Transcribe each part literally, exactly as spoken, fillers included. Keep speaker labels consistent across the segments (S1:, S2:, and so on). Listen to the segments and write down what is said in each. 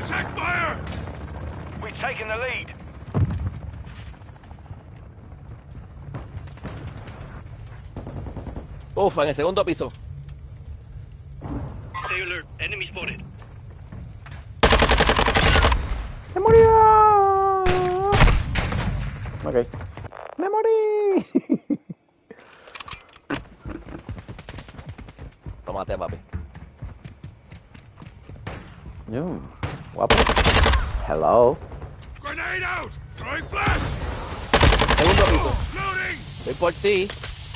S1: Check fire!
S2: We've taken the lead.
S3: Uf, en el segundo piso.
S2: Stay alert. Enemy spotted.
S4: ¡Me murió! Ok. ¡Me morí!
S3: Tómate, papi.
S4: Yo, guapo. Hello.
S1: Grenade out! Throwing flash!
S3: Segundo piso.
S1: Loading!
S3: Voy por ti.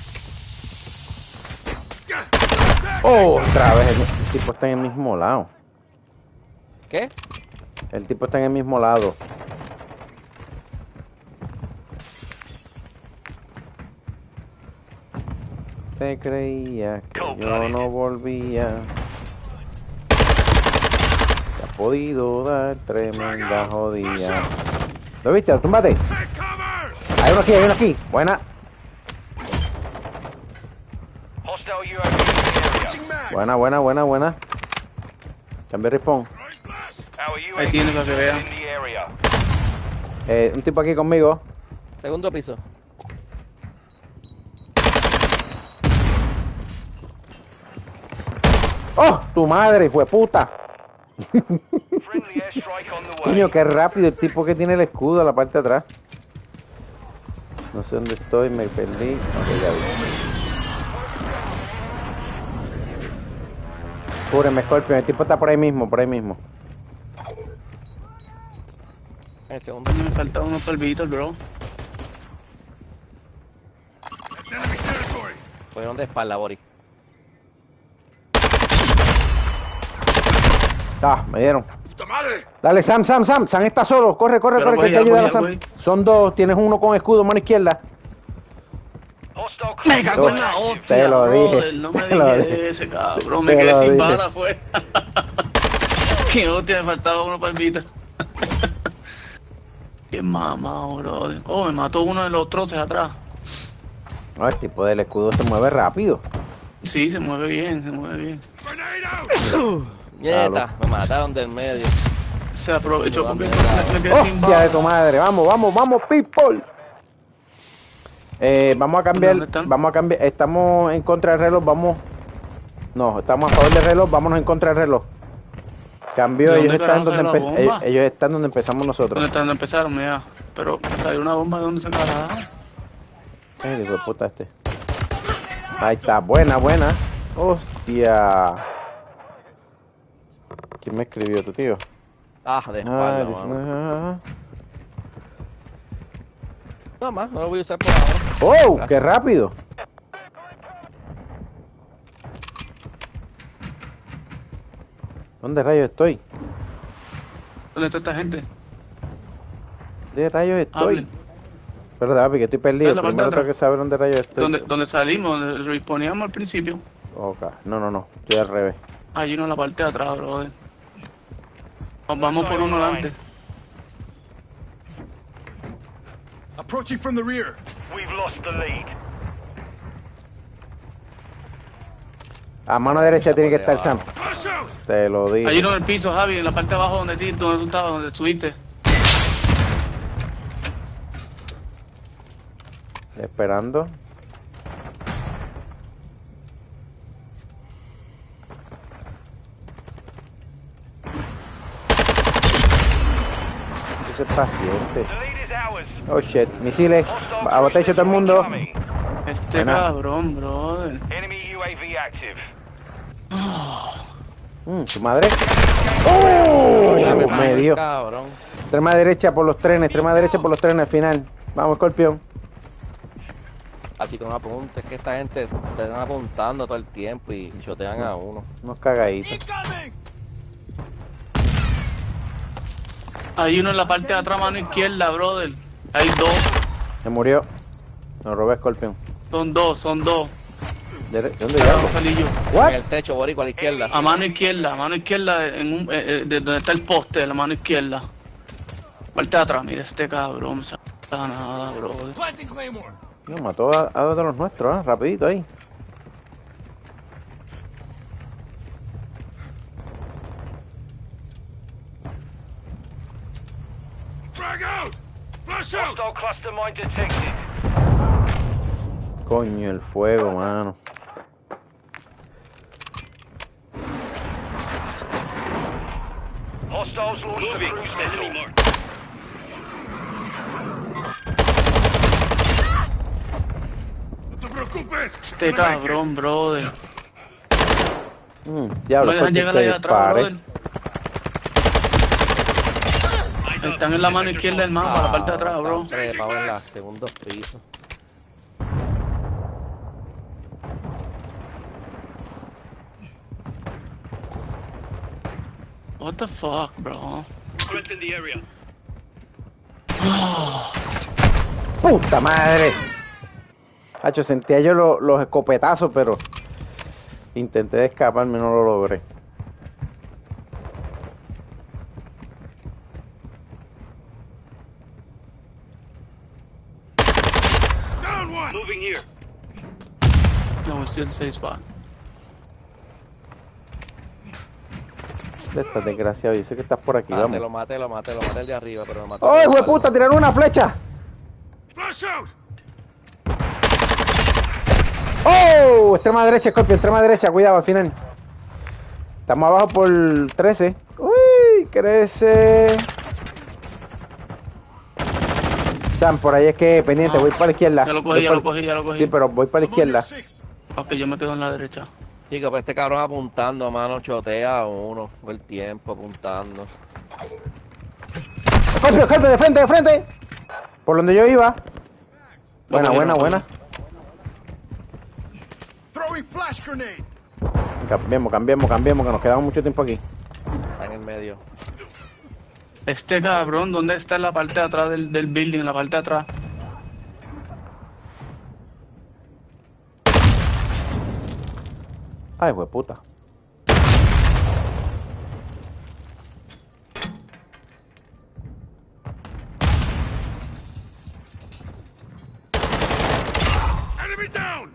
S4: Oh, otra vez. El, el tipo está en el mismo lado.
S3: ¿Qué?
S4: El tipo está en el mismo lado. Te creía que yo no volvía. Te has podido dar tremenda jodida. ¿Lo viste? ¡Túmbate!
S1: Take cover!
S4: Hay uno aquí, hay uno aquí. Buena.
S2: Hostile U A V in the area.
S1: Switching mag!
S4: Buena, buena, buena, buena. Cambio de respawn.
S1: Throwing flash!
S2: Our U A
S5: Ahí
S2: V
S5: tiene para que
S2: is
S5: vea.
S2: in the area.
S4: Eh, un tipo aquí conmigo.
S3: Segundo piso.
S4: ¡Oh! ¡Tu madre, fue puta!
S2: Friendly airstrike on the way.
S4: Coño, qué rápido el tipo que tiene el escudo a la parte de atrás. No sé dónde estoy, me perdí. Ok, ya vi. Cúbreme, Scorpion, el tipo está por ahí mismo, por ahí mismo.
S3: En el segundo.
S5: Me falta unos polvitos, bro.
S1: That's enemy territory!
S3: Fueron de espalda, Boris.
S4: Ah, me dieron.
S1: ¡Puta madre!
S4: Dale, Sam, Sam, Sam. Sam está solo. Corre, corre,
S5: Pero
S4: corre, que
S5: voy,
S4: hay que
S5: ya
S4: ayudar a
S5: voy,
S4: Sam.
S5: ya voy.
S4: Son dos. Tienes uno con escudo, mano izquierda.
S2: Hostile
S5: Me cago en la
S4: Te
S5: hostia,
S4: lo dije,
S5: brother. No me
S4: te lo
S5: dije
S4: dije.
S5: ese, cabrón.
S4: Te
S5: Me quedé
S4: lo
S5: sin
S4: dije.
S5: bala afuera. Que hostia, me faltaba uno palmita. Qué mamado, brother. Oh, me mató uno de los troces atrás.
S4: No, el tipo del escudo se mueve rápido.
S5: Sí, se mueve bien, se mueve bien.
S1: Grenade out!
S3: Nieta, me mataron del medio.
S5: Se aprovechó porque
S3: ¿Dónde
S5: me, me quedé sin
S4: ¡Hostia de
S5: bala.
S4: tu madre! Vamos, vamos, vamos, people. Eh, vamos a cambiar,
S5: ¿Dónde están?
S4: vamos a cambiar, estamos en contra del reloj, vamos. No, estamos a favor del reloj, vámonos en contra del reloj. Cambio,
S5: ¿De
S4: ellos
S5: dónde
S4: están
S5: carajo
S4: donde
S5: salió la
S4: empe- ellos,
S5: bomba?
S4: ellos están donde empezamos nosotros.
S5: ¿Dónde están? ¿Dónde empezaron? Mira. Pero salió una bomba de dónde se carajo.
S4: Ay, hijo de puta este. Ahí está, buena, buena. Hostia. ¿Quién me escribió, tu tío?
S3: Ah, de
S4: Ah,
S3: espalda,
S4: dice-
S3: mano.
S4: ah.
S3: No más, no lo voy a usar por ahora.
S4: ¡Oh! ¡Qué rápido! ¿Dónde rayos estoy?
S5: ¿Dónde está esta gente?
S4: ¿Dónde rayos estoy?
S5: Hablen.
S4: Verdad, papi, que estoy perdido.
S5: En la parte
S4: Primero
S5: de
S4: tengo que
S5: atrás.
S4: saber dónde rayos estoy.
S5: ¿Dónde, dónde salimos? Donde responíamos al principio.
S4: Ok, no, no, no. Estoy al revés.
S5: Hay uno en la parte de atrás, brother. Nos vamos por uno delante.
S1: Approaching from the rear.
S2: We've lost the lead.
S4: A mano derecha tiene que estar Sam.
S1: Flash out!
S4: Te lo digo.
S5: Hay uno en el piso, Javi, en la parte de abajo donde, ti, donde tú estabas, donde subiste.
S4: Esperando. Ese es paciente.
S2: The lead is ours.
S4: Oh shit, misiles.
S2: Hostile
S4: A botecho todo el mundo.
S2: incoming.
S5: Este
S4: Buena.
S5: cabrón, brother.
S2: Enemy U A V active.
S4: Mm, su madre. ¡Oh!
S3: Ya me
S4: Me dio.
S3: cabrón.
S4: Extrema derecha por los trenes, extrema derecha por los trenes al final. Vamos, Scorpion.
S3: Así que no apuntes, que esta gente te están apuntando todo el tiempo y chotean a uno.
S4: Unos cagaditos.
S1: Incoming!
S5: Hay uno en la parte de atrás, mano izquierda, brother. Hay dos.
S4: Se murió. Nos robé Scorpion.
S5: Son dos, son dos.
S4: ¿De ¿de dónde
S5: Carajo,
S4: ya?
S5: salí yo.
S3: En
S4: ¿What?
S3: el techo, Borico, a la izquierda.
S5: A mano izquierda, a mano izquierda, en un, eh, eh, de donde está el poste, de la mano izquierda. Parte de atrás, mira este cabrón, no se da nada, brother.
S1: Planting Claymore!
S4: No, mató a, a dos de los nuestros, ¿eh? Rapidito ahí.
S1: Frag out! Flash out!
S2: Hostile cluster mine detected.
S4: Coño, el fuego, mano.
S2: Hostiles launched a cruise missile.
S1: ¡No te preocupes!
S5: Este cabrón, brother.
S4: Mm,
S5: No
S4: diablo,
S5: dejan
S4: coño,
S5: llegar
S4: que
S5: ahí atrás,
S4: dispare.
S5: brother. Están en la mano izquierda del mapa, la parte de atrás, bro.
S3: Trepado en los segundos pisos.
S5: What the fuck, bro?
S4: ¡Puta madre! Hacho, sentía yo lo- los escopetazos, pero intenté escaparme, no lo logré.
S1: Down one!
S5: No, we're still in the same spot.
S4: De esta desgraciado, yo sé que estás por aquí,
S3: Ah, te
S4: vamos.
S3: lo maté, lo maté, lo maté el de arriba, pero me mató.
S4: ¡Oh,
S3: por
S4: hijo de
S3: el palo.
S4: puta! ¡Tiraron una flecha!
S1: Flash out!
S4: ¡Oh! Extrema derecha, Scorpio, extrema derecha, cuidado al final. Estamos abajo por trece. ¡Uy! Crece. Sam, por ahí es que pendiente,
S5: Ah,
S4: voy para la izquierda.
S5: ya lo cogí,
S4: Voy
S5: ya
S4: por-
S5: lo cogí, ya lo cogí.
S4: Sí, pero voy para la
S1: I'm on your
S4: izquierda.
S1: six.
S5: Ok, yo me quedo en la derecha.
S3: Chico, pues este cabrón apuntando, mano, chotea a uno. Todo el tiempo apuntando.
S4: Scorpio, Scorpio, de frente, de frente. Por donde yo iba.
S5: Lo
S4: Buena,
S5: cogí,
S4: buena,
S5: lo cogí.
S4: buena.
S1: Throwing flash grenade!
S4: Cambiemos, cambiemos, cambiemos, que nos quedamos mucho tiempo aquí.
S3: Está en el medio.
S5: Este cabrón, ¿dónde está en la parte de atrás del, del building? En la parte de atrás.
S4: Ay, fue puta.
S1: Enemy down!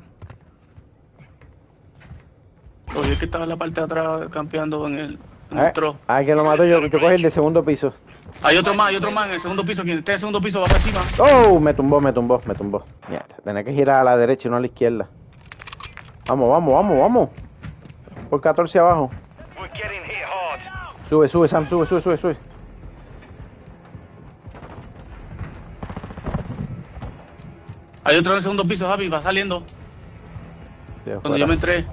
S5: Oye, que estaba en la parte de atrás campeando en el, en
S4: Eh,
S5: el tro.
S4: Ay, que lo mato yo, yo cogí el de segundo piso.
S5: Hay otro más, hay otro más en el segundo piso. Quien esté en el segundo piso va para encima.
S4: Oh, me tumbó, me tumbó, me tumbó. Mierda, tenía que girar a la derecha y no a la izquierda. Vamos, vamos, vamos, vamos. Por catorce abajo.
S2: We're getting hit hard.
S4: Sube, sube, Sam, sube, sube, sube, sube.
S5: Hay otro en el segundo piso, Javi, va saliendo.
S4: Sí,
S5: Cuando
S4: afuera.
S5: yo me entré.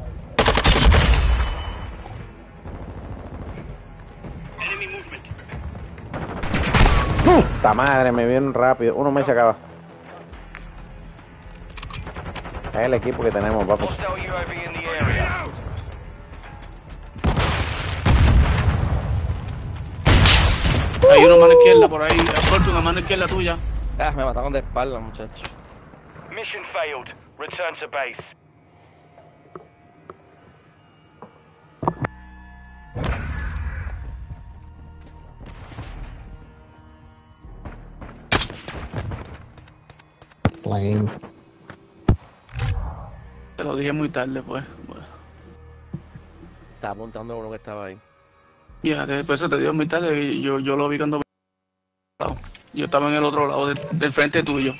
S4: Puta madre, me vieron rápido. Uno más y se acaba. Es el equipo que tenemos, papi.
S2: Hostile U A V in the
S1: Grenade
S2: area.
S1: out!
S5: Hay una mano izquierda por ahí. Corto, una mano izquierda tuya.
S3: Ah, me mataron de espalda, muchacho.
S2: Mission failed. Return to base.
S6: Lame.
S5: Te lo dije muy tarde, pues. Bueno.
S3: Estaba apuntando a uno que estaba ahí.
S5: Ya, después eso te digo muy tarde. y Yo, yo lo vi cuando. Yo estaba en el otro lado de- del frente tuyo.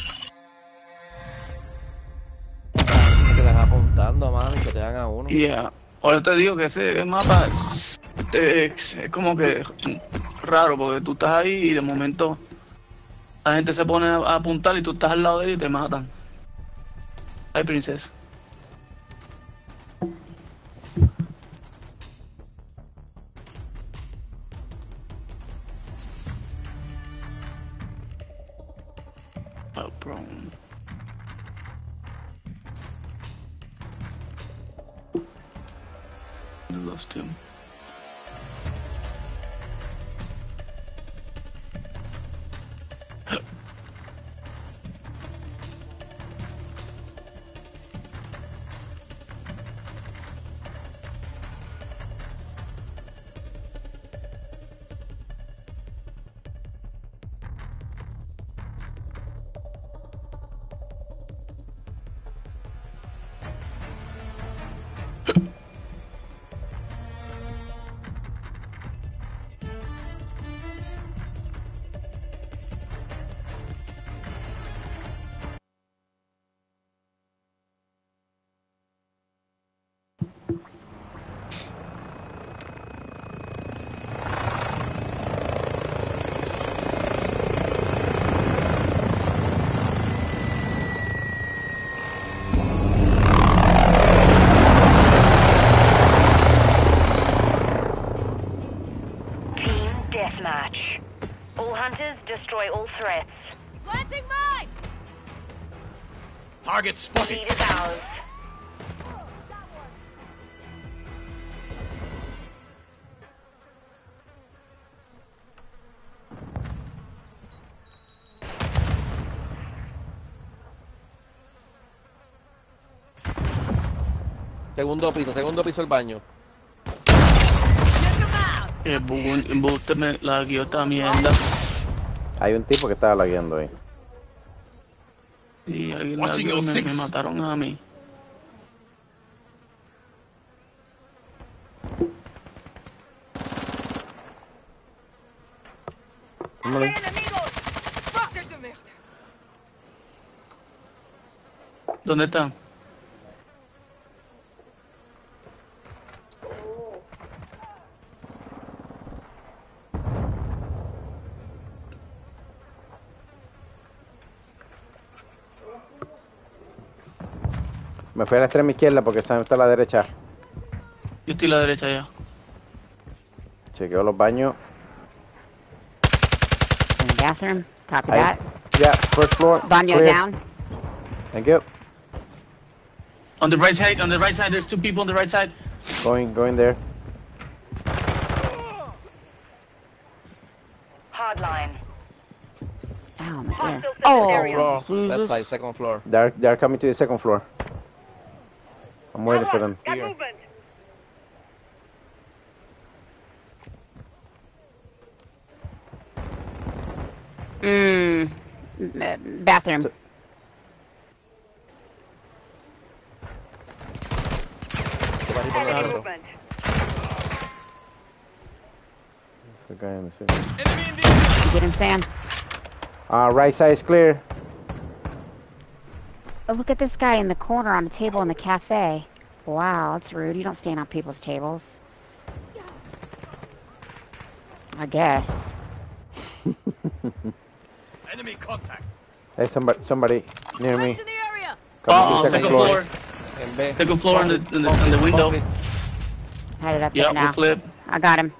S3: Que te están apuntando, mano, y chotean a uno.
S5: Y ya. Ahora te digo que ese mapa es, es- es como que raro, porque tú estás ahí y de momento la gente se pone a, a apuntar y tú estás al lado de ellos y te matan. Ay, princesa. Oh, bro. I lost him.
S6: hunters, destroy all threats.
S7: Planting mine!
S1: Target
S6: The
S1: spotted.
S6: lead is ours.
S3: Segundo piso, segundo piso el baño.
S7: Check 'em out!
S5: El bu- embuste me la guió esta mierda.
S4: Hay un tipo que estaba lagueando ahí.
S5: Y alguien la
S1: Watching
S5: guió,
S1: your
S5: me,
S1: six.
S5: me mataron a mí.
S3: Ándale.
S7: Enemigos! Fucker de merde!
S5: ¿Dónde están?
S4: Me fui a la extrema izquierda porque Sam está a la derecha.
S5: Yo estoy a la derecha ya.
S4: Chequeo los baños.
S8: In the bathroom. Copy
S4: Ahí.
S8: that.
S4: Yeah, first floor.
S8: Banyo
S4: clear.
S8: down.
S4: Thank you.
S5: On the right side, on the right side, there's two people on the right side.
S4: Going, going there.
S6: Hardline.
S8: Oh my god.
S6: Hostile
S8: Oh,
S6: area.
S3: Floor, left
S8: Jesus.
S3: side, second floor.
S4: They're, they're coming to the second floor. I'm waiting for them.
S6: Got
S3: Here.
S6: movement.
S8: Mmm. Bathroom.
S3: Por ahí por el
S6: Enemy
S3: lado.
S6: movement.
S4: The guy in the second.
S8: You get him, Sam?
S4: Uh, right side is clear.
S8: Oh, look at this guy in the corner on the table in the cafe. Wow, that's rude. You don't stand on people's tables. I guess.
S1: Enemy contact.
S4: Hey, somebody, somebody near me.
S7: Lights in the area!
S4: Coming
S5: Oh,
S4: to the
S5: second
S4: second
S5: floor.
S4: floor.
S3: En B.
S5: Second floor on the, on the, on the window.
S8: Headed up
S5: Yeah,
S8: there
S5: we
S8: now.
S5: flip.
S8: I got him.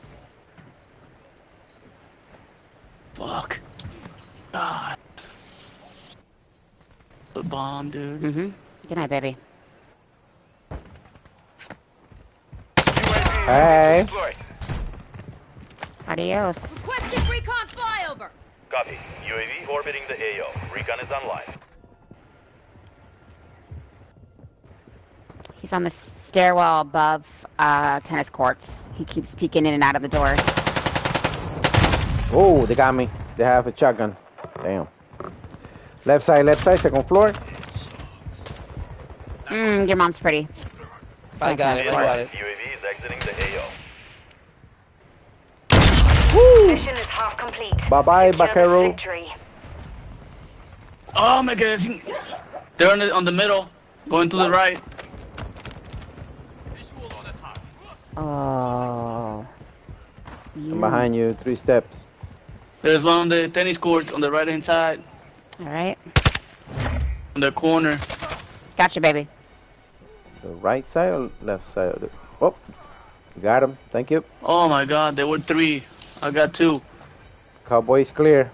S5: Fuck. God. The bomb, dude.
S8: Mm-hmm. Good night, baby.
S4: Hey.
S2: Deploy.
S8: Adios.
S7: Requesting recon flyover!
S2: Copy. U A V orbiting the A O. Recon is online.
S8: He's on the stairwell above uh, tennis courts. He keeps peeking in and out of the door.
S4: Oh, they got me. They have a shotgun. Damn. Left side, left side, second floor.
S8: Mmm, your mom's pretty.
S3: I got it, I got it.
S2: U A V is exiting the A O.
S6: Mission is half complete.
S4: Bye-bye,
S6: Secure the
S4: Vaquero.
S6: victory.
S5: Oh my god. They're on the, on the middle. Going to the right.
S8: Oh.
S4: I'm behind you, three steps.
S5: There's one on the tennis court on the right hand side.
S8: All right.
S5: On the corner.
S8: Gotcha, baby.
S4: The right side or left side? Of the... Oh, got him. Thank you.
S5: Oh my god, there were three. I got two.
S4: Cowboys clear.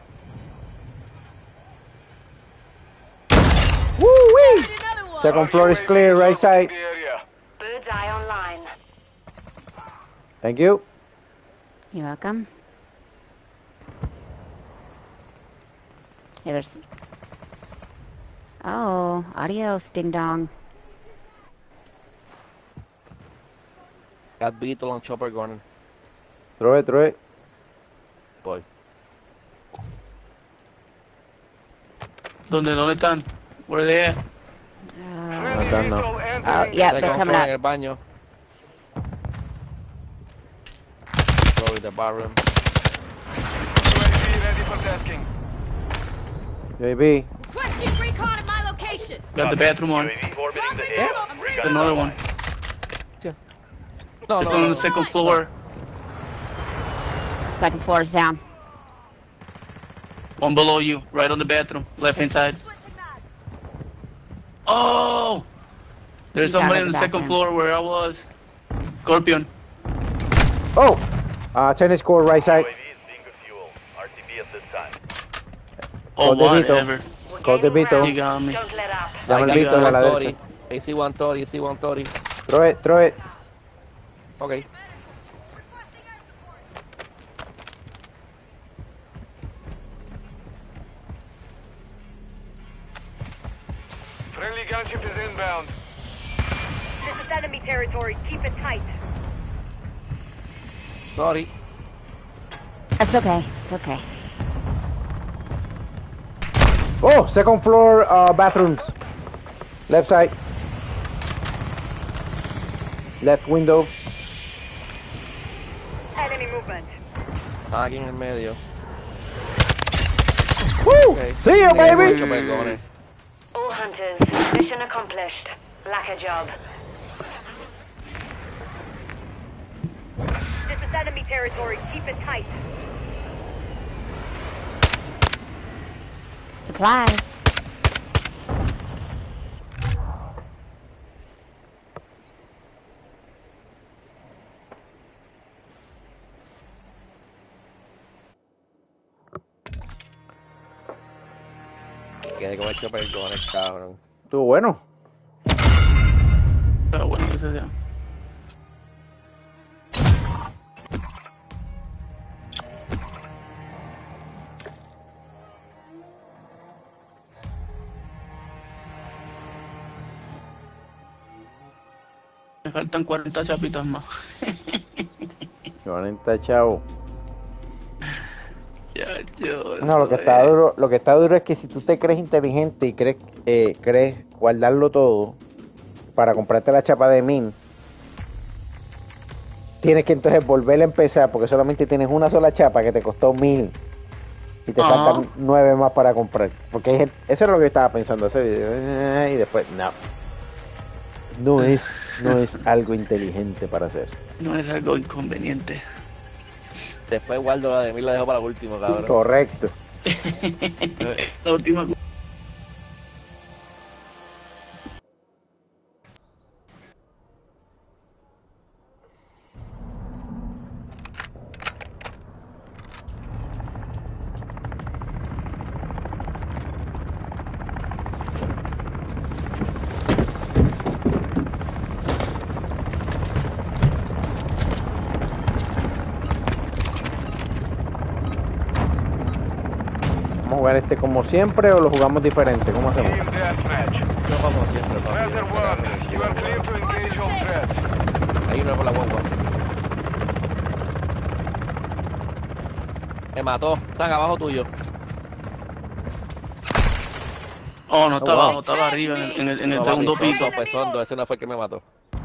S4: Woo-wee!
S7: Another one!
S4: Second floor is clear, right side.
S6: Bird's eye online.
S4: Thank you.
S8: You're welcome. Hey, there's... Oh, adios, ding dong.
S3: Got Beetle on chopper going.
S4: Throw it, throw it.
S3: Boy.
S5: ¿Dónde, dónde están? Where they at?
S8: Uh,
S4: Not done now.
S8: oh, yeah, they're
S3: Second
S8: coming
S3: floor en
S8: up.
S3: el baño. Floor in the barroom.
S4: J B.
S7: Requesting recon at my location!
S5: Got the bathroom on.
S2: U A V orbiting
S7: Dropping
S2: the A O.
S7: ammo!
S2: Recon is
S5: Another one.
S2: online.
S3: No,
S5: It's
S3: no,
S5: on
S3: no.
S5: the second floor.
S8: Second floor is down.
S5: One below you, right on the bathroom, left hand side. Oh! There's
S8: He's out
S5: somebody
S8: of
S5: on
S8: the
S5: the second
S8: bathroom.
S5: floor where I was. Scorpion.
S4: Oh! Uh, tennis court, right side.
S2: U A V is being refueled. R T B
S5: Oh,
S4: Code Vito.
S5: whatever.
S4: Code Vito.
S5: You got me.
S6: Don't let up.
S4: Llama el
S3: I
S4: Vito a la
S3: Tori.
S4: derecha.
S3: A C one Tori, A C one Tori.
S4: Throw it, throw it.
S3: Ok.
S1: Friendly gunship is inbound.
S6: This is enemy territory. Keep it tight.
S3: Sorry.
S8: It's okay. It's okay.
S4: Oh, second floor uh, bathrooms. Left side. Left window.
S6: Enemy movement.
S3: Están aquí en el medio.
S4: Woo!
S3: Ok.
S4: See you,
S3: Sí,
S4: baby.
S3: mucho perdones.
S6: All hunters. Mission accomplished. Lack a job. This is enemy territory. Keep it tight.
S8: Supplies.
S3: Quedé con mucho perdones, cabrón.
S4: Estuvo bueno.
S5: Pero bueno, que se sea. Me faltan cuarenta chapitas más.
S4: cuarenta chavo.
S5: Ya, yo.
S4: No, lo que
S5: eso
S4: está
S5: es-
S4: duro, lo que está duro es que si tú te crees inteligente y crees, eh, crees guardarlo todo para comprarte la chapa de Min, tienes que entonces volver a empezar porque solamente tienes una sola chapa que te costó mil y te
S5: Ajá.
S4: faltan nueve más para comprar. Porque hay gente- eso es lo que yo estaba pensando hacer y después no, no es, no es algo inteligente para hacer.
S5: No es algo inconveniente.
S3: Después guardo la de mí, la dejo para último, cabrón.
S4: Correcto.
S5: La última.
S4: ¿Vamos a jugar este como siempre o lo jugamos diferente? ¿Cómo hacemos?
S1: Team deathmatch.
S3: Yo como siempre, papi.
S1: Tracer one. You are clear to engage all threats.
S3: Hay uno por la guagua. Me mató. Están abajo tuyo.
S5: Oh, no, está
S3: Oh, wow.
S5: abajo, estaba arriba, en el, en el, en el
S3: No,
S5: segundo
S3: papi,
S5: piso.
S3: son Pues hondo, ese no fue el que me mató.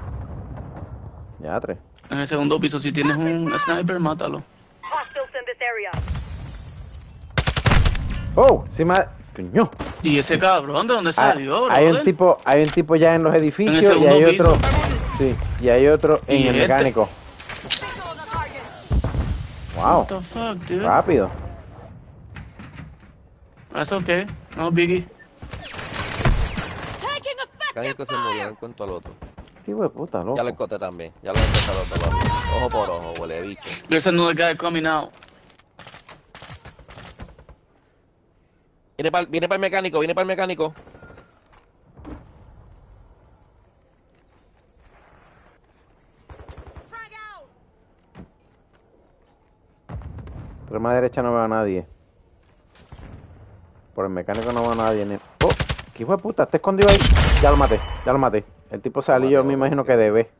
S4: Ya, tres.
S5: En el segundo piso, si tienes un sniper, mátalo.
S6: Hostiles in this area.
S4: Oh, sí me... Coño.
S5: Y ese cabrón, ¿de dónde
S4: Ah,
S5: salió,
S4: hay un
S5: brother?
S4: tipo, hay un tipo ya en los edificios y
S5: segundo
S4: hay
S5: piso.
S4: otro, sí, y hay otro en
S5: ¿Y
S4: el
S5: este?
S4: mecánico.
S7: Visual on the target.
S4: Wow,
S5: What the fuck, dude?
S4: rápido.
S5: That's okay, no biggie.
S7: Taking effective
S3: Cánico se murió, no
S7: fire.
S3: encuentro al otro.
S4: Tipo de puta, loco.
S3: Ya lo encontré también. Ya lo encontré al otro, papi. Ojo por ojo, huele bicho.
S5: There's another guy coming out.
S3: Viene para viene el mecánico, viene para el mecánico.
S7: Frag out.
S4: Extrema derecha no veo a nadie. Por el mecánico no veo a nadie. Ni... Oh, ¿qué hijo de puta? ¿Está escondido ahí? Ya lo maté, ya lo maté. El tipo salió, yo me imagino que debe.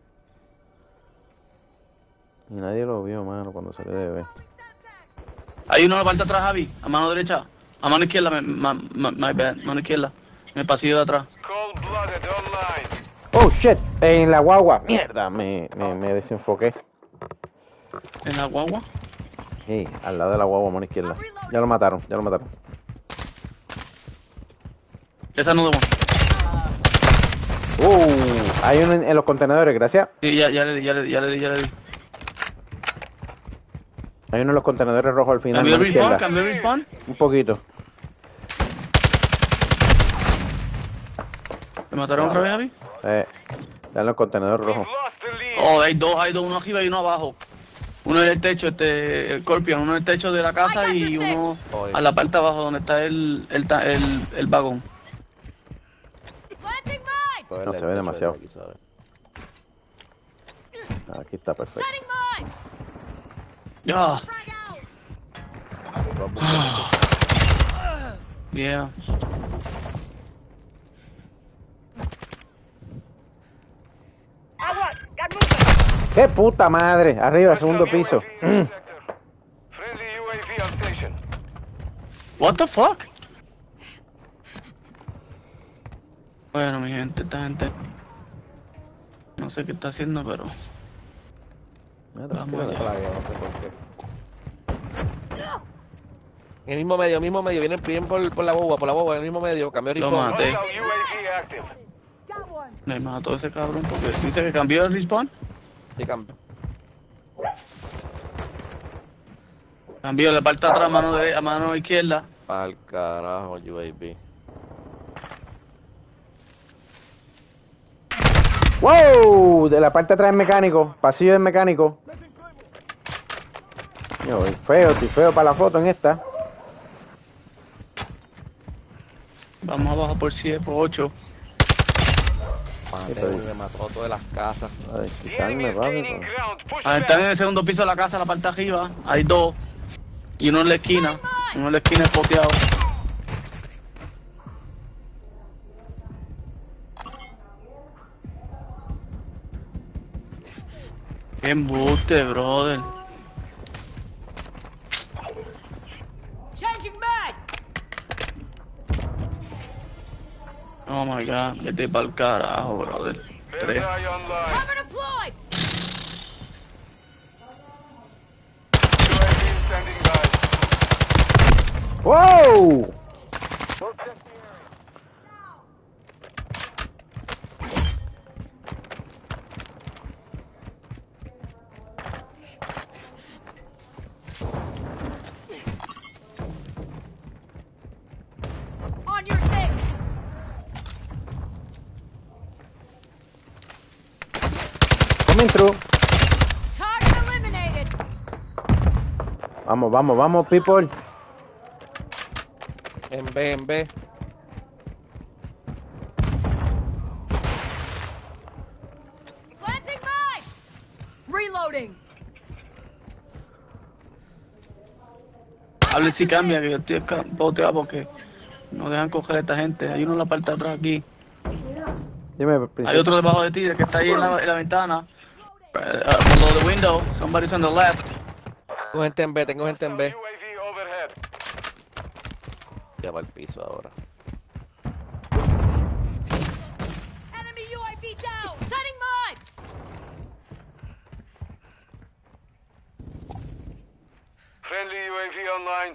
S4: Y nadie lo vio, mano, cuando salió de bebé.
S5: Hay uno en la parte de atrás, Javi, a mano derecha. A mano izquierda, me, ma, ma- my bad, mano izquierda. En el pasillo de atrás.
S1: Cold blooded online.
S4: Oh, shit, en la guagua. Mierda, me, me, me desenfoqué.
S5: En la guagua.
S4: Sí, al lado de la guagua, mano izquierda. Ya lo mataron, ya lo mataron.
S5: Esa no de
S4: Uh, hay uno en, en los contenedores, gracias.
S5: Sí, ya, ya le di, ya le di, ya le di, ya le di.
S4: Hay uno en los contenedores rojos al final.
S5: ¿Cambió el
S4: mano
S5: respawn?
S4: izquierda.
S5: ¿Cambió el respawn?
S4: Un poquito.
S5: ¿Me mataron otra vez, Javi?
S4: Eh, está en los contenedores
S1: We've
S4: rojos.
S1: lost the lead.
S5: Oh, hay dos, hay dos, uno arriba y uno abajo. Uno en el techo, este, Scorpion, uno en el techo de la casa y uno a la parte de abajo donde está el, el, ta- el, el vagón.
S7: Planting mine.
S3: Pues
S4: No,
S3: el
S4: se ve
S3: techo
S4: demasiado.
S3: de aquí, ¿sabes?
S4: Aquí está perfecto.
S7: Setting mine.
S5: Ya,
S7: Frag out.
S5: yeah.
S4: ¡Qué puta madre! Arriba, segundo piso.
S1: Friendly U A V on station.
S5: What the fuck? Bueno, mi gente, esta gente no sé qué está haciendo, pero vamos allá.
S3: Plaga, no sé por qué. En el mismo medio, mismo medio, vienen bien por, por la boba, por la boba, en el mismo medio, cambió el
S5: Lo
S3: respawn.
S5: maté.
S1: Hostile U A V active.
S7: Got one.
S5: Me mató ese cabrón porque dice que cambió el respawn.
S3: Sí, cambió.
S5: Cambió la parte de atrás, mano, de, a mano izquierda.
S3: Al carajo, U A V.
S4: ¡Wow! De la parte de atrás es mecánico. Pasillo es mecánico. Yo, estoy feo, estoy feo para la foto en esta.
S5: Vamos abajo por siete, por ocho.
S3: Maté, me mató todas las casas.
S4: Ay,
S1: The
S4: quitarme
S1: enemy is
S4: rápido.
S1: gaining ground. Push
S5: Ah, están en
S1: back.
S5: el segundo piso de la casa, la parte de arriba. Hay dos. Y uno en la esquina. Uno en la esquina espoteado. Qué embuste, brother.
S7: Changing mags.
S5: Oh my god, vete pa'l carajo, brother. Tres.
S1: Bullseye online.
S7: Cover deployed.
S1: U A V standing by.
S4: ¡Wow!
S7: On your six.
S4: Coming through.
S7: Target eliminated.
S4: Vamos, vamos, vamos, people.
S3: En B, en B.
S7: Planting mine. Reloading.
S5: Hable si cambia, que yo estoy espoteado porque no dejan coger a esta gente. Hay uno en la parte de atrás aquí.
S4: Dime,
S5: Hay
S4: princesa.
S5: otro debajo de ti, de que está ahí en la, en la ventana. Uh, below the window. Somebody's on the left.
S3: Tengo gente en B, tengo gente en B.
S1: U A V overhead.
S3: Ya va al piso ahora.
S7: Enemy U A V down. Setting mine.
S1: Friendly U A V online.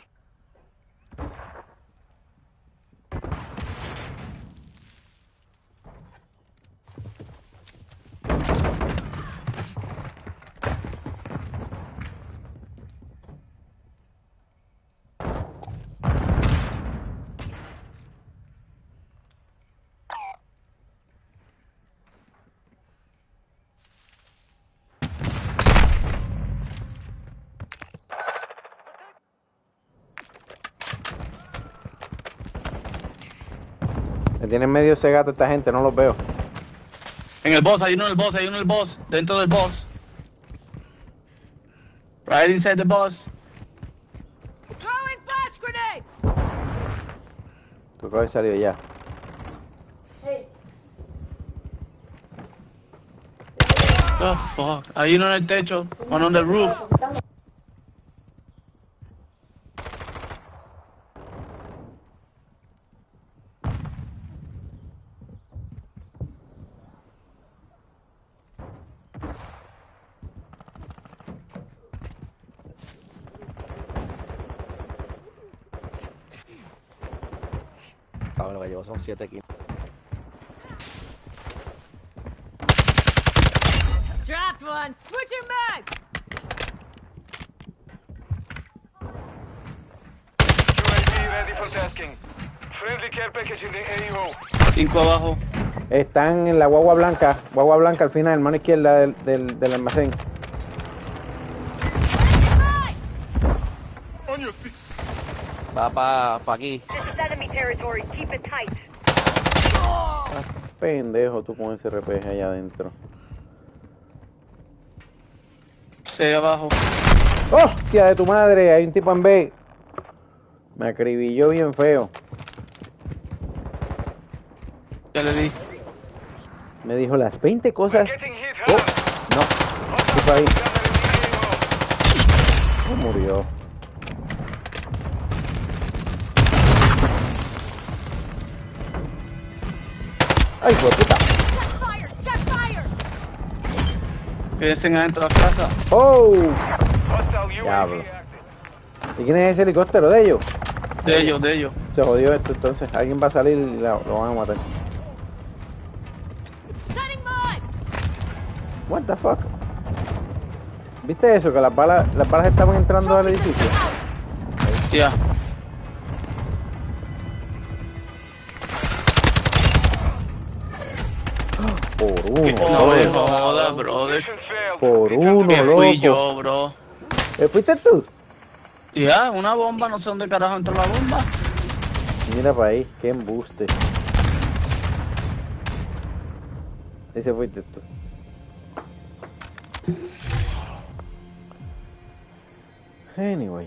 S4: Me tienen medio cegato esta gente, no los veo.
S5: En el boss, hay uno en el boss, hay uno en el boss. Dentro del boss. Right inside the boss.
S7: Throwing flash grenade.
S4: Tú que haber salido ya.
S5: Oh, fuck. Hay uno en el techo. One on the roof.
S3: Cabrón, lo que llevo son siete kills.
S7: Dropped one. Switching mags.
S1: U A V ready for tasking. Friendly care package in the A O.
S5: Cinco abajo.
S4: Están en la guagua blanca. Guagua blanca al final, mano izquierda del, del, del almacén.
S3: Va pa, pa aquí.
S6: This is enemy territory. Keep it tight.
S4: Pendejo tú con ese R P G allá adentro.
S5: Sí, abajo.
S4: ¡Hostia de tu madre! Hay un tipo en B. Me acribilló bien feo.
S5: Ya le di.
S4: Me dijo las veinte cosas.
S1: Getting hit
S4: Oh,
S1: hard.
S4: no. Tipo ahí. Oh, murió. ¡Ay, hijo de puta!
S7: Check fire! Check fire!
S5: Quédense adentro de la casa.
S4: ¡Oh!
S1: Hostile
S4: Diablo.
S1: U A V active.
S4: ¿Y quién es ese helicóptero de ellos?
S5: De ellos, de ellos.
S4: Se jodió esto entonces. Alguien va a salir y la- lo van a matar.
S7: Setting mine!
S4: What the fuck? ¿Viste eso? Que las balas, las balas estaban entrando al
S7: Trophy system
S4: edificio.
S7: out!
S5: Ya.
S4: Por uno,
S5: No me
S4: loco.
S5: jodas, brother.
S1: Mission failed.
S4: Por
S1: Return
S4: uno,
S5: Que
S4: loco.
S5: fui yo, bro.
S4: ¿Eh, ¿Fuiste tú?
S5: Ya, una bomba, no sé dónde carajo entró la bomba.
S4: Mira para ahí, qué embuste. Ese fuiste tú. Anyways.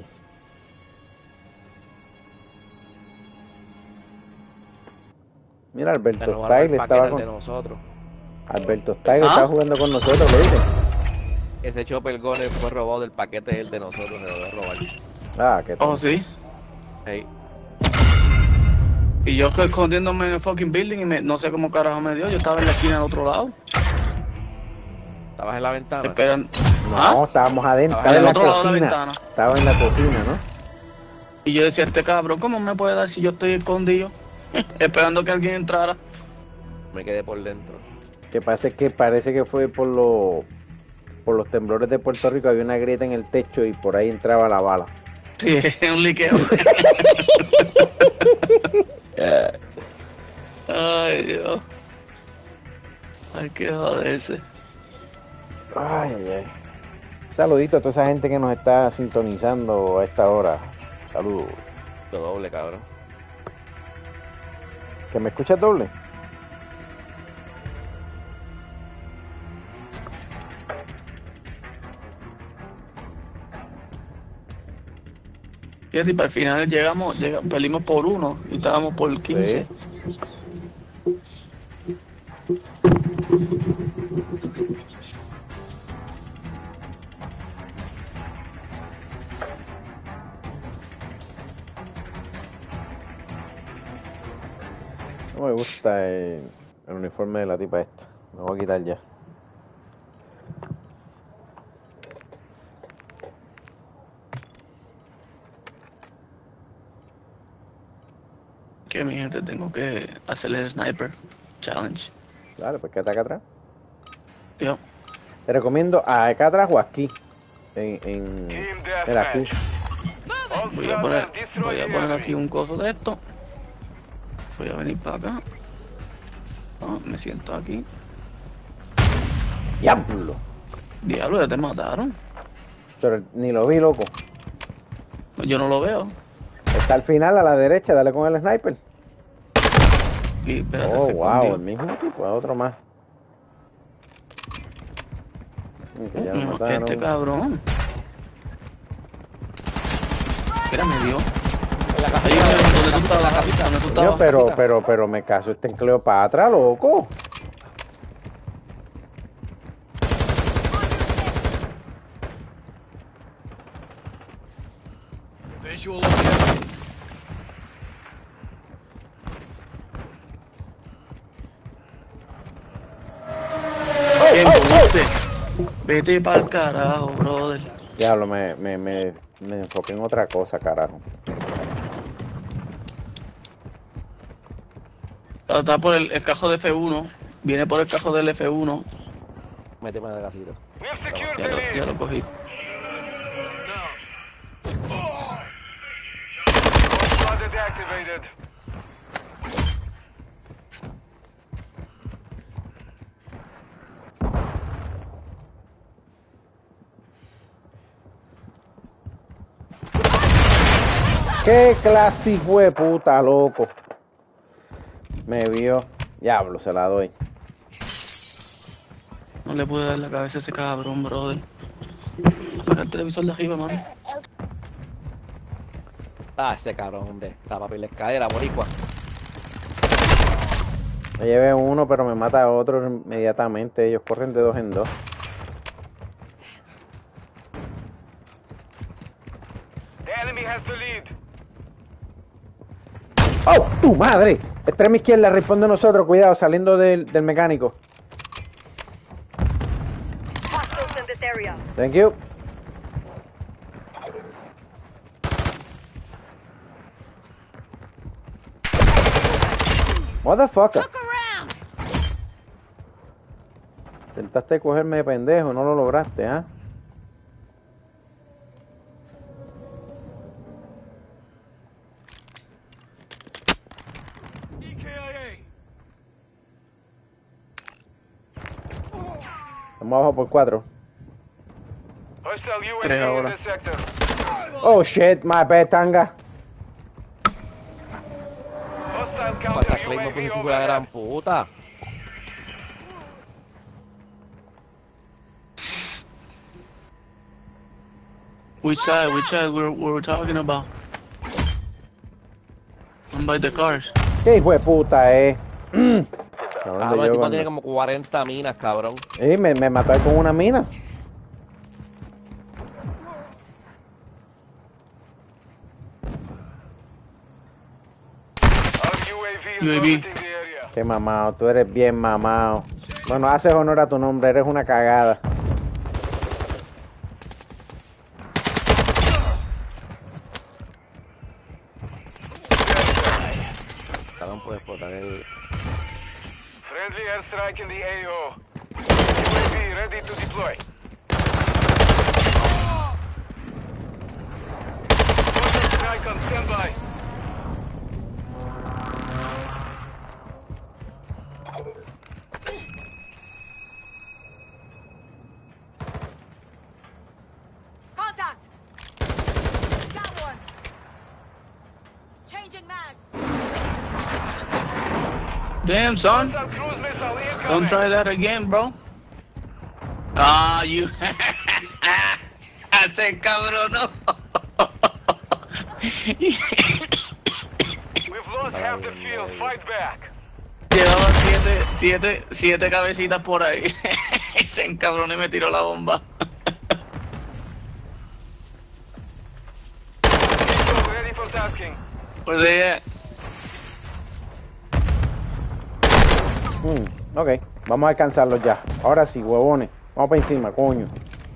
S4: Mira,
S3: Se
S4: Alberto
S3: nos robaron el
S4: Style
S3: paquete
S4: estaba
S3: de
S4: con...
S3: nosotros.
S4: Alberto Style
S5: ¿Ah?
S4: estaba jugando con nosotros, ¿lo viste?
S3: Ese Chopper Gunner fue robado del paquete del de nosotros, se lo voy a robar.
S4: Ah, qué
S5: Oh,
S4: tonto.
S5: sí.
S3: Hey,
S5: Y yo estoy escondiéndome en el fucking building y me, no sé cómo carajo me dio. Yo estaba en la esquina del otro lado.
S3: estabas en la ventana.
S5: Esperan.
S4: No,
S5: ¿Ah?
S4: estábamos adentro,
S3: Estaba
S4: estaba
S5: en
S4: en
S5: el
S4: la
S5: otro lado de la
S4: cocina.
S5: ventana.
S4: Estaba en la cocina, ¿no?
S5: Y yo decía, este cabrón, ¿cómo me puede dar si yo estoy escondido? Esperando que alguien entrara.
S3: Me quedé por dentro.
S4: Que pasa es que parece que fue por los por los temblores de Puerto Rico, había una grieta en el techo y por ahí entraba la bala.
S5: Sí, es un liqueo. Ay, Dios. Hay que joderse.
S4: Ay, ay, ay. Saludito a toda esa gente que nos está sintonizando a esta hora. Saludos.
S3: Lo doble, cabrón.
S4: ¿Que me escuchas doble?
S5: Fíjate, y para el final llegamos, llega- perdimos por uno y estábamos por quince.
S4: No me gusta el, el uniforme de la tipa esta. Me voy a quitar ya.
S5: Que mi gente, tengo que hacerle el sniper challenge.
S4: Dale, pues quédate acá atrás.
S5: Yo.
S4: Te recomiendo a acá atrás o aquí. En, en,
S1: Team
S4: mira, aquí.
S1: Deathmatch. All
S5: Voy a poner,
S1: Strata destroy
S5: voy a
S1: the
S5: poner
S1: enemy.
S5: aquí un coso de esto. Voy a venir para acá. No, me siento aquí.
S4: ¡Diablo!
S5: Diablo, ya te mataron.
S4: Pero ni lo vi, loco.
S5: Yo no lo veo.
S4: Está al final, a la derecha, dale con el sniper.
S5: Y espérate,
S4: Oh,
S5: se
S4: wow,
S5: escondió.
S4: el mismo tipo, otro más. Y que ya lo
S5: Mm,
S4: mataron.
S5: Este cabrón. Mira, me dio.
S3: En la
S5: Ahí,
S3: casita.
S5: donde tú estabas, la casita, donde tú
S4: Coño,
S5: estabas.
S4: pero,
S3: casita.
S4: pero, pero me caso este en Cleopatra, loco.
S5: ¡Qué embuste! Vete pa'l carajo, brother.
S4: Diablo, me, me, me, me enfoqué en otra cosa, carajo.
S5: Está por el, el cajo de F uno. Viene por el cajo del F uno.
S3: Méteme de casita.
S1: We've secured
S5: Ya
S1: the
S5: lo,
S1: lead.
S5: ya lo cogí.
S1: Squad deactivated.
S4: ¿Qué clase fue puta, loco? Me vio. Diablo, se la doy.
S5: No le pude dar la cabeza a ese cabrón, brother. Apaga el televisor de arriba, mami.
S3: Ah, ese cabrón de la papi la escalera, boricua.
S4: Me llevé uno, pero me mata a otro inmediatamente. Ellos corren de dos en dos.
S1: The enemy has the lead.
S4: ¡Oh, tu madre! Extrema izquierda, responde nosotros. Cuidado, saliendo del, del mecánico.
S6: Hostiles in this area.
S4: Thank you. Motherfucker.
S7: Look around.
S4: Intentaste cogerme de pendejo, no lo lograste, ¿ah?
S1: E K I
S4: Estamos abajo por cuatro.
S1: A. Hostile U A
S5: Tres
S1: V in
S5: ahora.
S1: this sector.
S4: Oh shit, my bad, tanga.
S1: Hostile
S3: Pata
S1: counter
S3: Clay
S1: U A
S3: no
S1: V
S3: puede la gran
S1: overhead.
S3: puta.
S5: Which side? Which side we're, we're talking about? I'm by the cars.
S4: ¿Qué hijo de puta, eh? Cabrón,
S3: Cabrón,
S4: de
S3: el
S4: yo
S3: tipo
S4: cuando-
S3: tiene como cuarenta minas, cabrón.
S4: Sí, me, me mató ahí con una mina.
S1: Our U A V is
S5: U A V.
S1: orbiting the area.
S4: Qué mamado, tú eres bien mamado. Bueno, haces honor a tu nombre, eres una cagada.
S3: Cabrón, puede explotar el...
S1: Friendly airstrike in the A O. U A V ready to deploy. Mortar strike on standby.
S7: Contact. Got one. Changing mags.
S5: Damn, son.
S1: Hostile cruise missile incoming.
S5: Don't try that again, bro. Ah, you. Hace cabrón, no.
S1: We've lost half the field. Fight back.
S5: Llevaba siete, siete, siete cabecitas por ahí. Se encabronó y me tiró la bomba.
S1: Go ready for tasking.
S5: Pues ella.
S4: Mm, ok, vamos a alcanzarlos ya. Ahora sí, huevones. Vamos para encima, coño.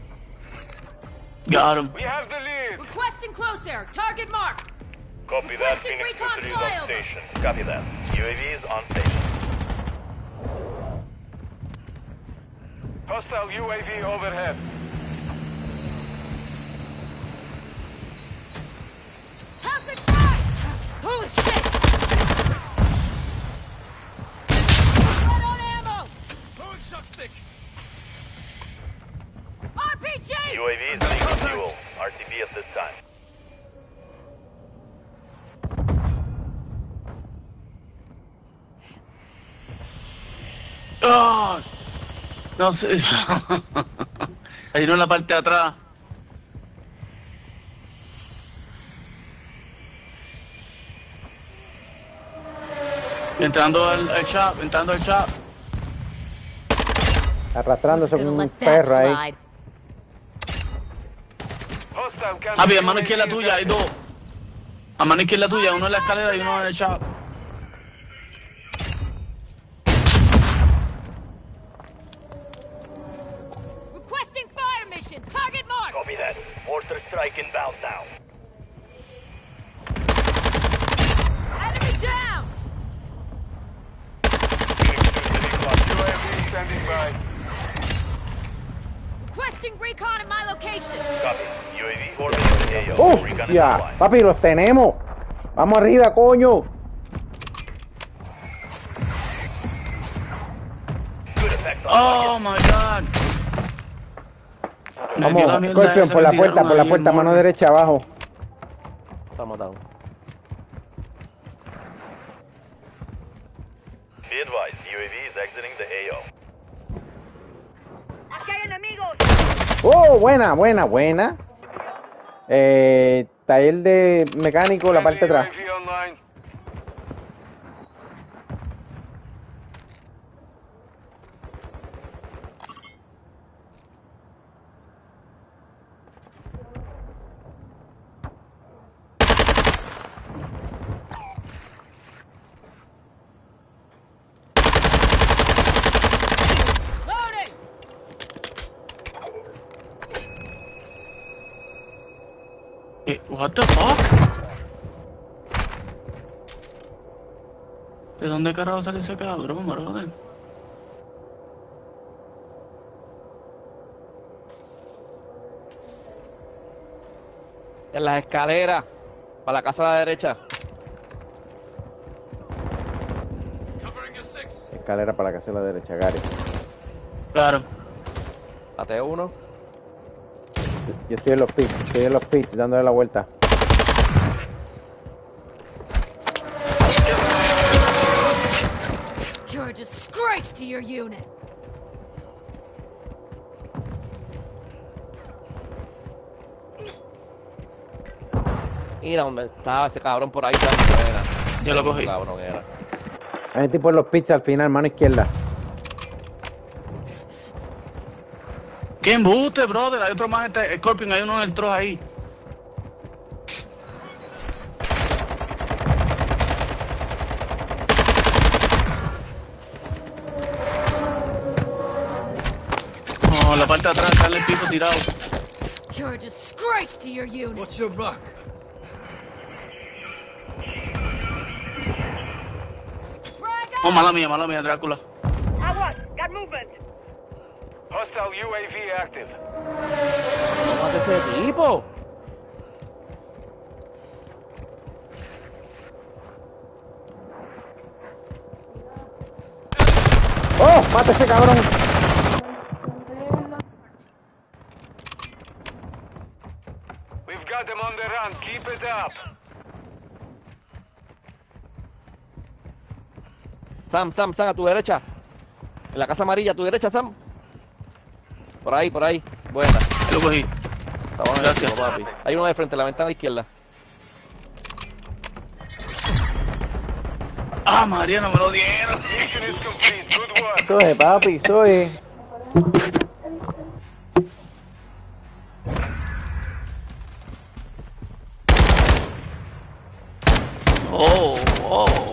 S5: Got him.
S1: We have the lead.
S7: Requesting close air. Target mark.
S2: Copy that.
S7: Requesting
S2: Phoenix
S7: recon
S2: two three is on
S7: flyover.
S2: station. Copy that. U A V is on station.
S1: Hostile U A V overhead.
S7: How's it going? Holy shit! Run on ammo!
S1: Throwing shock stick.
S7: R P G!
S2: U A V is taking fuel. R T B at this time.
S5: Oh, no sé. Hay uno en la parte de atrás. Entrando al, al shop, entrando al shop.
S4: Arrastrándose como un perro ahí.
S1: Hostile counter
S5: Javi, a
S1: U A
S5: mano
S1: V
S5: izquierda
S1: is
S5: tuya hay
S1: active.
S5: dos. A mano izquierda tuya, uno en la escalera y uno en el shop.
S7: Requesting fire mission. Target mark.
S2: Copy that. Mortar strike inbound now.
S7: Enemy down.
S1: U A V standing by.
S7: Requesting recon in my location.
S2: Copy. U A V orbiting the A O.
S4: ¡Uf!
S2: Recon is
S4: Ya,
S2: online.
S4: papi, los tenemos. Vamos arriba, coño.
S2: Good effect on
S5: Oh my god. Me dio la
S4: Vamos,
S5: mierda
S4: Scorpion,
S5: esa
S4: por
S5: que
S4: la puerta,
S5: tiraron
S4: por la
S5: ahí,
S4: puerta,
S5: el
S4: mano
S5: morro.
S4: derecha abajo.
S3: Estamos down.
S4: Oh, buena, buena, buena. Eh, taller de mecánico, la parte de atrás.
S1: U A V online.
S7: Loading!
S5: Eh, what the fuck? ¿De dónde carajo sale ese cabrón, brother?
S3: En las escaleras. Para la casa a la derecha.
S4: Escalera para la casa a la derecha, Gary.
S5: Claro.
S3: Ate uno.
S4: Yo estoy en los pits, estoy en los pits, dándole la vuelta.
S7: You're a disgrace to your unit.
S3: Mira dónde estaba ese cabrón por ahí. Tanto era.
S5: Yo lo cogí.
S3: Cabrón era.
S4: Hay un tipo en los pits al final, mano izquierda.
S5: ¿Qué embuste, brother? Hay otro más, este, Scorpion, hay uno en el trozo ahí. No, la parte de atrás, sale el piso tirado.
S7: You're a disgrace to your unit.
S9: What's your back?
S5: Oh, mala mía, mala mía, Drácula.
S6: Got movement.
S1: Hostile U A V active.
S3: ¿Cómo es ese tipo?
S4: ¡Oh! ¡Mata ese cabrón!
S1: We've got them on the run. Keep it up.
S3: Sam, Sam, Sam, a tu derecha. En la casa amarilla, a tu derecha, Sam. Por ahí, por ahí. Buena.
S5: Yo lo cogí.
S3: Estamos en el
S5: Gracias.
S3: tiro, papi. Hay uno de frente, la ventana a la izquierda.
S5: Ah, Mariano, me lo dieron.
S1: Mission is complete. Good work.
S4: Soy, papi, soy.
S5: Oh, oh.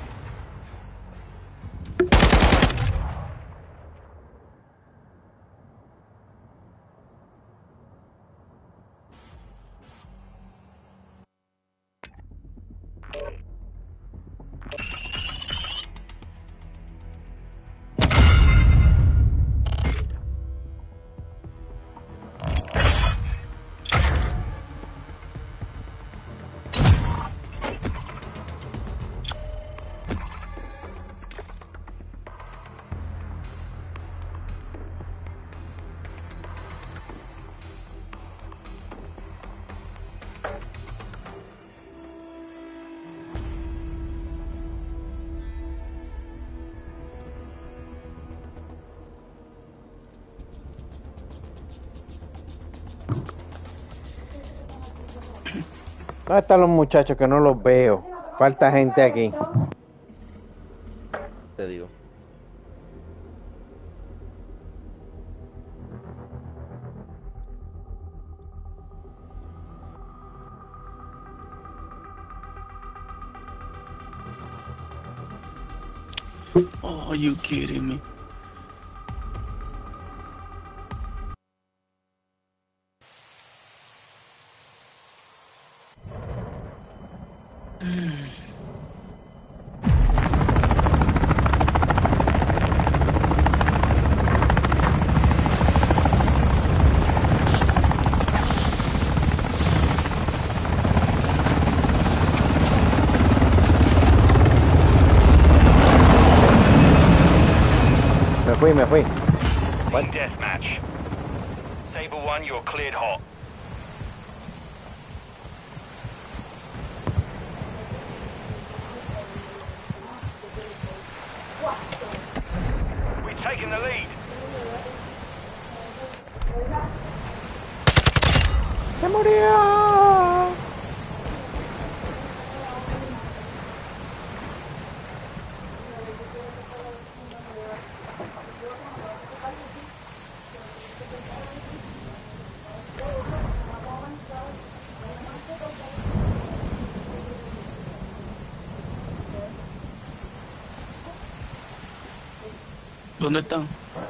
S4: ¿Dónde están los muchachos que no los veo? Falta gente aquí.
S3: Te digo.
S5: Oh, are you kidding me?
S4: Me fui, me fui.
S2: One deathmatch. Saber one, you're cleared hot. We've taken the lead.
S4: murió.
S5: ¿Dónde están?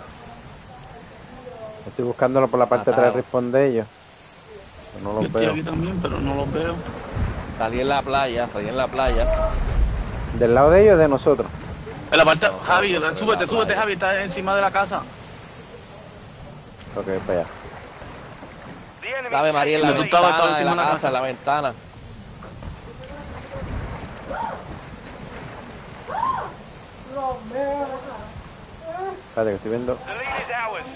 S4: Estoy buscándolo por la parte de atrás del
S3: Matado.
S4: respawn de ellos. No
S5: Yo
S4: los
S5: estoy
S4: veo.
S5: aquí también, pero no los veo.
S3: Salí en la playa, salí en la playa.
S4: ¿Del lado de ellos o de nosotros?
S5: En la parte,
S3: No,
S5: Javi,
S3: no, no, no,
S5: súbete,
S3: no,
S5: súbete,
S3: no.
S5: Javi, está encima de la casa.
S4: Ok, para allá.
S1: The enemy
S3: Sabe María en la
S5: Donde tú estabas, estaba
S3: ventana, en
S5: encima
S3: la
S5: de la
S3: casa,
S5: casa.
S3: en la ventana.
S4: Espérate que estoy viendo.
S1: The lead is ours.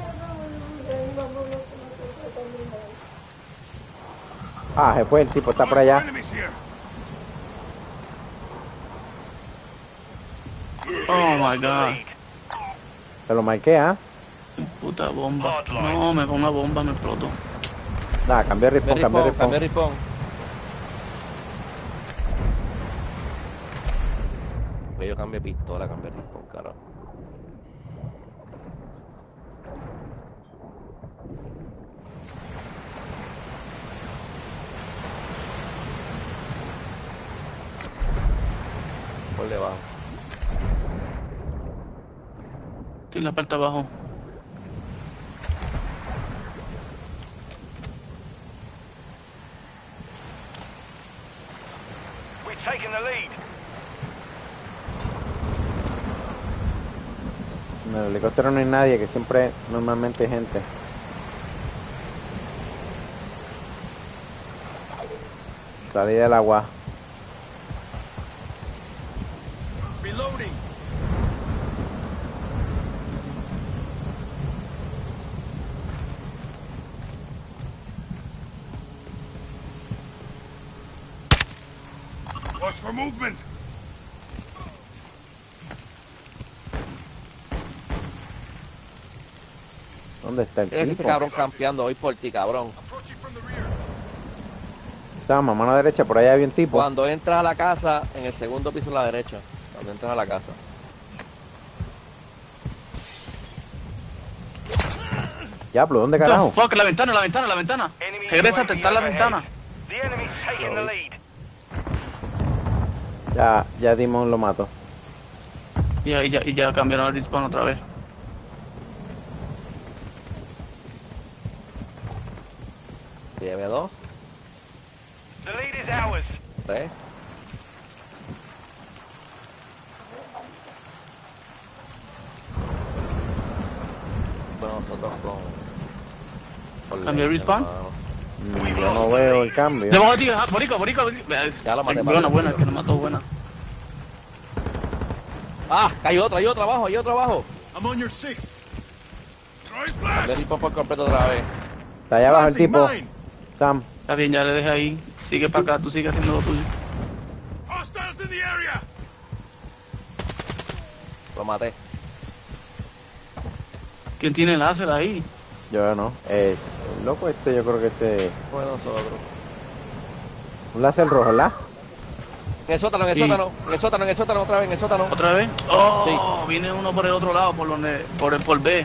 S4: Ah, se fue el tipo, está por allá.
S1: Enemies here.
S5: Oh my god.
S4: Se lo marqué, ¿ah?
S5: Puta bomba. No, me fue una bomba, me explotó.
S4: Nada, cambié de respawn, cambié de
S3: Respawn, cambié
S4: respawn.
S3: respawn. Pues yo cambié pistola, cambié respawn, carajo. Por debajo.
S5: Estoy en la parte de abajo.
S1: We've taken the lead.
S4: En el helicóptero no hay nadie, que siempre normalmente hay gente. Salí del agua.
S1: Reloading. Watch for movement.
S4: ¿Dónde está el
S3: Es este
S4: tipo?
S3: cabrón campeando hoy por ti, cabrón.
S1: Approaching from the rear.
S4: Sama, mano derecha, por allá había un tipo.
S3: Cuando entras a la casa, en el segundo piso a la derecha. Cuando entras a la casa.
S4: Diablo, ¿dónde
S5: What the
S4: carajo?
S5: fuck, la ventana, la ventana, la ventana.
S1: Enemy
S5: Regrésate, está en la
S1: U A V
S5: ventana.
S1: ahead. The enemy's taking the lead.
S4: Ya, ya Dimon lo mato.
S5: Y ahí ya, y ya cambiaron el respawn otra vez.
S3: Lleve dos,
S1: The lead is ours.
S3: tres. Bueno, nosotros con... con
S5: ¿Cambió el
S3: leche,
S5: respawn?
S3: hermano.
S4: Mm, Yo no veo el cambio.
S5: Debajo de ti, ah, borico, borico, borico.
S3: Ya lo maté,
S5: Eh,
S3: maté.
S5: Buena, buena, que lo mató, buena.
S3: Ah, hay otro, hay otro abajo, hay otro abajo.
S1: I'm on your six. Throwing
S3: Cambié
S1: flash.
S3: el respawn por completo otra vez.
S4: Está allá abajo el tipo.
S1: Mine.
S4: Sam,
S5: Está bien, ya le dejé ahí. Sigue para acá, tú sigue haciendo lo tuyo.
S1: Hostiles in the area.
S3: Lo maté.
S5: ¿Quién tiene el láser ahí?
S4: yo no. Es el loco este, yo creo que ese.
S3: Fue nosotros.
S4: Un láser rojo, ¿verdad?
S3: En el sótano, en el
S5: Sí.
S3: sótano, en el sótano, en el sótano, otra vez, en el sótano.
S5: ¿Otra vez? Oh, viene uno por el otro lado, por donde, por el por B.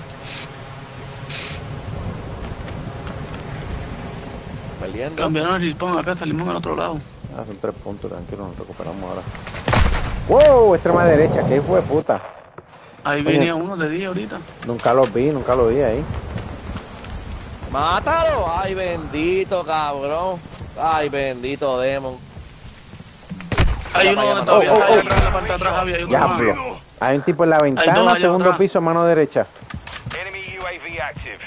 S3: Perdiendo.
S5: Cambiaron el respawn acá, salimos en el otro lado.
S4: Ah, son tres puntos, tranquilo, nos recuperamos ahora. ¡Wow! Extrema derecha, qué hijo de puta.
S5: Ahí
S4: Oye.
S5: venía uno, le dije ahorita.
S4: Nunca los vi, nunca los vi ahí.
S3: ¡Mátalo! ¡Ay, bendito, cabrón! ¡Ay, bendito, Demon!
S5: Hay uno donde todavía
S4: Oh, oh,
S5: está ahí
S4: oh.
S5: atrás en la parte de atrás, Javi. Hay otro más.
S4: Diablo. Hay un tipo en la
S5: dos
S4: ventana,
S5: allá
S4: segundo
S5: atrás.
S4: piso, mano derecha.
S1: Enemy U A V active.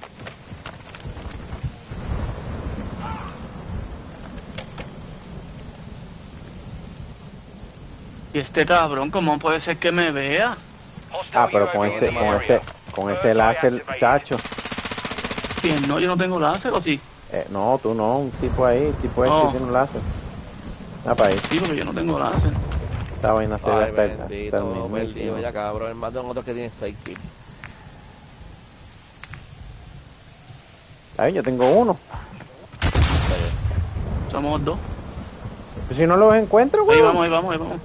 S5: Y este cabrón, ¿cómo puede ser que me vea?
S1: Hostile
S4: Ah, pero
S1: U A
S4: con
S1: V
S4: ese,
S1: in the
S4: con
S1: area.
S4: ese, con ese láser, chacho.
S5: ¿Quién no? Yo no tengo láser, ¿o sí?
S4: Eh, no, tú no, un tipo ahí, un tipo este
S5: Oh.
S4: tiene un láser. Ah, para ahí.
S5: Sí, porque yo no tengo láser.
S4: Esta vaina se ve
S3: ¡Ay,
S4: hasta el, hasta el
S3: bendito!
S4: mismísimo.
S3: Perdido ya, cabrón. El más de nosotros que tiene seis kills.
S4: Ahí yo tengo uno.
S5: Somos dos.
S4: Pues si no los encuentro, güey.
S5: Ahí vamos, ahí vamos, ahí vamos.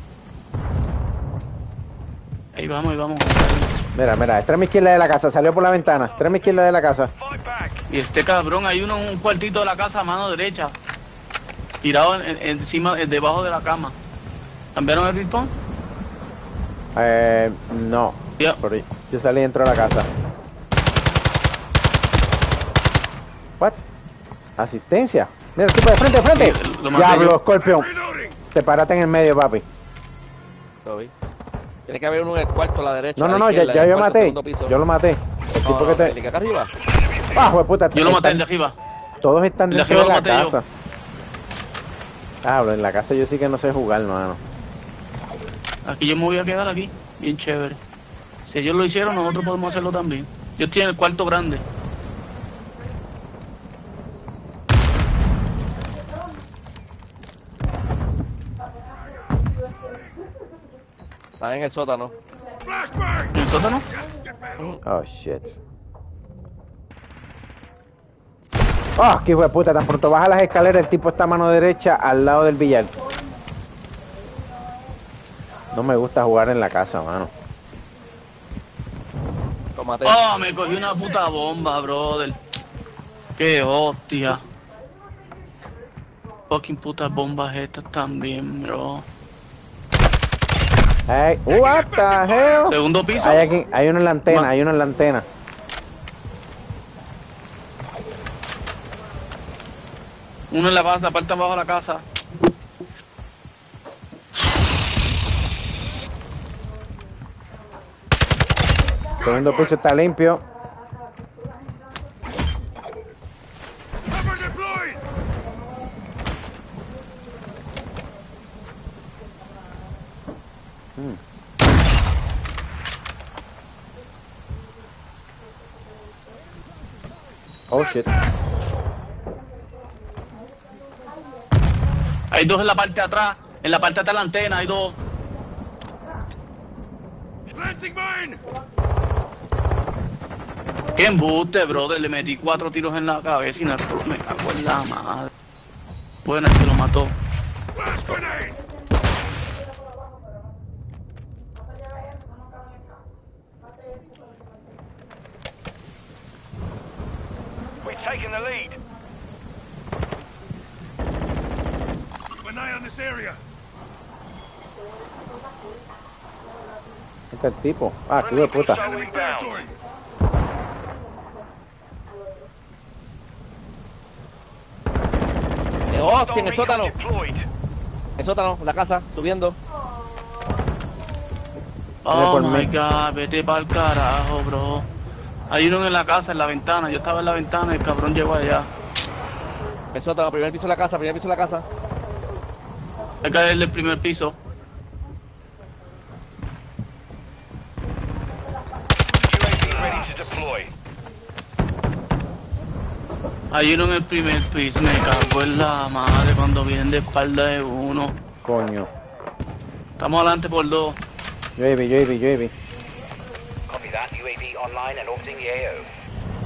S5: Ahí vamos, ahí vamos.
S4: Mira, mira, está a mi izquierda de la casa, salió por la ventana. Está a mi izquierda de la casa.
S1: Fight back.
S5: Y este cabrón, hay uno en un cuartito de la casa a mano derecha. Tirado en- en- encima, eh, debajo de la cama. ¿Cambiaron el respawn?
S4: Eh, no.
S5: Ya.
S4: Por ahí. Yo salí dentro de la casa. What? Asistencia. Mira, el tipo de frente, de frente.
S5: Sí, lo maté
S4: Diablo,
S5: yo.
S4: Scorpion.
S1: Reloading.
S4: Sepárate en el medio, papi.
S3: Lo vi. Tiene que haber uno en el cuarto a la derecha.
S4: No, no,
S3: a la
S4: no, ya,
S3: izquierda,
S4: ya
S3: en el
S4: yo
S3: cuarto,
S4: maté.
S3: segundo piso.
S4: Yo lo maté. El
S3: No,
S4: tipo
S3: no,
S4: que te.
S3: el que acá arriba.
S4: Ah, jue puta.
S5: Yo lo maté, el
S4: están-
S5: de arriba.
S4: Todos están
S5: el de
S4: dentro de
S5: arriba
S4: la
S5: lo maté yo.
S4: casa. Diablo, en la casa yo sí que no sé jugar, mano.
S5: Aquí yo me voy a quedar aquí. Bien chévere. Si ellos lo hicieron, nosotros podemos hacerlo también. Yo estoy en el cuarto grande.
S3: Está en el sótano.
S1: Flashbang.
S5: ¿En el sótano?
S4: Oh, shit. Oh, qué hijo de puta, tan pronto baja las escaleras, el tipo está a mano derecha al lado del billar. No me gusta jugar en la casa, mano.
S3: Lo maté.
S5: Oh, me cogí una puta bomba, brother. Qué hostia. Fucking putas bombas estas también, bro.
S4: Hey, what the hell?
S5: Segundo piso.
S4: Hay aquí, hay uno en la antena,
S5: Ma-
S4: hay uno en la antena.
S5: Uno en la, base, la parte abajo de la casa.
S4: Segundo piso está limpio.
S1: Cover deployed.
S4: Oh shit.
S5: Hay dos en la parte de atrás. En la parte de atrás de la antena hay dos.
S1: Planting mine.
S5: Qué embuste, brother. Le metí cuatro tiros en la cabeza y me me cago en la madre. Bueno, se lo mató.
S1: Flash grenade.
S2: We've taken the lead.
S1: Keep an eye on this area.
S4: Este es el tipo. Ah, qué hijo de puta.
S1: Enemy territory.
S3: Eh, hostia, en el
S2: Recon
S3: sótano.
S2: deployed.
S3: En el sótano, la casa, subiendo.
S5: Oh
S4: por
S5: my
S4: mí.
S5: god, vete pa'l carajo, bro. Hay uno en la casa, en la ventana. Yo estaba en la ventana y el cabrón llegó allá.
S3: El sótano, primer piso de la casa, primer piso de la casa.
S5: Hay que caerle el primer piso.
S2: U A V ready to deploy.
S5: Hay uno en el primer piso. Me cago en la madre cuando vienen de espalda de uno.
S4: Coño.
S5: Estamos adelante por dos.
S4: U A V, U A V, U A V.
S2: Copy that. U A V online and orbiting the A O.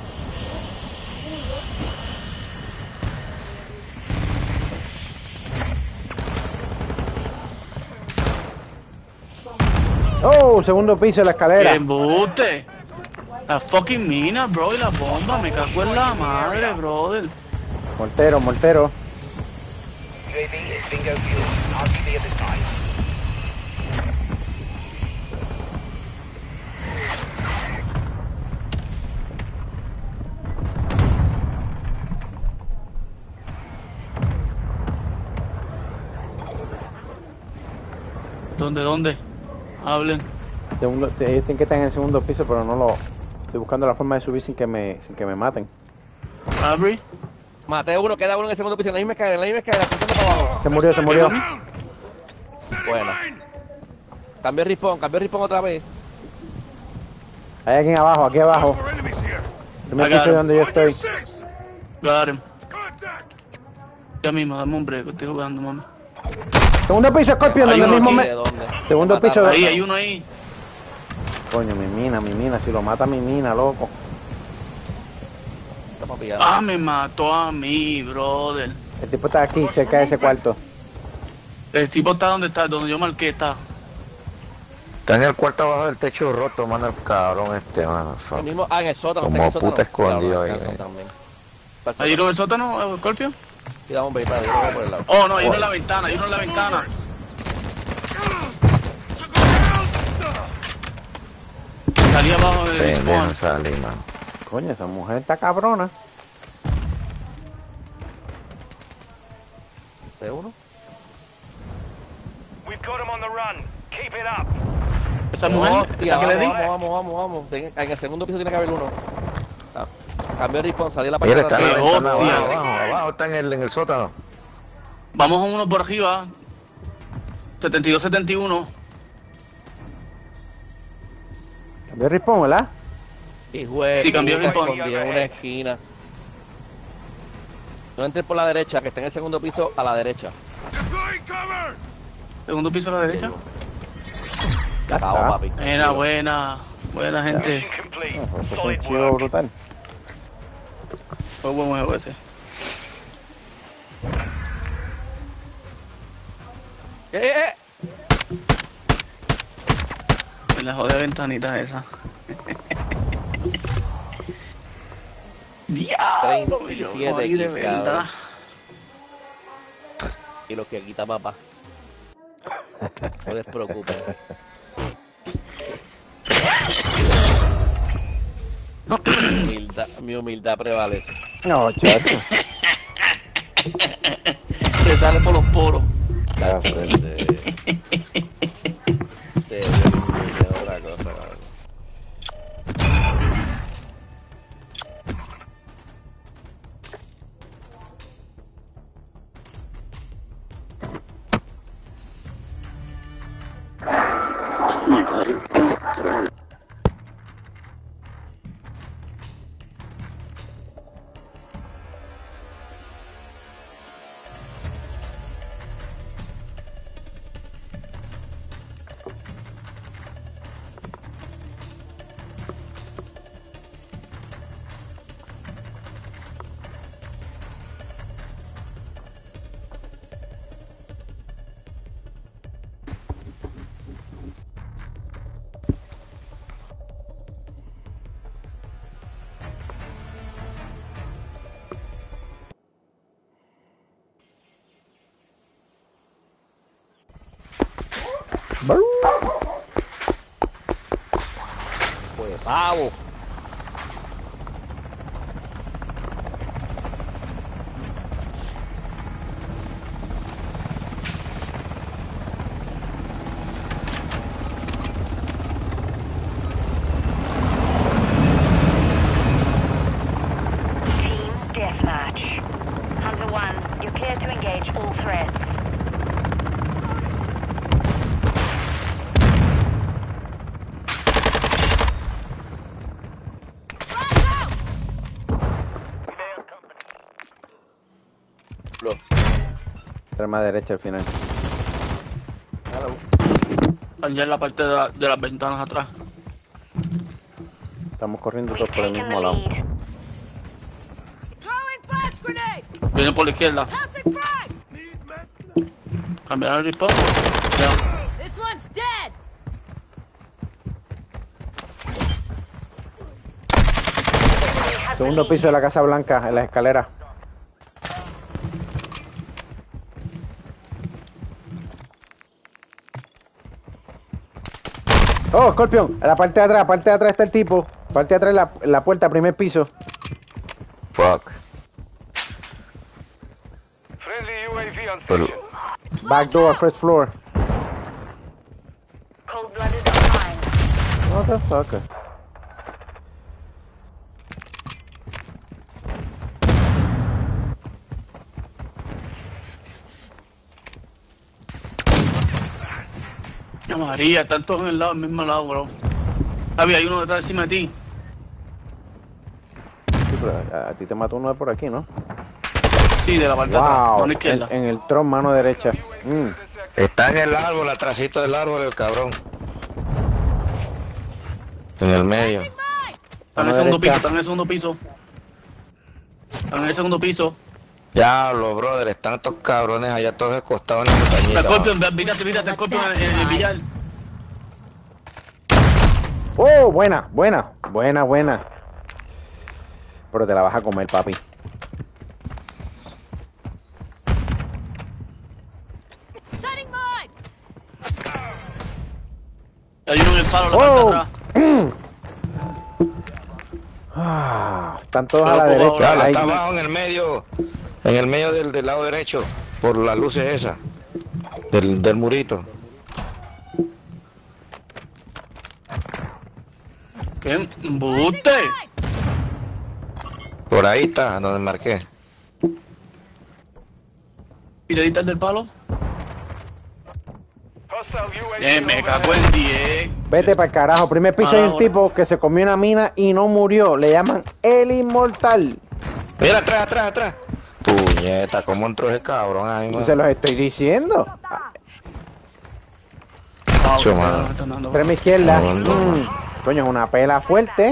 S4: Oh, segundo piso de la
S5: ¡Qué
S4: escalera.
S5: embuste! La fucking mina, bro, y la bomba. Me cago en la madre, brother.
S4: Mortero, mortero.
S2: U A V is bingo fuel. R T B at this time.
S5: ¿Dónde, dónde? Hablen.
S4: Segundo, ellos tienen que estar en el segundo piso, pero no lo. Estoy buscando la forma de subir sin que me, sin que me maten.
S5: Abri.
S3: Maté uno, queda uno en el segundo piso, en la misma escalera, en la misma escalera, apuntando para abajo.
S4: Se murió, se murió.
S1: Down. Setting
S3: Bueno.
S1: mine.
S3: Cambió el respawn, cambió el respawn otra vez.
S4: Hay alguien abajo, aquí abajo.
S1: For enemies here.
S4: Primer
S5: I got
S4: piso
S5: him.
S4: donde yo
S1: On your
S4: estoy.
S1: six.
S5: Got him.
S1: Contact.
S5: Ya mismo, dame un break, estoy jugando, mami.
S4: Segundo piso, Scorpion,
S5: Hay
S4: donde
S5: uno
S4: mismo
S5: aquí,
S4: me.
S3: ¿De dónde?
S4: Segundo
S3: Me mataron.
S4: piso.
S5: Ahí, hay uno ahí.
S4: Coño, mi mina, mi mina. Si lo mata mi mina, loco.
S3: Estamos pillados.
S5: Ah, me mató a mí, brother.
S4: El tipo está aquí, cerca de ese cuarto.
S5: El tipo está donde está, donde yo marqué está.
S9: Está en el cuarto abajo del techo roto, mano, el cabrón este, mano.
S3: El
S9: Son-
S3: mismo, ah, en el sótano.
S9: Como
S3: está en el
S9: puta
S3: sótano.
S9: escondido
S3: Cabrón,
S9: ahí,
S3: cabrón,
S9: eh.
S3: también. Para el
S5: ¿Hay uno
S3: sótano.
S5: en el sótano, Scorpio?
S3: Sí, dame un beso, para, yo lo voy por el lado.
S5: Oh, no, hay uno en la ventana, hay uno en la ventana. Salí abajo del
S9: Pendejo
S5: spawn.
S9: salí, mano.
S4: Coño, esa mujer está cabrona.
S3: ¿De uno?
S2: We've got him on the run. Keep it up.
S5: Esa mujer,
S3: Hostia,
S5: esa que le di.
S3: vamos, vamos, vamos, vamos. En en el segundo piso tiene que haber uno. Ah, cambió de respawn, salí a la parte
S9: Mira,
S3: de
S9: está en la
S3: atrás.
S5: Qué
S9: ventana
S5: hostia.
S9: abajo, abajo, abajo, está en el, en el sótano.
S5: Vamos a uno por arriba. setenta y dos setenta y uno.
S4: Cambió el respawn, ¿verdad?
S3: Hijo de
S5: Sí, cambió de
S3: puta,
S5: respawn.
S3: escondido en una esquina. No entres por la derecha, que está en el segundo piso a la derecha.
S5: Segundo piso a la derecha.
S3: Ya
S4: está.
S3: acabó, papi.
S5: Buena, buena. Buena gente.
S2: Mission complete.
S4: Eso fue un
S2: Solid
S4: chivo
S2: work.
S4: brutal.
S5: Fue buen juego ese.
S3: ¡Eh, eh, eh!
S5: En la jodida ventanita esa. Diablo,
S3: treinta y
S5: yo
S3: siete
S5: morí de
S3: kills,
S5: verdad.
S3: cabrón. Y lo que quita papá. No te preocupes. Mi humildad, mi humildad prevalece.
S4: No, chacho.
S5: Te sale por los poros.
S4: Ya sé.
S3: De, de, de otra cosa, cabrón. Pues pavo.
S6: Team deathmatch. Hunter one, you're clear to engage all threats.
S3: Lo-
S4: Extrema derecha al final.
S3: Hello.
S5: Están ya en la parte de, la- de las ventanas atrás.
S4: Estamos corriendo
S6: We've
S4: todos por el
S6: taken the
S4: mismo lado.
S6: lead.
S7: Throwing flash grenade!
S5: Viene por la izquierda.
S7: Tossing frag!
S5: Cambiaron el respawn. Ya.
S7: This one's dead!
S4: Segundo piso de la Casa Blanca, en las escaleras. Oh, Scorpion, en la parte de atrás, parte de atrás está el tipo. Parte de atrás, la, la puerta, primer piso.
S9: Fuck.
S1: Friendly U A V on
S9: Pero,
S1: station.
S4: Back door, first floor.
S6: Cold-blooded online.
S4: What the fuck?
S5: Ya, María, están todos en el lado, el mismo lado, bro. Javi, hay uno detrás encima de ti.
S4: Sí, pero a, a ti te mató uno de por aquí, ¿no?
S5: Sí, de la parte de atrás, no a
S4: Wow,
S5: la
S4: en,
S5: izquierda.
S4: en el tron, mano derecha. Mm.
S9: está en el árbol, atrásito del árbol, el cabrón. En el medio.
S5: Están en
S4: Mano
S5: el segundo
S4: derecha.
S5: piso, están en el segundo piso. Están en el segundo piso.
S9: Diablo, brother, están estos cabrones allá todos acostados en la montañita.
S5: Scorpion, mírate, mírate, Scorpion en, en el billar.
S4: Oh, buena, buena, buena, buena. Pero te la vas a comer, papi.
S7: Setting mine.
S5: Hay uno en el palo, la
S4: Oh.
S5: parte de atrás.
S4: Ah, están todos a la
S5: Pero,
S4: derecha.
S9: Claro,
S4: Ahí.
S9: está abajo en el medio, en el medio del, del lado derecho, por las luces esas, del, del murito.
S5: ¿Qué embuste?
S9: Por ahí está, donde marqué.
S5: ¿Y le diste el del palo?
S1: Hostile U A V
S5: Eh, me
S1: overhead.
S5: cago en diez.
S4: Vete para el carajo. Primer piso hay un
S5: Ahora.
S4: tipo que se comió una mina y no murió. Le llaman el inmortal.
S9: Mira, atrás, atrás, atrás. Puñeta, ¿cómo entró ese cabrón ahí,
S4: Yo
S9: man?
S4: se los estoy diciendo.
S5: Ah,
S9: Cho,
S5: ok,
S9: mano.
S5: me están dando.
S4: Extrema izquierda.
S9: No, no,
S4: Mm. Coño, es una pela fuerte.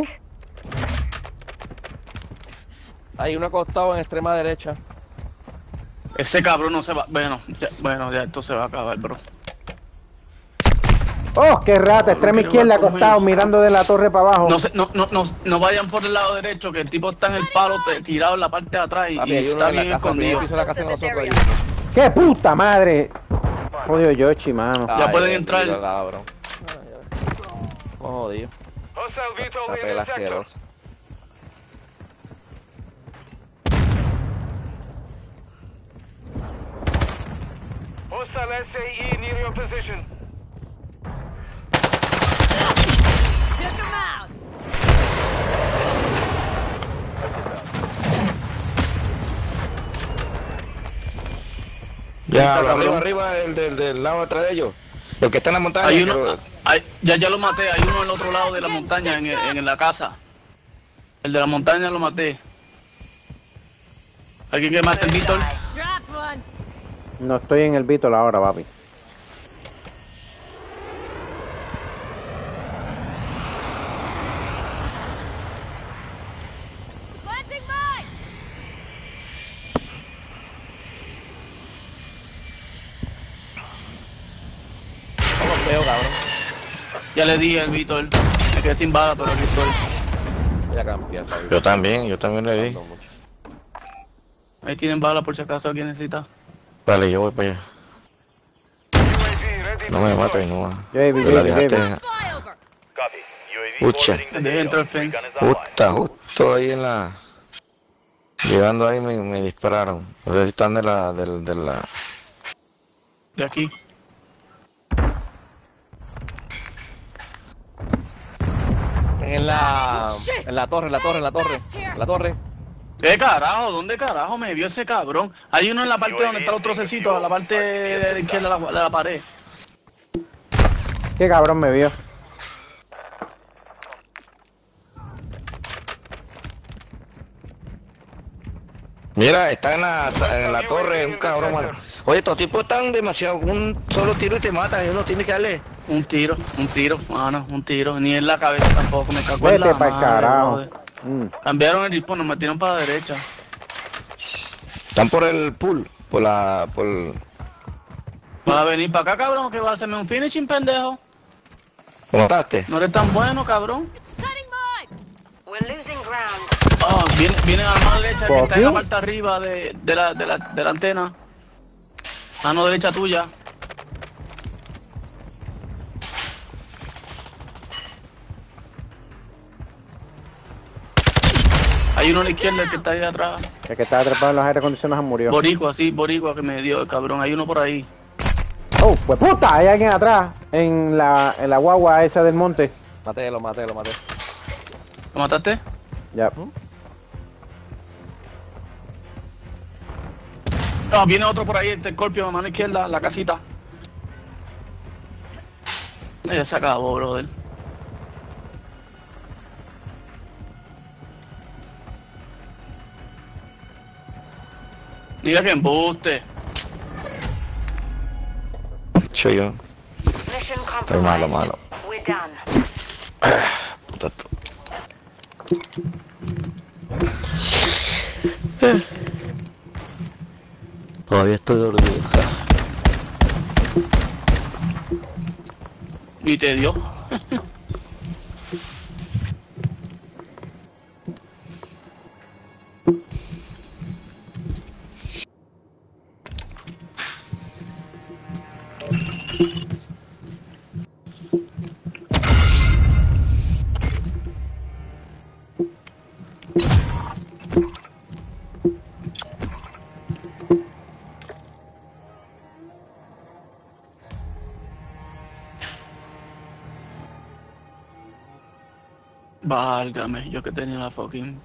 S3: Hay uno acostado en extrema derecha.
S5: Ese cabrón no se va. Bueno, ya, bueno, ya esto se va a acabar, bro.
S4: Oh, qué rata. Extrema
S5: quiero
S4: izquierda
S5: jugar
S4: acostado
S5: conmigo.
S4: mirando de la torre para abajo.
S5: No, se, no, no, no, no vayan por el lado derecho, que el tipo está en el palo te- tirado en la parte de atrás y,
S3: Papi,
S5: y
S3: hay uno
S5: está
S3: en la
S5: bien
S3: casa, primer
S5: escondido.
S3: piso de la casa de nosotros ahí.
S4: ¡Qué puta madre! Jodido Yoshi, mano.
S5: Ya pueden
S3: bendito,
S5: entrar.
S3: cabrón. Oh, jodido.
S1: Hostile
S3: La
S1: V TOL in
S3: pela
S1: the sector.
S3: asquerosa.
S1: Hostile S A E near your position.
S7: Took him out.
S9: Ya,
S5: Está,
S9: arriba,
S5: cabrón.
S9: arriba, del, del, del lado atrás de ellos. El que está en la montaña.
S5: Hay uno,
S9: pero-
S5: hay- ya, ya lo maté, hay uno en el otro lado de la montaña, en, el- en la casa. El de la montaña lo maté. Hay que quemarte el Víctor.
S7: Dropped one.
S4: No estoy en el Beetle ahora, papi.
S7: Planting mine.
S3: No los veo, cabrón.
S5: Ya le di el Víctor. Me quedé sin bala, pero el Víctor.
S3: Voy a cambiar, papi.
S9: Yo también, yo también le di.
S3: No mucho.
S5: Ahí tienen bala por si acaso alguien necesita.
S9: Dale, yo voy para allá.
S1: U A V ready
S9: No
S1: to
S9: me
S1: deploy.
S9: mates, no.
S4: Javi,
S9: Tú la
S4: Javi,
S9: dejaste.
S4: Javi.
S7: Flyover.
S2: Copy. U A V
S9: Pucha.
S2: orbiting the
S5: Dejé
S2: A O.
S5: entrar el fence.
S2: Recon is online.
S9: Justa, justo ahí en la... Llegando ahí me, me dispararon. No sé si están de la... De, de la...
S5: De aquí.
S3: En la... En la torre, en la torre, en la torre. En la torre.
S5: ¿Qué carajo? ¿Dónde carajo me vio ese cabrón? Hay uno en la parte donde está los trocecitos, a la parte de la izquierda de la, de la pared.
S4: Qué cabrón me vio.
S9: Mira, está en la, en la torre, un cabrón, mano. Oye, estos tipos están demasiado... Un solo tiro y te matan, y uno tiene que darle...
S5: Un tiro, un tiro, mano, un tiro. Ni en la cabeza tampoco, me cago en
S4: Vete
S5: la
S4: para el
S5: madre,
S4: carajo.
S5: brother.
S4: Mm.
S5: Cambiaron el dispo, nos metieron para la derecha.
S9: Están por el pool, por la... Por...
S5: Vas a venir para acá, cabrón, que vas a hacerme un finishing, pendejo.
S9: ¿Cómo mataste?
S5: No eres tan bueno, cabrón.
S7: Setting mine.
S6: We're losing ground.
S5: Ah, viene, viene a la mano derecha, que está en la
S4: ¿Por qué?
S5: parte arriba de, de, la, de, la, de la antena. Mano derecha tuya. Hay uno a la izquierda, el que está ahí atrás.
S4: El que estaba atrapado en los aire acondicionados murió.
S5: Boricua, sí, boricua que me dio el cabrón. Hay uno por ahí.
S4: Oh, pues puta, hay alguien atrás. En la, en la guagua esa del monte.
S3: Maté, lo maté, lo maté.
S5: ¿Lo mataste?
S4: Ya.
S5: No, viene otro por ahí, este Scorpio, mano izquierda, la casita. Ya se acabó, brother. Mira que embuste.
S9: Soy yo.
S6: Mission
S9: Estoy malo,
S6: compromised.
S9: malo.
S6: We're done.
S9: Puta tú. Todavía estoy dormido.
S5: Y te dio. Válgame, yo que tenía la fucking...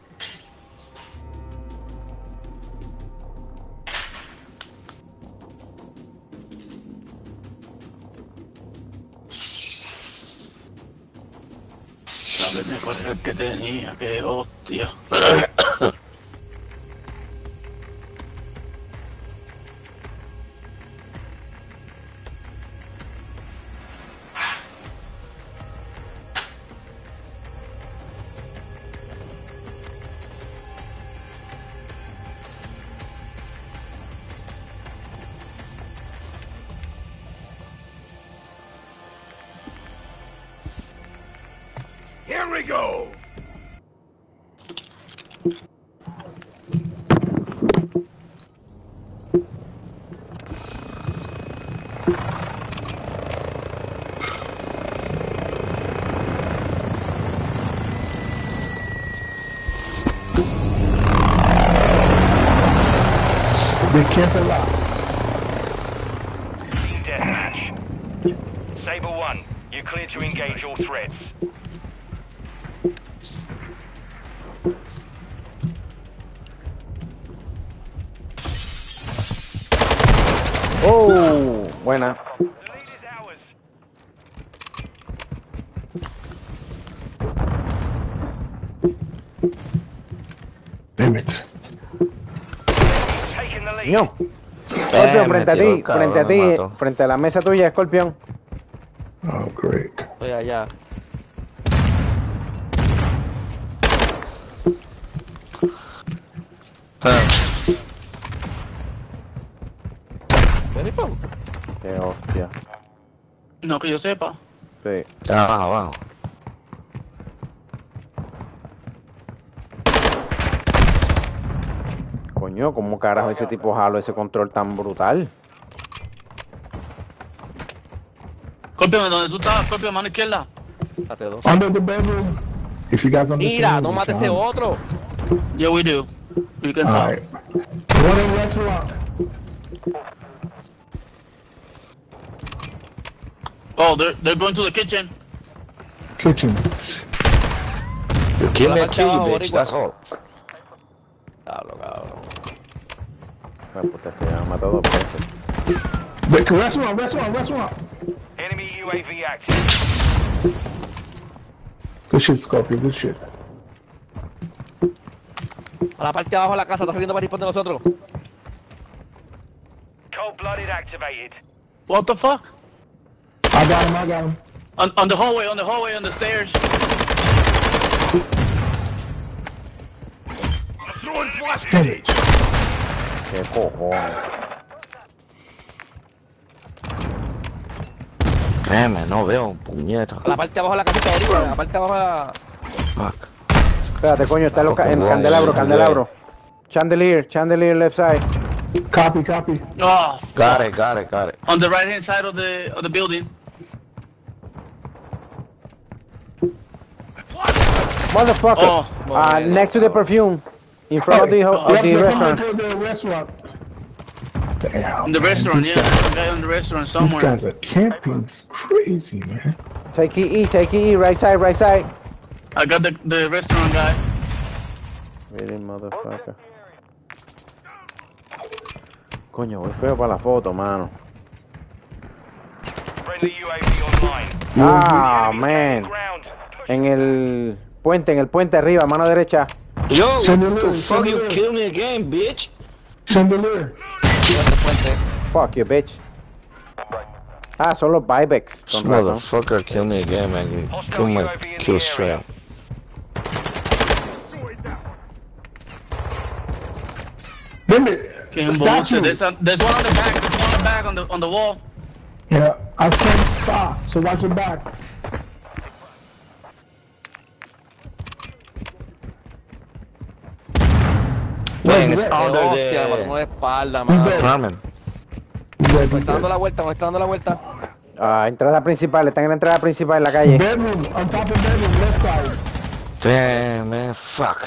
S5: ¿Sabes me acuerdo el que tenía? Que hostia.
S1: Here we go!
S10: Be careful out.
S2: Deathmatch. Saber one, you're clear to engage all threats.
S4: Oh, buena.
S2: The lead is ours.
S10: Damn it.
S2: Taking the lead.
S4: Ño.
S9: Eh,
S4: Scorpion,
S9: me
S4: frente a
S9: tiró
S4: ti,
S9: el cabrón,
S4: frente a
S9: me
S4: ti,
S9: mató.
S4: frente a la mesa tuya, Scorpion.
S10: Oh, great.
S3: Estoy allá.
S9: Ah,
S3: Vení, pum.
S4: Qué hostia.
S5: No que yo sepa.
S4: Sí.
S9: abajo, abajo.
S4: Coño, ¿cómo carajo ese tipo jalo ese control tan brutal?
S5: Scorpion, ¿dónde tú estás? Scorpion, mano izquierda.
S3: Date dos.
S10: Under the bedroom. If you guys understand.
S3: Mira, no
S10: English,
S3: mate ese
S10: um,
S3: otro.
S5: Yeah, we do. We can
S10: All
S5: talk.
S10: right. One in restaurant.
S5: Oh, they're, they're going to the kitchen.
S10: Kitchen.
S9: You kill me,
S3: La
S9: kill you,
S3: parte
S9: bitch.
S3: abajo,
S9: That's all.
S3: Cabrón, cabrón.
S4: Bueno, puta, este ya me ha matado dos veces.
S10: The restaurant, restaurant, restaurant.
S2: Enemy U A V active.
S10: Good shit, Scorpio. Good shit.
S3: A la parte de abajo de la casa, está saliendo para responder nosotros.
S2: Cold-blooded activated.
S5: What the fuck?
S10: I got him. I got him.
S5: On, on the hallway, on the hallway, on the stairs.
S1: Throwing flash
S10: Damn
S1: grenade!
S10: it.
S4: Qué cojones.
S9: Créeme, no veo, puñeta.
S3: A la parte de abajo de la casita, ahorita, a la parte de abajo de la...
S9: Fuck.
S4: Espérate, coño, está en, los ca- en
S9: Fucking
S4: candelabro,
S9: wrong,
S4: candelabro. Chandelier, chandelier left side.
S10: Copy, copy.
S5: Oh,
S9: Got it, got it, got it.
S5: on the right hand side of the of the building.
S4: Motherfucker.
S5: Oh,
S4: uh, next to the perfume. In front of the, ho- of
S10: Yes,
S4: the
S10: they're
S4: restaurant.
S10: coming to the restaurant. Damn.
S5: In the
S10: man,
S5: restaurant,
S10: these
S5: yeah.
S10: guys-
S5: Some guy in the restaurant
S10: These
S5: somewhere.
S10: guys are camping. It's crazy, man.
S4: Take it E, take it E, right side, right side.
S5: I got the the restaurant guy.
S4: Really, motherfucker. Coño, voy feo para la foto, mano.
S2: Friendly U A V online.
S4: Ah,
S2: Enemy
S4: man.
S2: ground.
S4: En el puente, en el puente arriba, mano derecha.
S9: Yo, what
S10: Chandelier,
S9: the fuck you
S10: chandelier.
S9: kill me again, bitch?
S10: Chandelier.
S4: Fuck you, bitch. Ah, son los buybacks.
S9: This
S4: Con razón.
S9: motherfucker kill me again, man. You
S2: Hostile
S9: kill my
S2: U A V in the
S9: kill
S2: area.
S9: stream.
S10: Damn it.
S5: Que embuste.
S10: Statue.
S5: There's, a, there's one on the back. There's one on the back on the on the wall.
S10: Yeah, I said stop, so watch your back.
S9: Man, it's
S10: Red.
S9: under
S3: Hostia, me mató
S9: the
S3: con la espalda, mano.
S10: Red.
S9: apartment.
S10: Red,
S3: Me está dando
S10: red.
S3: la vuelta, me está dando la vuelta.
S4: Ah, entrada principal, están en la entrada principal en la calle.
S10: Bedroom, on top of bedroom, left side.
S9: Damn, man, fuck.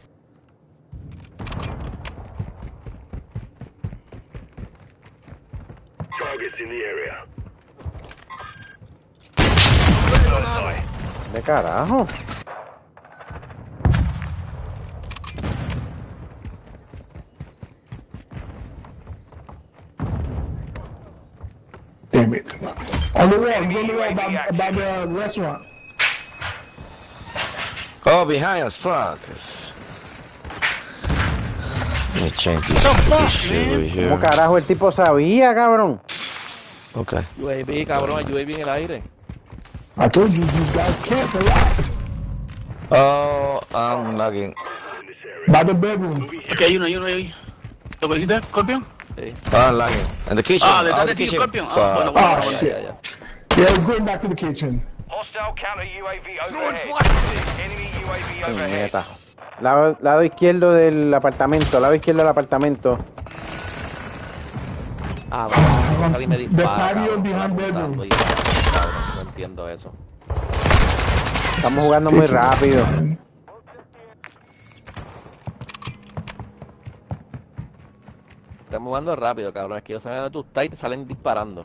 S4: De carajo.
S10: Damn it. On the wall, he's on the wall by, by the restaurant.
S9: Oh, behind us, fuck. Let me change this,
S5: The fuck,
S9: this shit
S5: man?
S9: over here.
S4: ¿Cómo carajo el tipo sabía, cabrón?
S9: Okay.
S3: U A V, cabrón, U A V en el aire.
S10: I told you, these guys can't a lot.
S9: Oh, I'm lagging.
S10: By the bedroom.
S5: Aquí hay uno, hay uno ahí. ¿Lo que dijiste, Scorpion?
S3: Sí.
S9: I'm lagging. In the kitchen.
S5: Ah, detrás
S9: oh,
S5: de
S9: the
S5: ti,
S9: kitchen.
S5: Scorpion. Ah,
S9: Fuck.
S5: bueno, bueno,
S10: Oh,
S5: bueno.
S10: shit.
S3: Ya, ya.
S10: Yeah, he's going back to the kitchen.
S2: Hostile counter U A V overhead. Enemy U A V overhead.
S4: Puñeta. Lado, lado izquierdo del apartamento, lado izquierdo del apartamento.
S3: Ah, bueno, salí y me
S10: The
S3: dispara,
S10: patio
S3: cabrón,
S10: behind
S3: apuntando
S10: bedroom.
S3: y- cabrón, no entiendo eso.
S4: Estamos jugando muy rápido.
S3: Estamos jugando rápido, cabrón. Es que ellos saben dónde tú estás y te salen disparando.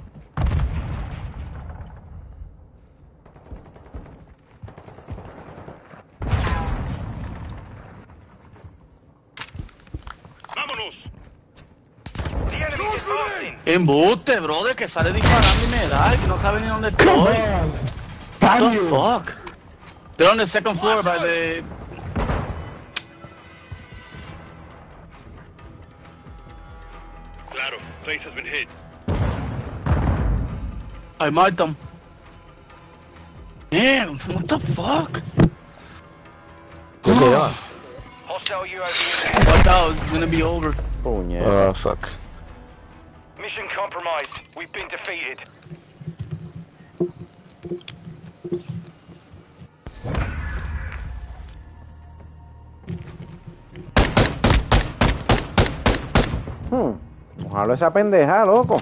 S2: The enemy is advancing.
S5: Embuste, brother, que sale disparando y me da, que no sabe ni dónde
S10: Come
S5: estoy.
S10: on.
S5: What the
S10: Patio.
S5: fuck? They're on the second floor by the...
S1: Claro, place has been hit.
S5: I marked them. Damn, what the fuck?
S9: Where's they on?
S2: Hostile U A V in
S5: I
S2: the
S5: thought that was gonna be over.
S4: Puñeta.
S9: Oh, fuck.
S2: Mission compromised. We've been defeated.
S4: Hmm. Ojalá esa pendeja, loco.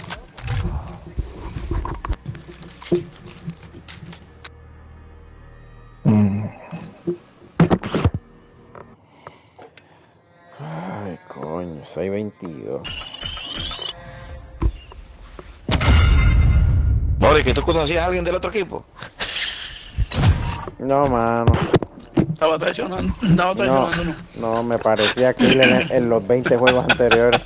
S4: Ay, coño, seis veintidós.
S9: Boris, ¿que tú conocías a alguien del otro equipo?
S4: No, mano.
S5: Estaba traicionando, estaba
S4: No,
S5: traicionando.
S4: no, me parecía que en, en los veinte juegos anteriores.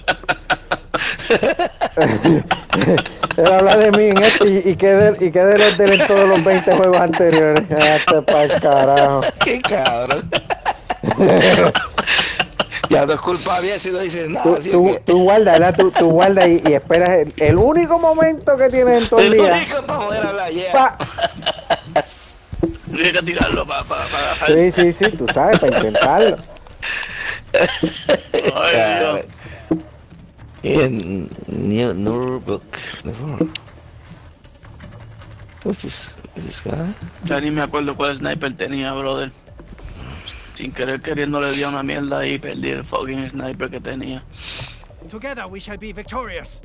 S4: Él habla de mí en este y, y que de, y que de los de él en todos los veinte juegos anteriores. Este pa'l carajo.
S9: Qué cabrón. Ya no es culpa mía si no dices nada.
S4: Tú,
S9: así
S4: tú,
S9: que-
S4: tú guarda, ¿verdad? Tú, tú guarda y, y esperas el, el único momento que tienes en todo el
S9: El
S4: día.
S9: único para poder hablar, yeah.
S4: Pa-
S5: Tienes que tirarlo para pa, pa bajar.
S4: Sí, sí, sí, tú sabes, para intentarlo.
S5: Ay, Dios.
S9: In New Nuremberg. Never. What's this? Is this guy?
S5: Ya ni me acuerdo cuál sniper tenía, brother. Sin querer queriendo le di a una mierda y perdí el fucking sniper que tenía.
S7: Together we shall be victorious.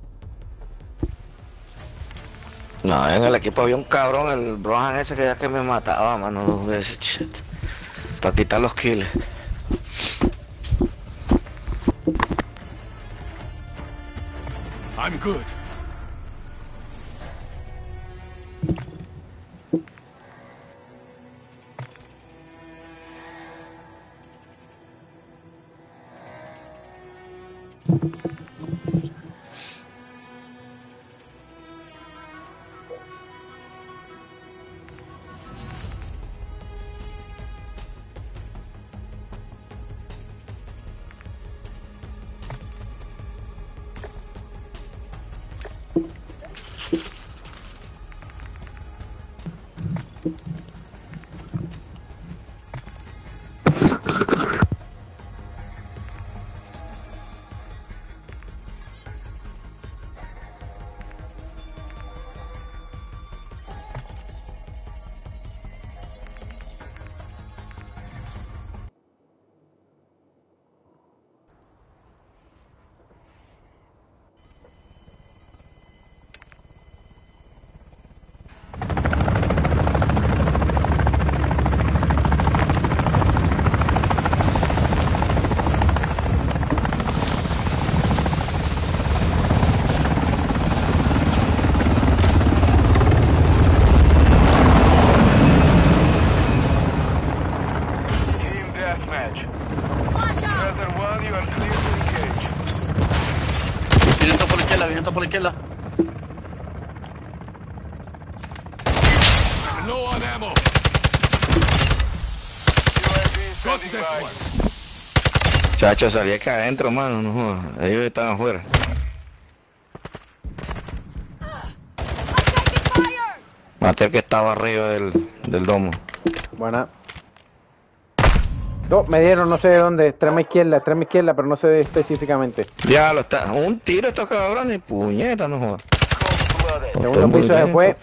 S9: No, en el equipo había un cabrón, el Brohan ese que ya que me mataba, mano, dos veces, shit. Para quitar los kills.
S1: I'm good.
S5: viene esto por la izquierda.
S1: Low on ammo. U A V standing by.
S9: Chacho, salí acá adentro, mano, no jodas. Ellos estaban afuera. Maté el que estaba arriba del, del domo.
S4: Buena. No, me dieron, no sé de dónde. Extrema izquierda, extrema izquierda, pero no sé específicamente.
S9: Ya lo está. Un tiro estos cabrones, puñeta, no jodas.
S4: Segundo piso se fue.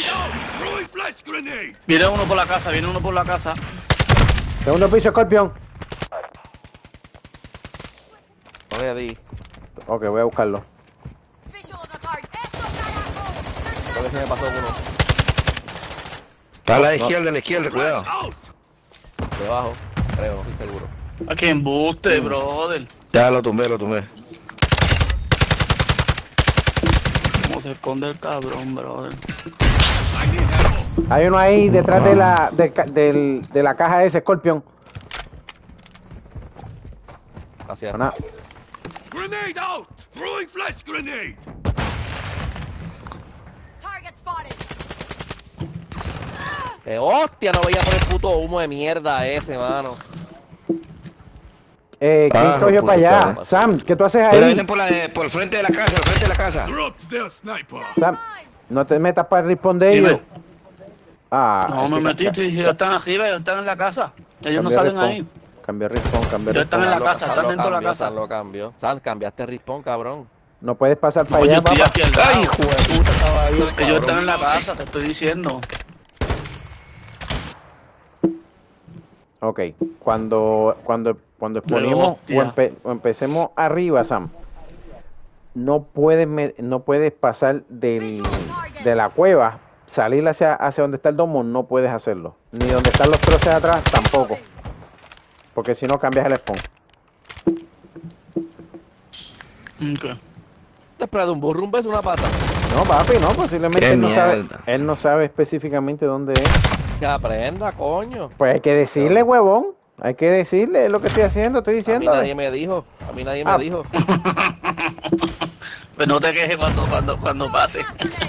S5: Viene uno por la casa, viene uno por la casa.
S4: Segundo piso, Scorpion.
S3: No le di.
S4: Ok, voy a buscarlo.
S3: Creo que se me pasó uno.
S9: Está a la izquierda, a la izquierda, cuidado.
S3: Debajo, creo, no estoy seguro.
S5: Aquí embuste, brother.
S9: Ya lo tumbé, lo tumbé.
S5: ¿Cómo se esconde el cabrón, brother?
S4: Hay uno ahí detrás de la de, ca- del, de la caja de ese Scorpion.
S3: Gracias.
S4: Buena.
S1: Grenade out! Throwing flash grenade!
S7: Target spotted.
S3: Eh, hostia, no veía por el puto humo de mierda ese, mano.
S4: Eh, ¿quién
S9: Ah,
S4: cogió
S9: puta,
S4: para allá?
S3: caramba.
S4: Sam, ¿qué tú haces
S9: Pero
S4: ahí?
S9: vienen por, la de- por el frente de la casa, por el frente de la casa.
S1: Dropped their sniper.
S4: Sam, no te metas para responder
S5: Dime.
S4: ellos. Ah,
S5: No me
S4: este
S5: metí,
S4: ca-
S5: tío, ellos están arriba, ellos están en la casa. Ellos no
S4: cambió
S5: salen
S4: respawn,
S5: ahí.
S4: Cambió respawn, cambió
S5: Ya están en
S4: respawn.
S5: la casa, están
S3: Lo
S5: dentro de la
S3: cambió,
S5: casa.
S3: San lo cambió. San, cambiaste respawn, cabrón.
S4: No puedes pasar para
S5: Oye,
S4: allá,
S5: estoy
S4: papá.
S5: aquí al lado.
S9: Ay, hijo de puta, estaba ahí.
S5: Ellos
S9: cabrón.
S5: están en la casa, te estoy diciendo.
S4: Ok, cuando cuando cuando exponemos o,
S5: hostia.
S4: empe- o empecemos arriba, Sam, no puedes me- no puedes pasar del, de la cueva, salir hacia hacia donde está el domo, no puedes hacerlo, ni donde están los troces atrás tampoco, porque si no cambias el spawn.
S5: Ok.
S3: Te espera de un burro, un beso, una pata.
S4: No, papi, no, posiblemente
S9: Qué
S4: él no sabe,
S9: mierda.
S4: él no sabe específicamente dónde es.
S3: Que aprenda, coño.
S4: Pues hay que decirle, huevón, hay que decirle, es lo que estoy haciendo, estoy
S3: A mí
S4: diciendo.
S3: nadie me dijo. A mí nadie
S4: Ah.
S3: me dijo.
S5: Pues no te quejes cuando, cuando, cuando pase.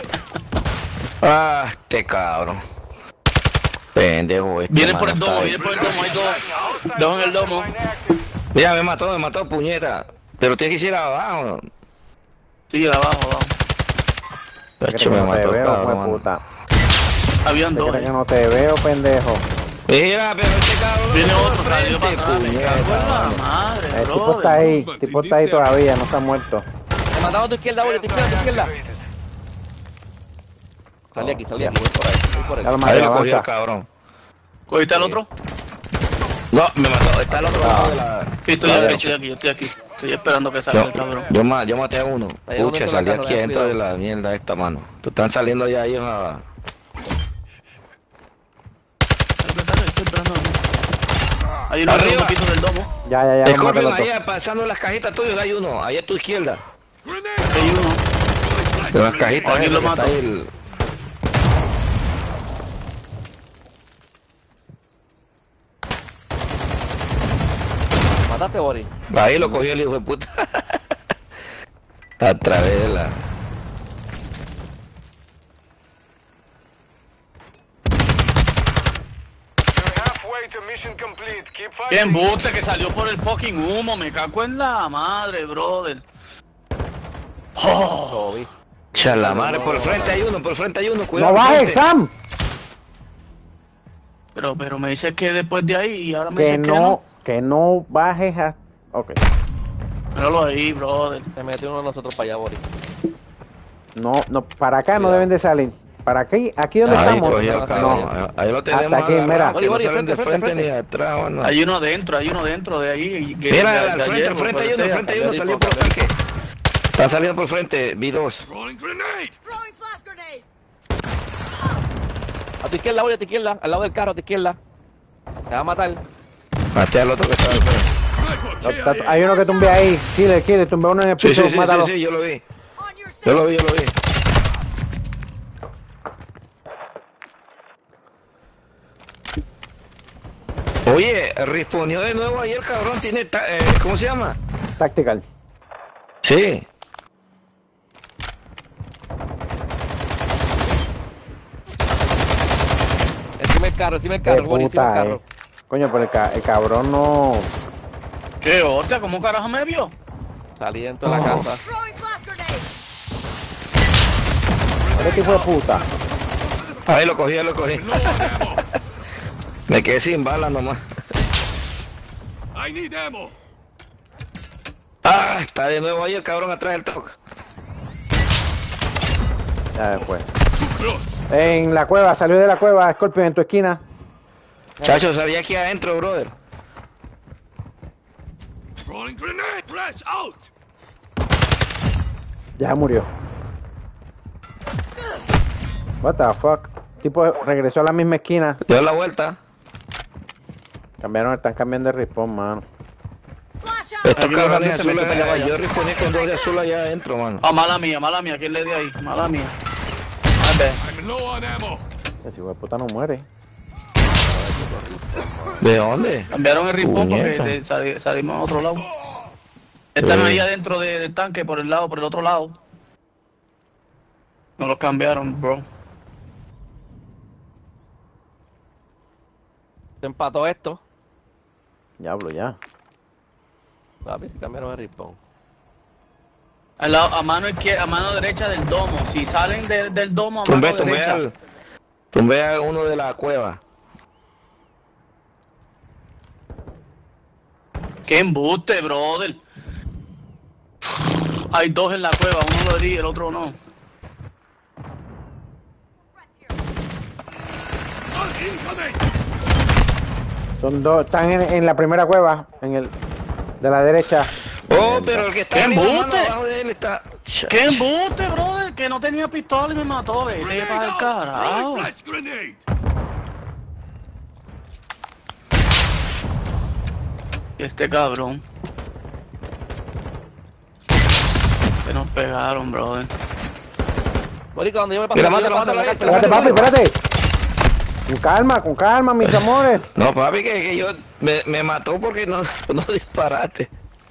S9: Ah, este cabrón. Pendejo este.
S5: Vienen por el
S9: mano,
S5: domo,
S9: está
S5: vienen
S9: ahí.
S5: por el domo, hay dos. Dos en el domo.
S9: Mira, me mató, me mató, puñeta. Pero tienes que ir abajo.
S5: Sigue abajo, abajo.
S9: Chacho,
S4: Que
S9: me
S4: no te
S9: mató,
S4: veo,
S9: cabrón,
S4: hijo de
S9: mano.
S4: puta.
S5: Habían
S4: ¿Te
S5: dos.
S4: crees que
S5: eh.
S4: no te veo, pendejo?
S9: Mira, pero este cabrón.
S5: Viene
S9: por
S5: otro, salió para
S9: frente,
S5: atrás. Me
S9: puñeta,
S5: cago en la
S9: mano.
S5: madre,
S4: El tipo
S5: brother.
S4: está ahí, el tipo está ahí todavía, no está muerto.
S3: Me mataron a tu izquierda, voy a tu izquierda, a tu izquierda. Salí aquí, salí aquí, voy por ahí. Voy por
S4: Ya lo
S3: ahí.
S4: maté,
S9: Ahí lo cogió el
S4: avanza.
S9: cabrón.
S5: ¿Cogiste al otro?
S9: No, me mató. Está al otro lado de la.
S5: Sí, estoy
S9: la
S5: aquí,
S9: derecha.
S5: estoy aquí, yo estoy aquí. Estoy esperando que salga
S9: Yo,
S5: el cabrón.
S9: yo, ma- yo maté a uno.
S3: Hay uno
S9: Pucha,
S3: dentro de la
S9: salí
S3: casa,
S9: aquí
S3: ten
S9: dentro de
S3: cuidado.
S9: la mierda esta, mano. Tú están saliendo ya ellos a.
S5: Estoy esperando. Hay uno en el
S9: Arriba.
S5: segundo piso del domo.
S4: Ya, ya, ya, lo maté
S9: Scorpion,
S4: al otro.
S9: ahí pasando las cajitas tuyas hay uno. Ahí a tu izquierda.
S5: Hay uno.
S9: De las cajitas.
S5: Aquí
S9: esas
S5: lo
S9: que está
S5: mato.
S9: ahí el-
S3: Mataste, Boris.
S9: Ahí lo cogió el hijo de puta. A través de la.
S1: You're halfway to mission complete. Keep
S5: Qué
S1: fighting.
S5: embuste que salió por el fucking humo. Me cago en la madre, brother. Oh,
S3: Toby.
S9: Chalamare, por el frente hay uno, por el frente hay uno, cuidado.
S4: ¡No
S9: al
S4: bajes,
S9: frente.
S4: Sam!
S5: pero, pero me dices que después de ahí y ahora me
S4: Que
S5: dices que
S4: no,
S5: no.
S4: que no bajes a... Ok.
S5: Míralo ahí, brother.
S3: Se metió uno de nosotros para allá, Boris.
S4: No, no, para acá no
S3: Cuidado.
S4: deben de salir. Para aquí, aquí donde
S9: Ahí
S4: estamos.
S9: cogió el
S3: No,
S9: cabrón. Ahí lo tenemos.
S4: Hasta aquí,
S9: agarrado,
S4: mira.
S9: que no
S3: Oli, Oli,
S9: salen de
S3: frente,
S9: frente
S3: frente,
S9: ni de atrás, mano.
S5: Hay uno dentro, hay uno dentro de ahí. que-
S9: Mira,
S5: de-
S9: al
S5: de
S9: frente,
S5: ayer,
S9: al frente hay
S5: puede
S9: uno, al
S5: ser.
S9: frente hay uno,
S3: cambió
S9: salió
S3: el
S9: por el
S3: cambió el
S9: tanque. Está saliendo por el frente, vi dos.
S1: Throwing grenade.
S7: Throwing flash grenade.
S3: A tu izquierda, Boris, a tu izquierda. Al lado del carro, a tu izquierda. Te va a matar.
S9: Maté al otro que estaba al frente.
S1: Sniper
S4: No,
S1: K I
S4: está-
S1: A.
S4: Hay uno que tumbé ahí. Killer, killer, tumbé uno en el
S9: Sí,
S4: piso,
S9: sí, sí,
S4: mátalo.
S9: sí, sí, yo lo vi.
S7: On your
S9: Yo lo
S7: six.
S9: vi, yo lo vi. Oye, respondió de nuevo ahí el cabrón, tiene, ta- eh, ¿cómo se llama?
S4: Tactical.
S9: Sí.
S3: carro, encima del
S4: Qué
S3: carro, Bori, encima del
S4: puta,
S3: carro.
S4: eh. Coño, pero el, ca- el cabrón no...
S5: ¿Qué hostia? ¿Cómo carajo me vio?
S3: Salí dentro de la casa.
S7: Throwing flash grenade.
S4: ¿Qué tipo de puta?
S9: Ahí lo cogí, ahí lo cogí. Me quedé sin balas nomás.
S1: I need ammo.
S9: Ah, está de nuevo ahí el cabrón atrás del truck.
S4: Ya después. En la cueva, salió de la cueva, Scorpion, en tu esquina.
S9: Chacho, salí aquí adentro, brother.
S1: Throwing grenade. Flash out.
S4: Ya murió. What the fuck. Tipo regresó a la misma esquina.
S9: Dio la vuelta.
S4: Cambiaron, están cambiando de respawn, mano.
S7: Flash out.
S9: Estos
S5: Aquí me
S9: cabrones
S5: cambié, se metió
S9: azules,
S5: para allá,
S9: eh, yo respondí con dos de azul allá adentro, mano.
S5: Ah, mala mía, mala mía. ¿Quién le dio ahí? Mala mía. A ver.
S1: I'm low on ammo.
S4: Ese hijo de puta no muere.
S9: ¿De dónde?
S5: Cambiaron el rimpón porque
S9: Puñeta.
S5: te- sali- salimos a otro lado. Están
S9: Sí.
S5: ahí adentro de- del tanque, por el lado, por el otro lado. No los cambiaron, bro.
S3: Se empató esto.
S4: Diablo, ya.
S3: Papi, se cambiaron de respawn.
S5: Al lado, a mano izquierda, a mano derecha del domo. Si salen de- del domo, a mano
S9: Tumbé, tumbé
S5: derecha.
S9: al... Tumbé a uno de la cueva.
S5: ¡Qué embuste, brother! Hay dos en la cueva, uno lo herí, el otro no.
S4: Son dos, están en, en la primera cueva, en el de la derecha.
S9: Oh, pero el que está
S5: ¿Qué
S9: arriba, mano,
S5: embuste?
S9: abajo de él está...
S5: ¡Qué embuste, brother! Que no tenía pistola y me mató, vete para el carajo.
S1: Flash grenade.
S5: Este cabrón. Que nos pegaron, brother.
S3: Borico, cuando yo me pasé...
S9: Mira,
S3: yo me
S9: mátalo,
S3: pasé,
S9: mátalo
S3: me
S9: ahí,
S3: cacho,
S4: Espérate,
S3: me
S4: papi,
S3: cacho.
S4: espérate. Con calma, con calma, mis amores.
S9: No, papi, que, que yo... Me, me mató porque no, no disparaste.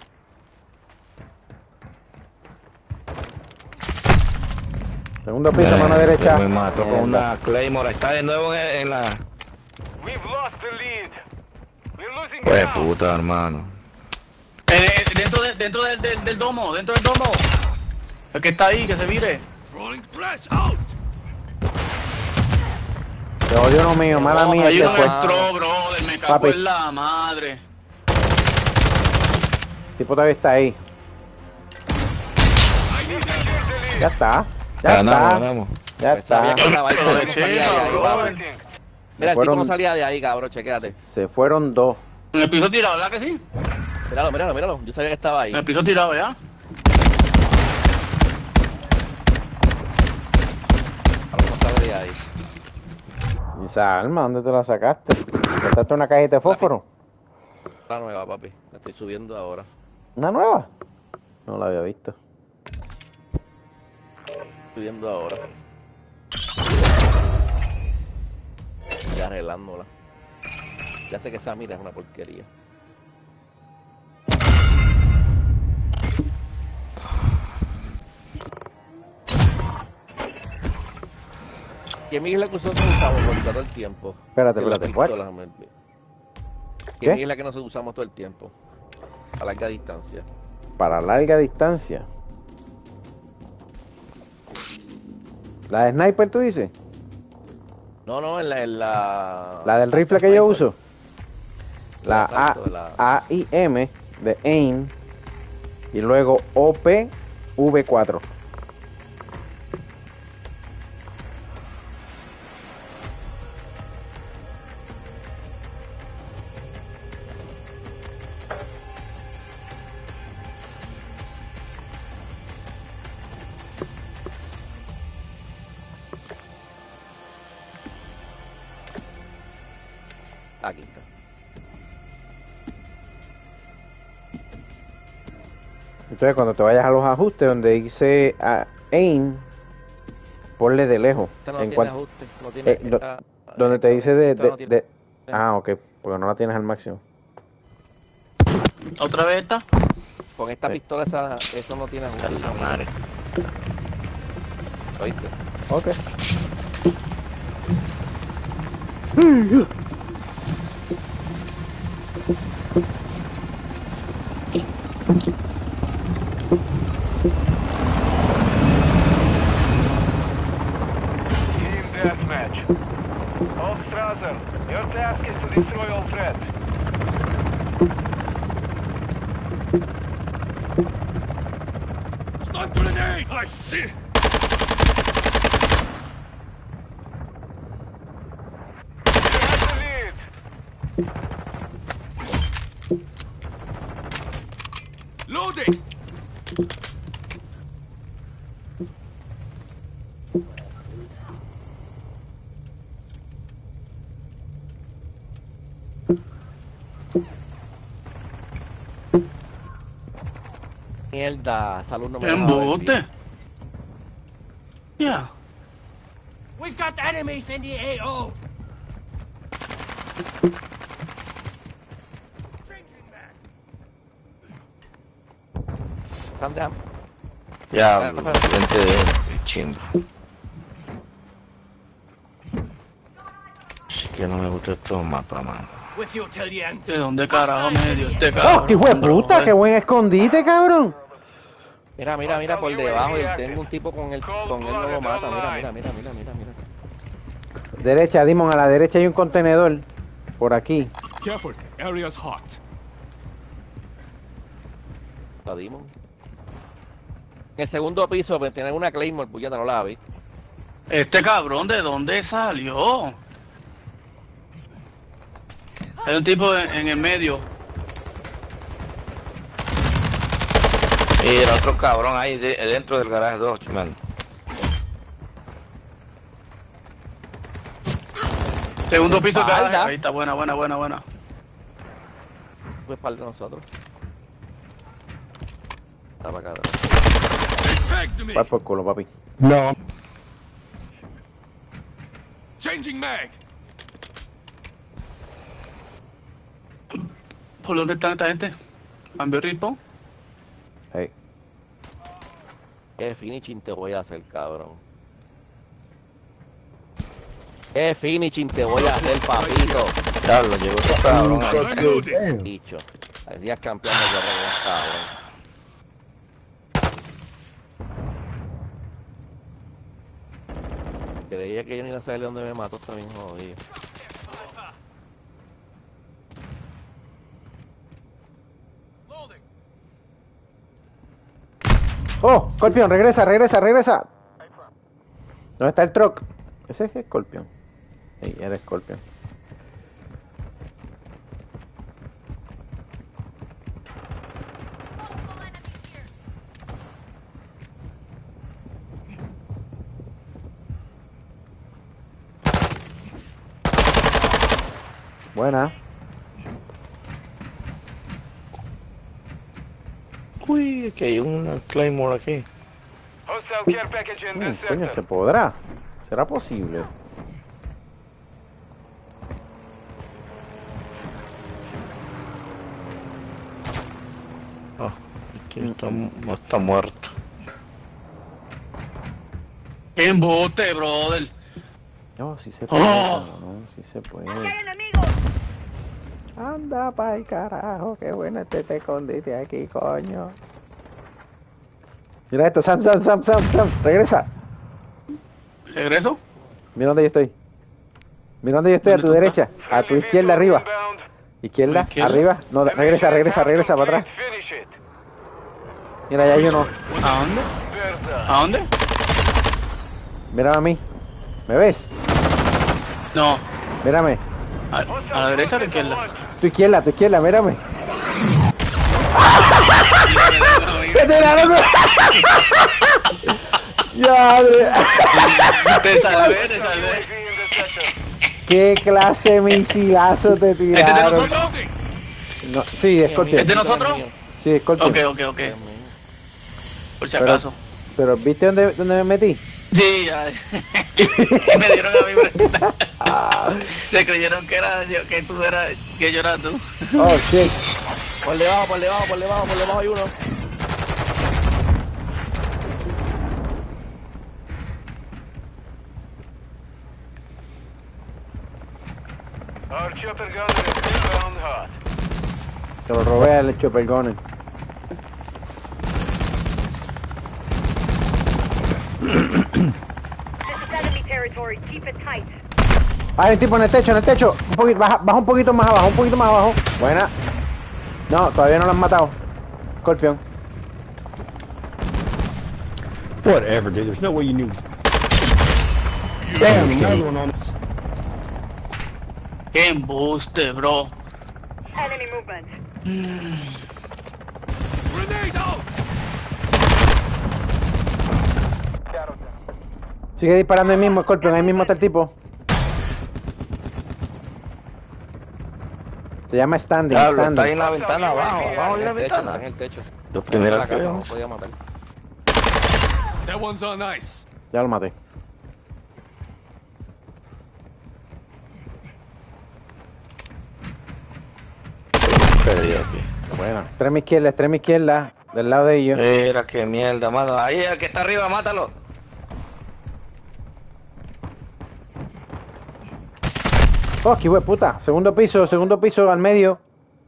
S4: Segundo piso, mano derecha.
S9: Me mató con
S4: Mierda.
S9: una Claymore. Está de nuevo en, en la...
S1: We've lost the lead. We're losing
S9: Pues
S1: ground.
S9: puta, hermano.
S5: Eh, eh, dentro de- dentro del, del, del domo, dentro del domo. El que está ahí, que se vire.
S1: Throwing flash out.
S4: Te odio no mío, mala mía.
S5: Ahí
S4: se
S5: uno
S4: fue.
S5: entró, brother, me cago
S4: Papi.
S5: en la madre.
S4: El tipo todavía está ahí.
S1: I need to use the lead.
S4: Ya está. Ya
S9: Ganamos,
S4: está.
S9: ganamos.
S4: Ya
S3: Pues sabía
S4: está.
S3: que estaba ahí, pero no
S5: Che,
S3: salía de ahí,
S5: cabrón.
S3: cabrón. Mira, el tipo
S4: Fueron-
S3: no salía de ahí, cabrón, chequéate.
S4: Se fueron dos.
S5: En el piso tirado, ¿verdad que sí?
S3: Míralo, míralo, míralo. Yo sabía que estaba ahí.
S5: En el piso tirado, ¿ya?
S3: Cabrón, no sale de ahí.
S4: ¿Y esa arma dónde te la sacaste? ¿Gastaste una cajita de fósforo?
S3: La nueva, papi. La estoy subiendo ahora.
S4: ¿Una nueva? No la había visto.
S3: Subiendo ahora. Ya arreglándola. Ya sé que esa mira es una porquería. ¿Qué mira que nosotros usamos Borico, todo el tiempo?
S4: Espérate,
S3: En las
S4: espérate, what?
S3: pistolas, me- ¿Qué,
S4: ¿Qué?
S3: mira que nosotros usamos todo el tiempo? A larga distancia.
S4: Para larga distancia. ¿La de sniper tú dices?
S3: No, no, en la... En la...
S4: La del rifle que yo uso. La
S3: Exacto, la-
S4: A I M de AIM. Y luego O P V cuatro.
S3: Aquí está.
S4: Entonces cuando te vayas a los ajustes donde dice ah, AIM, ponle de lejos.
S3: Esta no
S4: En
S3: tiene
S4: cuan-
S3: ajuste. No tiene,
S4: eh, do-
S3: esta-
S4: donde te dice de,
S3: esta
S4: de-
S3: no tiene-
S4: de- Ah, ok, porque no la tienes al máximo.
S5: ¿Otra vez esta?
S3: Con esta
S4: Sí.
S3: pistola esa, eso no tiene ajuste.
S9: La madre.
S3: ¿Oíste?
S4: Ok.
S1: Team deathmatch. All Strasser, your task is to destroy all threats.
S11: Stun grenade! I see!
S1: You have the lead.
S11: Loading!
S3: Mierda, salud no me
S5: ¡Qué
S3: deja ver,
S5: embuste! Ya.
S11: We've got enemies in the A O!
S3: Están dejando-
S9: Ya, gente de chimba. Sí que no me gusta estos mapas, mano.
S11: With you till the end.
S5: ¿De dónde carajo me dio este cabrón?
S4: ¡Oh, qué hijo de puta! ¡Qué buen escondite, cabrón!
S3: Mira, mira, mira por debajo. Y tengo un tipo con él, con él no lo mata. Mira, mira, mira, mira, mira, mira.
S4: Derecha, Dimon, a la derecha hay un contenedor. Por aquí.
S11: Careful, area's hot.
S3: La dimos. En el segundo piso, pues tiene una Claymore, pues ya no la vi.
S5: Este cabrón, ¿de dónde salió? Hay un tipo en, en el medio.
S9: Y el otro cabrón ahí de- dentro del garaje dos, man.
S5: Segundo piso del
S3: Espalda.
S5: garaje. Ahí está, buena, buena, buena, buena.
S3: Fue para de nosotros. Está para acá.
S11: Tagged me!
S4: Va por culo, papi.
S10: No.
S11: Changing mag!
S5: ¿Por dónde está esta gente? ¿Cambio ritmo?
S4: Hey.
S3: ¿Qué finishing te voy a hacer, cabrón? ¿Qué finishing te voy a hacer, papito?
S9: Ya, lo llevo ese cabrón ahí.
S11: Reloading!
S3: Dicho. Decías campeón de guerrero, cabrón. Creía que yo no iba a saber de dónde me mató, está bien jodido.
S4: ¡Oh! Scorpion, regresa, regresa, regresa. ¿Dónde está el truck? Ese es Scorpion. Sí, era Scorpion. Buena.
S9: Uy, que hay una Claymore aquí.
S1: Hostile care package in
S4: Mm,
S1: this
S4: coño, ¿se
S1: sector.
S4: podrá? ¿Será posible?
S9: Ah, aquí está, no está muerto.
S5: ¡Qué embote, brother!
S4: No, sí se puede,
S5: Oh.
S4: cabrón, sí se puede.
S7: enemigos!
S4: Anda pa'l carajo, qué bueno este te escondite aquí, coño. Mira esto, Sam, Sam, Sam, Sam, Sam, regresa.
S5: ¿Regreso?
S4: Mira dónde yo estoy. Mira dónde yo estoy, a tu
S5: ¿Dónde tú
S4: derecha, a tu
S1: Friendly
S4: izquierda
S1: missile
S4: arriba.
S1: inbound.
S4: Izquierda,
S5: ¿Izquierda?
S4: arriba. No, regresa, regresa, regresa para atrás.
S1: Finish it.
S4: Mira, ya hay uno.
S5: ¿A dónde?
S1: Versa.
S5: ¿A dónde?
S4: Mírame a mí. ¿Me ves?
S5: No.
S4: Mírame.
S5: ¿A, a la derecha o a la izquierda?
S4: Tu izquierda, tu izquierda, mírame. ¡Vete la loco! ¡Ya, madre!
S5: Te salvé, te salvé.
S1: U A V in the sector.
S4: ¿Qué clase de misilazo te
S5: ¿Este es de
S4: tiraron?
S5: nosotros?
S4: No, sí, es Scorpion.
S5: ¿Es de nosotros?
S4: Sí, es Scorpion.
S5: Ok, ok, ok. Por si
S4: Pero-
S5: acaso.
S4: Pero ¿viste dónde, dónde me metí?
S5: Sí, ya. Me dieron a mí. Brenda. Se creyeron que era yo, que tú eras, que yo era tú.
S4: Oh, shit.
S3: Por debajo, por debajo, por debajo, por debajo hay uno.
S1: chopper gunner is inbound hot.
S4: Se lo robé al chopper gunner.
S6: This is enemy territory. Keep it tight.
S4: Hay un tipo en el techo, en el techo. Un poquito, baja, baja un poquito más abajo, un poquito más abajo. Buena. No, todavía no lo han matado. Scorpion.
S10: Whatever, dude. There's no way you knew. Damn, another one on us.
S5: Qué embuste, bro.
S6: Enemy movement.
S11: Grenade out!
S4: Sigue disparando ahí mismo, Scorpion. Ahí mismo está el tipo. Se llama standing,
S9: Diablo, está
S4: standing.
S9: ahí en la ventana abajo, abajo en la
S3: En el techo,
S9: ventana.
S3: en el techo.
S9: Lo primero
S3: La
S9: que
S3: casa, no
S9: vemos.
S3: podía matar.
S11: That one's on ice.
S4: Ya lo maté.
S9: Perdido aquí.
S4: Bueno, extrema izquierda, extrema izquierda, del lado de ellos.
S9: Mira qué mierda, mano. Ahí el que está arriba, mátalo.
S4: Oh, qué puta. Segundo piso, segundo piso, al medio.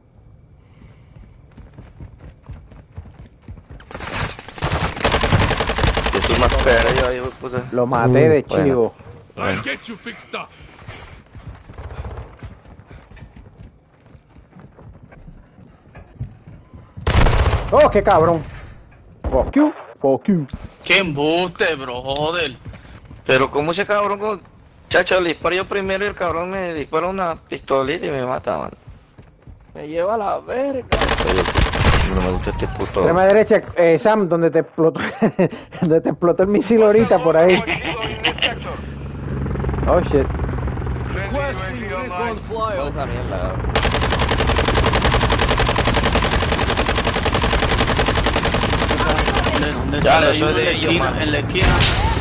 S9: Yo estoy más perdido ahí, puta.
S4: Lo maté de
S9: Bueno.
S4: chivo.
S11: I'll get you fixed up.
S4: Oh, qué cabrón. Fuck you, fuck you.
S5: Qué embuste, bro, joder.
S9: Pero como ese cabrón con... Chacho, le disparo yo primero y el cabrón me dispara una pistolita y me mata, man.
S3: Me lleva a la verga.
S9: No me gusta este puto...
S4: Extrema derecha, eh, Sam, donde te explotó, donde te explotó el misil ahorita, por ahí. Oh, shit.
S11: Requesting recon
S3: Toda
S11: flyover.
S3: esa mierda, cabrón.
S5: ¿De dónde
S9: Ya,
S5: sale?
S9: lo
S5: Hay
S9: soy
S5: uno en
S9: de
S5: la
S9: ellos,
S5: esquina,
S9: mano.
S5: en la esquina.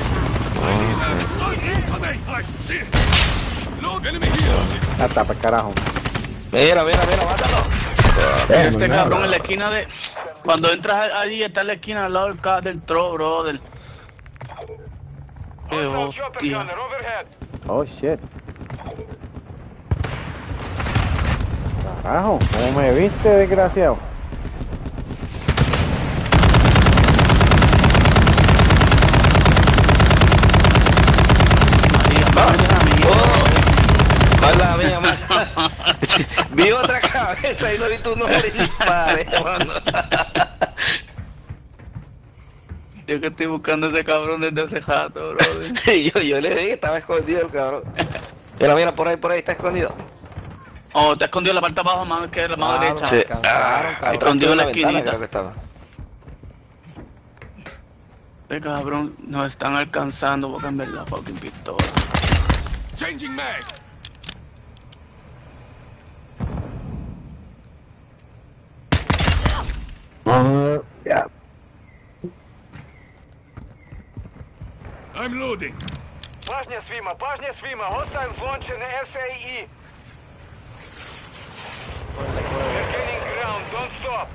S11: Incoming! I see it. Look, enemy here.
S4: Hasta para carajo.
S9: Mira, mira, mira, mátalo.
S5: Este cabrón en la esquina de... Cuando entras allí, está en la esquina al lado del, ca- del tro, brother. Qué
S1: Hostile chopper
S5: hostia.
S1: gunner overhead.
S4: Oh, shit. Carajo, ¿cómo me viste, desgraciado?
S5: María, María, María.
S9: Mala mía, mala. Vi otra cabeza y no vi tu nombre y disparé, mano.
S5: Yo que estoy buscando a ese cabrón desde hace rato, brother.
S9: Y yo, yo le dije que estaba escondido el cabrón. Mira, mira, por ahí, por ahí está escondido.
S5: Oh, está escondido en la parte de abajo, mano, que es la mano
S3: Claro,
S5: derecha.
S9: Sí.
S3: alcanzaron,
S9: Ah,
S3: cabrón.
S5: Escondido en la
S9: ventana,
S5: esquinita.
S9: creo que estaba.
S5: Este cabrón nos están alcanzando por cambiar la fucking pistola.
S11: Changing mag.
S10: Uh, yeah.
S11: I'm loading.
S1: Пажня свима, пажня свима. Hostile launch in S A E. We're gaining ground. Don't stop.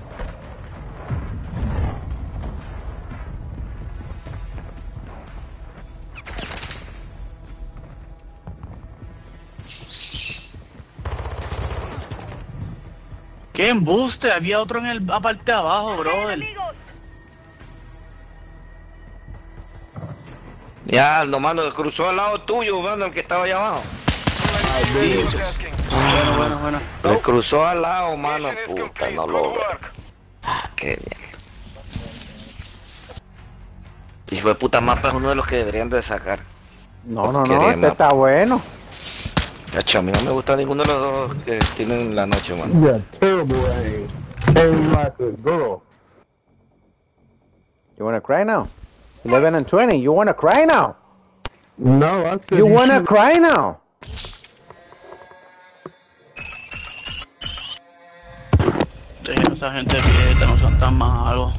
S5: ¡Qué embuste! Había otro en el la parte de abajo, brother.
S9: Ya, no, mano, cruzó al lado tuyo, mano, el que estaba allá abajo.
S5: Bueno, bueno, bueno.
S9: Le cruzó al lado, mano,
S1: Mission is
S9: puta,
S1: complete.
S9: no
S1: Good
S9: lo veo.
S1: work.
S9: Ah, qué bien. Y fue puta mapa es uno de los que deberían de sacar.
S4: No, no, no,
S9: Porquería,
S4: este está bueno.
S9: Cacho, a mí no me gusta ninguno de los dos que tienen la noche, mano.
S10: Yeah, terrible aim. Aim like a girl.
S4: You wanna cry now? eleven and twenty, you wanna cry now?
S10: No, I said
S4: You
S10: you
S4: wanna
S10: should-
S4: cry now?
S5: Dejen esa gente quieta, no son tan malos.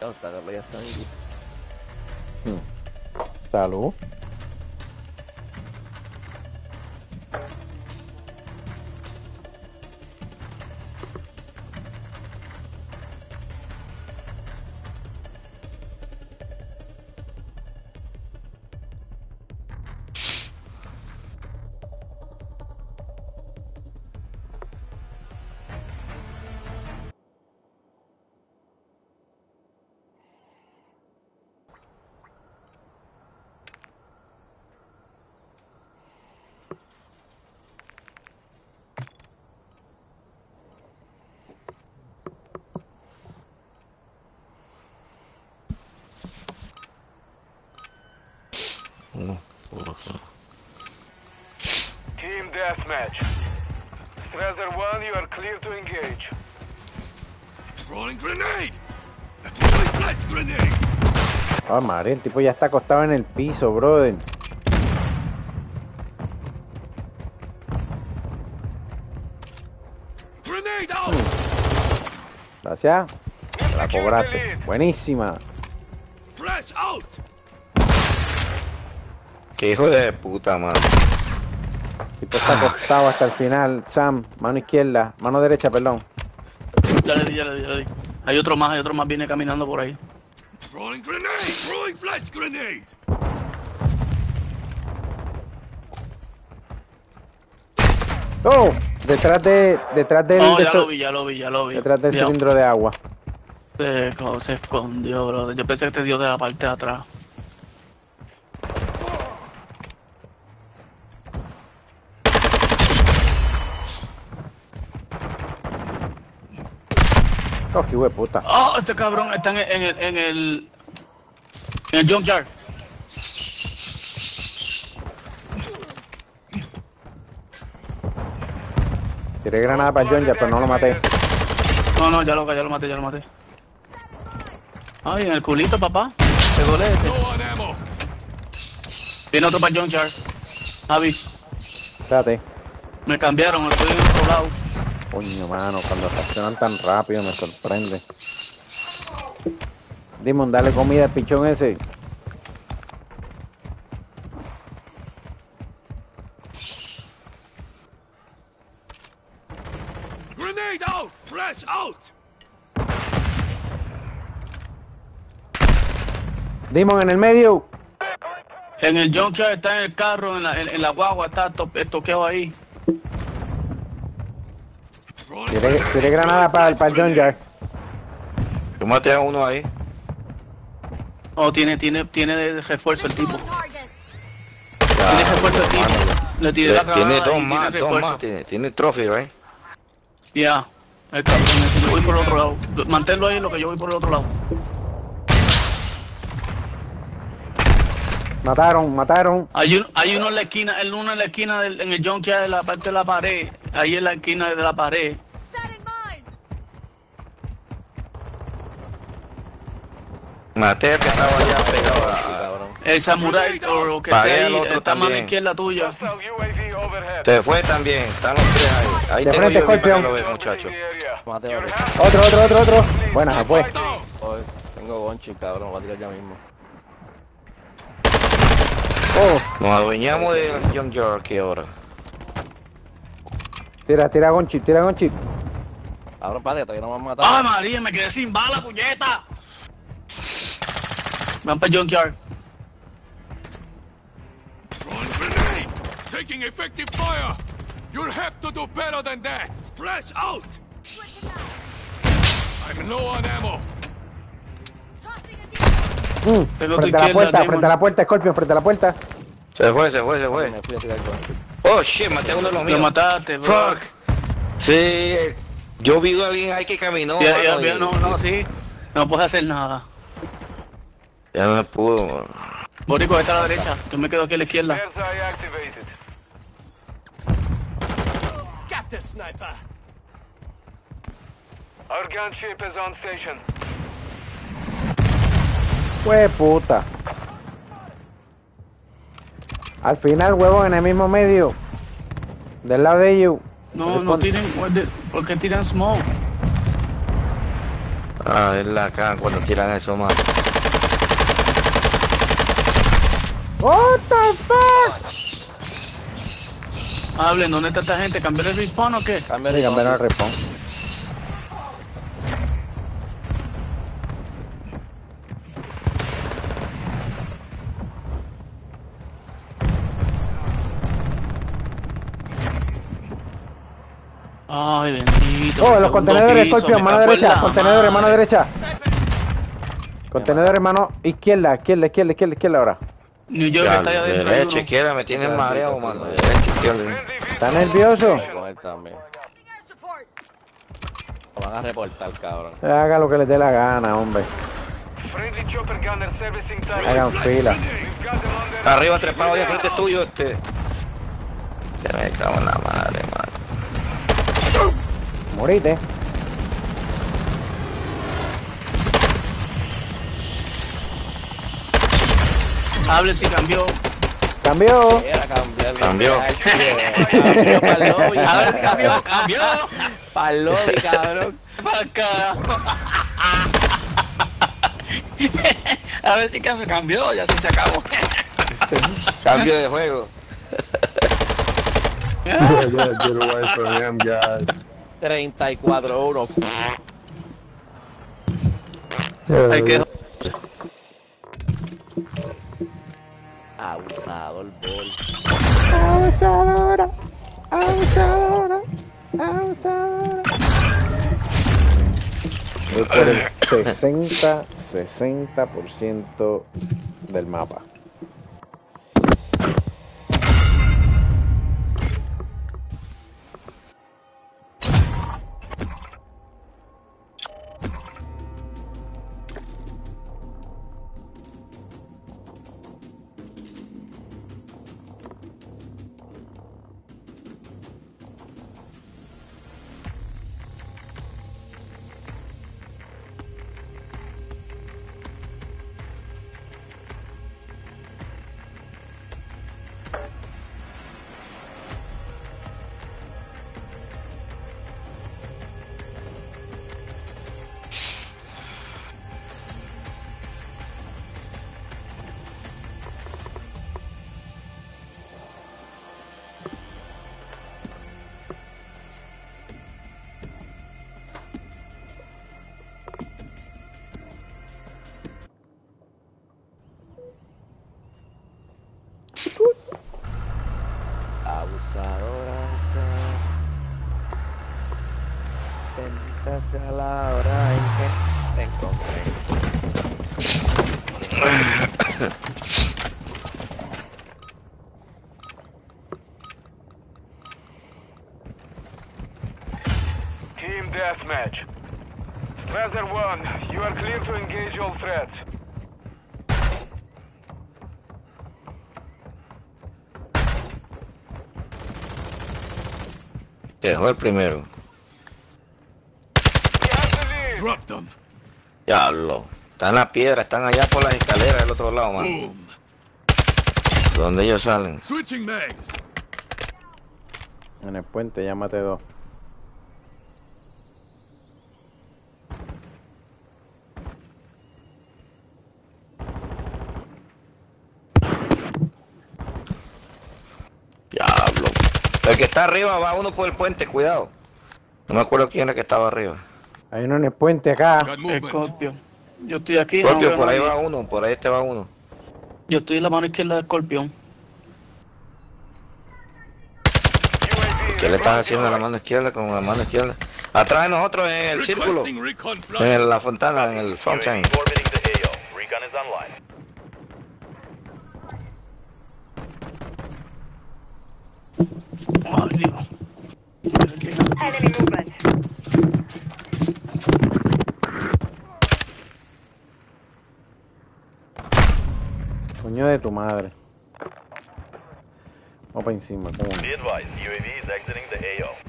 S3: Ya está, Carlos, ya está ahí.
S4: Hmm. Salud.
S9: No.
S1: Team deathmatch. Strasser one, you are clear to engage.
S11: Throwing grenade! Throwing flash grenade!
S4: Ah, madre, el tipo ya está acostado en el piso, brother.
S11: Grenade out!
S4: Gracias. Te la cobraste. Buenísima.
S11: Flash out!
S9: Qué hijo de puta, mano.
S4: El tipo está acostado hasta el final. Sam, mano izquierda, mano derecha, perdón.
S5: Ya le di, ya le di, ya le di. Hay otro más, hay otro más, viene caminando por ahí.
S11: Throwing grenade! Throwing flash grenade!
S4: ¡Oh! Detrás de... Detrás del...
S5: No,
S4: de
S5: ya
S4: eso-
S5: lo vi, ya lo vi, ya lo vi.
S4: Detrás del
S5: Ya.
S4: cilindro de agua.
S5: Se, co- se escondió, bro. Yo pensé que te dio de la parte de atrás.
S4: Oh, qué hueputa.
S5: Oh, este cabrón está en el, en el, en el, en el junkyard.
S4: Tiré granada para John ya, pero no lo maté.
S5: No, no, ya lo, ya lo maté, ya lo maté. Ay, en el culito, papá. Te duele ese.
S11: Low on ammo!
S5: Viene otro para el junkyard. Javi,
S4: Espérate.
S5: me cambiaron, estoy en otro lado.
S4: Coño, mano, cuando reaccionan tan rápido me sorprende. Dimon, dale comida al pichón ese.
S11: Grenade out! Flash out!
S4: Dimon en el medio.
S5: En el junkyard está en el carro, en la, en, en la guagua está to, el toqueo ahí.
S4: Tiré, tiré granada para el John Jack.
S9: Yo maté a uno ahí.
S5: Oh, tiene, tiene, tiene de refuerzo el tipo.
S7: Target.
S5: Tiene refuerzo el tipo. Le tiré la
S9: Tiene
S5: granada
S9: dos
S5: y
S9: más,
S5: tiene
S9: dos
S5: refuerzo.
S9: más. Tiene, tiene trofeo, ¿right?
S5: Ya, el cabrón ese, yo voy por el otro lado. Manténlo ahí en lo que yo voy por el otro lado.
S4: Mataron, mataron.
S5: Hay, un, hay uno en la esquina, el uno en la esquina del, en el junkyard de la parte de la pared. Ahí en la esquina de la pared.
S7: Setting mine.
S9: Maté al que estaba allá pegado a...
S3: Cabrón.
S5: El samurai o lo que esté
S9: Pagué al
S5: ahí,
S9: otro
S5: está a mano
S9: también.
S5: izquierda tuya.
S1: Hostile U A V overhead.
S9: Se fue también, están los tres ahí. Ahí
S4: De
S9: tengo
S4: frente,
S9: yo mi
S4: Scorpion.
S9: pelo, muchacho.
S3: Mate,
S1: Your
S3: mate.
S1: hands
S4: Otro, otro, otro, otro. Buena, se fue.
S3: Hoy tengo gonchi, cabrón, voy a tirar ya mismo.
S4: Oh,
S9: Nos adueñamos del Young York ahora.
S4: tira, tira Gonchi, tira Gonchi.
S3: Cabrón, padre, que todavía no me han matado.
S5: ¡Ay, María! Me quedé sin bala, puñeta. Van para el junkyard.
S11: Throwing grenade! Taking effective fire! You'll have to do better than that! Flash out! I'm low on ammo!
S7: Tossing a deep.
S4: Mm,
S5: Pero tu
S4: frente a la
S5: izquierda,
S4: puerta,
S5: Demon.
S4: frente a la puerta, Scorpion, frente a la puerta.
S9: Se fue, se fue, se fue.
S3: Me fui a tirar gonchi.
S9: Oh, shit, maté a uno de los
S5: Lo
S9: míos.
S5: mataste, bro.
S9: Fuck. Sí, yo vi a alguien ahí que caminó.
S5: Ya, ya,
S9: mano,
S5: ya,
S9: y-
S5: no, no, sí. No puedes hacer nada.
S9: Ya no pudo, mano.
S5: Borico está a la derecha. Yo me quedo aquí a la izquierda.
S1: Air's eye activated.
S11: Got this, sniper!
S1: Our gunship is on station.
S4: Hue puta. Al final, huevón, en el mismo medio. Del lado de ellos.
S5: No, no tiren, ¿por qué tiran smoke?
S9: Ah, es la acá cuando tiran eso más.
S4: What the fuck?
S5: Hablen, ¿dónde está esta gente? ¿Cambiar el respawn o qué?
S3: Cambia
S4: Sí,
S3: de
S4: cambiar el respawn.
S5: Ay, bendito.
S4: Oh, los
S5: segundo
S4: contenedores,
S5: piso,
S4: Scorpion,
S5: me
S4: mano
S5: cago en
S4: derecha,
S5: la
S4: contenedores, mano
S5: madre.
S4: derecha. Contenedores, mano izquierda, izquierda, izquierda, izquierda, izquierda ahora.
S5: New York
S9: Ya,
S5: está allá adentro. hay
S9: derecha,
S5: uno.
S9: izquierda, me tienes
S3: Ya,
S9: mareado,
S3: sí,
S9: mano.
S3: sí.
S9: Derecha, izquierda.
S4: ¿Está nervioso?
S3: Con él también. Lo van a reportar, cabrón.
S4: Haga lo que les dé la gana, hombre.
S1: Friendly chopper gunner servicing time.
S4: Hagan fila.
S1: We've got them on their
S9: Arriba, trepado, ahí al frente tuyo, este. Ya me cago en la madre, mano.
S4: Morite.
S5: Hable si cambió.
S4: Cambió.
S3: Era cambiar.
S9: Cambió.
S3: Cambió para el lobby.
S5: A ver, cambió, cambió.
S3: Para el lobby, cabrón.
S5: Pa'l carajo. A ver si cambió, cambió, ya se, se acabó.
S9: Cambio de juego.
S10: Yeah, yeah, get away from him, guys.
S3: treinta y cuatro a uno.
S5: Hay que...
S3: Abusador, bol.
S4: Abusadora, abusadora, abusadora. Voy por el sesenta, sesenta por ciento del mapa.
S3: Abusadora, abusadora. Bendita sea la hora en que te encontré.
S1: Team deathmatch. Strasser one, you are clear to engage all threats.
S9: Dejó el primero.
S1: You have the lead.
S11: Drop them.
S9: Diablo. Están en la piedra, están allá por las escaleras del otro lado, mano.
S11: Boom.
S9: Donde ellos salen.
S11: Switching mags.
S4: En el puente, llámate dos.
S9: Diablo. El que está arriba va uno por el puente, cuidado. No me acuerdo quién era el que estaba arriba.
S4: Hay uno en el puente acá.
S11: Got movement.
S5: Scorpio. Yo estoy aquí. no
S9: Scorpio,
S5: veo
S9: por ahí
S5: nadie.
S9: va uno, por ahí te va uno.
S5: Yo estoy en la mano izquierda de Scorpion.
S9: ¿Qué le estás haciendo a la mano izquierda con la mano izquierda? Atrás de nosotros en el círculo.
S11: Requesting recon
S9: En
S11: flight.
S9: el- la fontana, en el fountain.
S2: Orbiting the A O. Recon is online.
S5: Ay, Dios.
S6: Enemy movement.
S4: Coño de tu madre. Vamos para encima, ¿cómo no?
S2: Be advised, U A V is exiting the A O.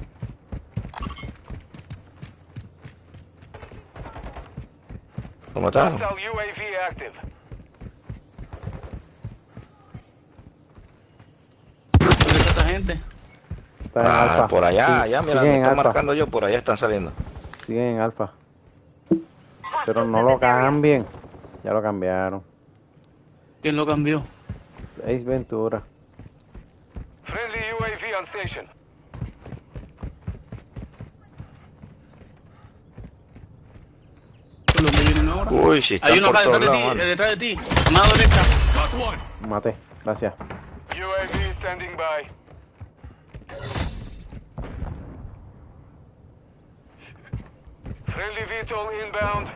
S9: ¿Lo mataron?
S1: Hostile U A V active.
S5: ¿Dónde está esta gente?
S4: Está en
S9: Ah,
S4: alfa.
S9: por allá,
S4: Sí,
S9: allá, mira,
S4: siguen
S9: me
S4: en
S9: está
S4: alfa.
S9: marcando yo, por allá están saliendo.
S4: Siguen en alfa. Pero no lo cambien. Ya lo cambiaron.
S5: ¿Quién lo cambió?
S4: Ace Ventura.
S1: Friendly U A V on station.
S5: ¿Por dónde vienen ahora?
S9: Uy, si están
S5: Hay uno
S9: por
S5: acá
S9: todos
S5: detrás de
S9: lados,
S5: ti,
S9: mano.
S5: eh, detrás de ti. A mano derecha.
S11: Got one.
S4: Maté. Gracias.
S1: U A V standing by. Friendly V TOL inbound.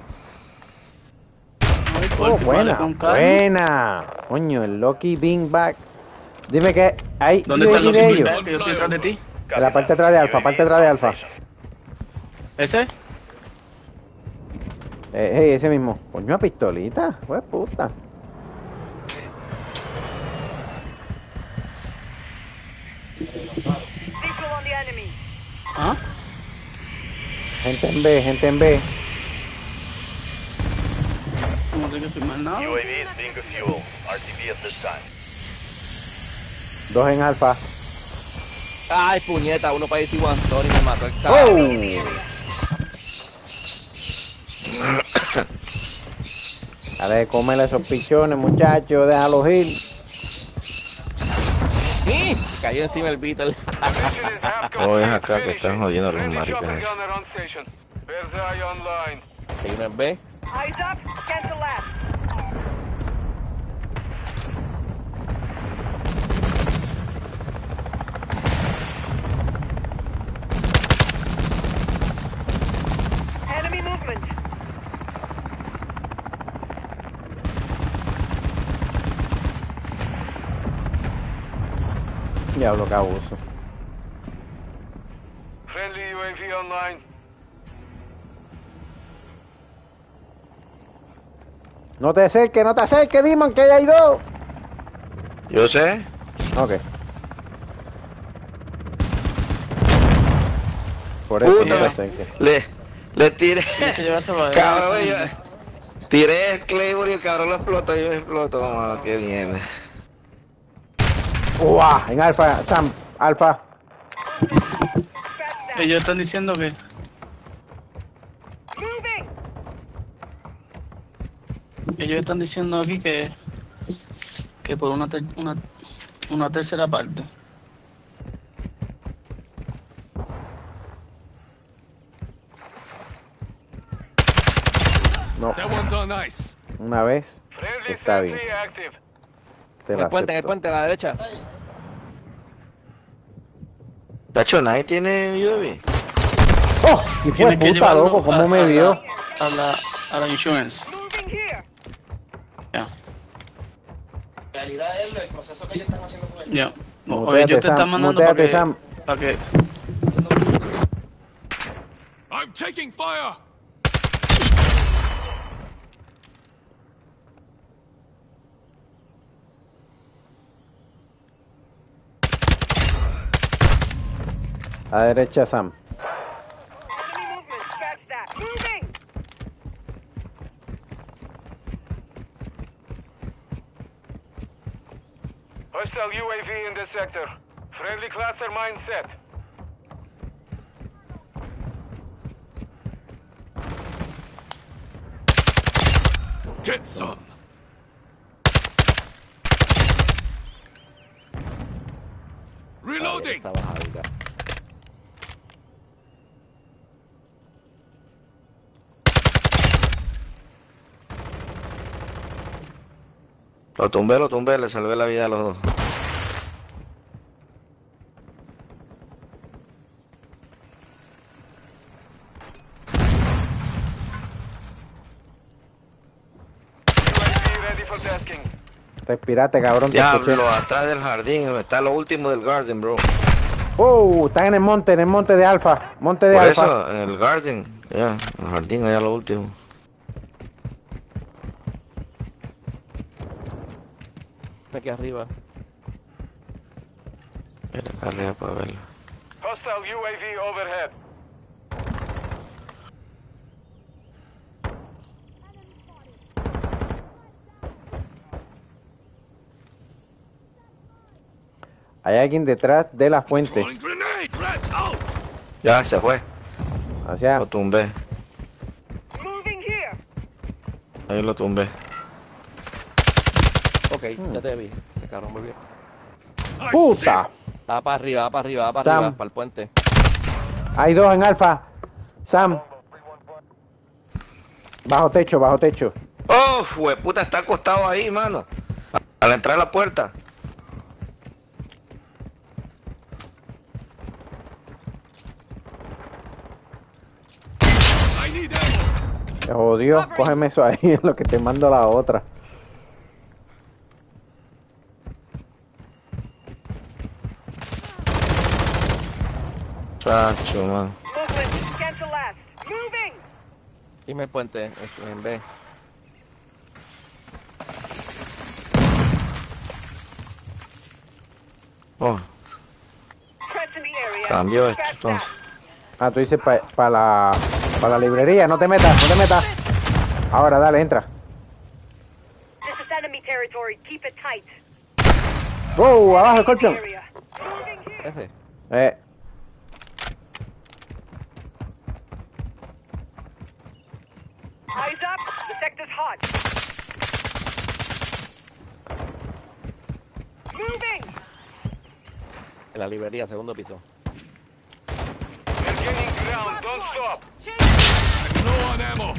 S5: Ay,
S4: Oh,
S5: Corpi,
S4: buena.
S5: vale, con calma.
S4: Buena. Coño, el Lucky Bean Back. Dime que hay
S5: ¿Dónde está el
S4: U A V
S5: Lucky
S4: de
S5: Bean
S4: ellos.
S5: Bag? Que yo estoy detrás de ti.
S4: En la parte de atrás de Alfa, parte de atrás de Alfa.
S5: ¿Ese?
S4: Eh, hey, ese mismo. Coño, pistolita. Pues puta.
S7: Visual on the enemy.
S5: ¿Ah?
S4: Gente en B, gente en B.
S5: No tengo que firmar nada.
S2: U A V is being fuel. R T B at this time.
S4: Dos en Alfa.
S3: Ay, puñeta, uno para diecinueve, Antonio me mató el
S4: ¡Oh!
S3: cabrón.
S4: Dale, cómele esos pichones, muchachos. Déjalos ir.
S3: Sí, cayó encima el Beetle.
S1: Mission is half
S9: Oh, es
S1: complete.
S9: acá que
S1: Finish
S9: están
S1: it.
S9: jodiendo a los
S1: Friendly
S9: maricas
S1: shotgun
S9: esos.
S1: gunner on station. Berzai online.
S3: Hay uno en B.
S7: Eyes up. Scan to left. Enemy movement.
S4: Diablo, qué abuso.
S1: Friendly U A V online.
S4: No te acerques, no te acerques, Dimon, que ahí hay dos.
S9: Yo sé.
S4: Ok. Por eso
S9: Puta,
S4: no te
S9: me-
S4: acerques.
S9: Le, le tiré.
S5: Tienes que llevárselo a él.
S9: Cabrón, yo tiré el Claymore y el cabrón lo explotó y yo explotó, mano, qué mierda.
S4: ¡Uah! En Alfa, Sam, Alfa.
S5: Ellos están diciendo que...
S7: Moving.
S5: Ellos están diciendo aquí que... Que por una, ter- una, una tercera parte.
S4: No,
S11: That one's on ice.
S4: una vez.
S1: Friendly
S4: Está bien.
S1: sentry active.
S4: Te
S3: En
S4: la
S3: el puente, en el
S4: acepto.
S3: puente, a la derecha.
S9: Tacho, nadie tiene U A V.
S4: ¡Oh! Y fue
S5: Tienes que
S4: puta,
S5: llevarlo
S4: loco, ¿cómo
S5: a-
S4: me
S5: a
S4: vio?
S5: la- A la, a la insurance.
S7: Moving here.
S5: Ya.
S12: realidad es el proceso que ellos están haciendo con él.
S5: Ya. O- Oye,
S4: Muteate,
S5: ellos te
S4: Sam,
S5: están mandando para
S4: muteate,
S5: que...
S4: Sam.
S5: Para que...
S11: I'm taking fire.
S4: A la derecha, Sam.
S7: Enemy movement. Scratch that. Moving.
S1: Hostile U A V in this sector. Friendly cluster mine set.
S11: Get some. Reloading.
S3: Está bajadita.
S9: Lo tumbé, lo tumbé, le salvé la vida a los dos.
S1: U A V ready for tasking.
S4: Respirate, cabrón. te escuché.
S9: Diablo, atrás del jardín, está lo último del garden, bro.
S4: ¡Oh! Están en el monte, en el monte de Alfa. Monte de
S9: Por
S4: Alfa.
S9: eso, en el garden, ya, en el jardín, allá lo último.
S3: Aquí arriba.
S9: Mira acá arriba para verlo.
S1: Hostile U A V overhead.
S4: Hay alguien detrás de la fuente.
S11: Throwing grenade. Flash out.
S9: Ya, se fue,
S4: Hacia.
S9: lo tumbé.
S7: Moving here.
S9: Ahí lo tumbé.
S3: Ok, ya te vi. Ese carro muy bien.
S4: ¡Puta!
S3: Va para arriba, va para arriba, va para
S4: Sam.
S3: arriba, para el puente.
S4: Hay dos en alfa. Sam. Bajo techo, bajo techo.
S9: ¡Oh, hueputa! Está acostado ahí, mano. A la entrada de la puerta.
S11: I need ammo.
S4: Te jodió. Cógeme eso ahí, en lo que te mando la otra.
S9: Chacho, man.
S6: Movement. Cancel last. Moving.
S3: Dime el puente, este, en B.
S9: Oh,
S6: Press in the area.
S9: cambió esto
S6: Fast
S9: entonces.
S4: Ah, tú dices para pa la, pa la librería. No te metas, no te metas. Ahora, dale, entra.
S6: This is enemy territory. Keep it tight.
S4: ¡Wow! Abajo, Scorpion.
S6: Area. Moving here.
S3: Ese.
S4: Eh.
S6: Eyes up. The sector's hot. Moving.
S3: En la librería, segundo piso.
S1: We're gaining ground. Don't stop.
S11: I'm low on ammo.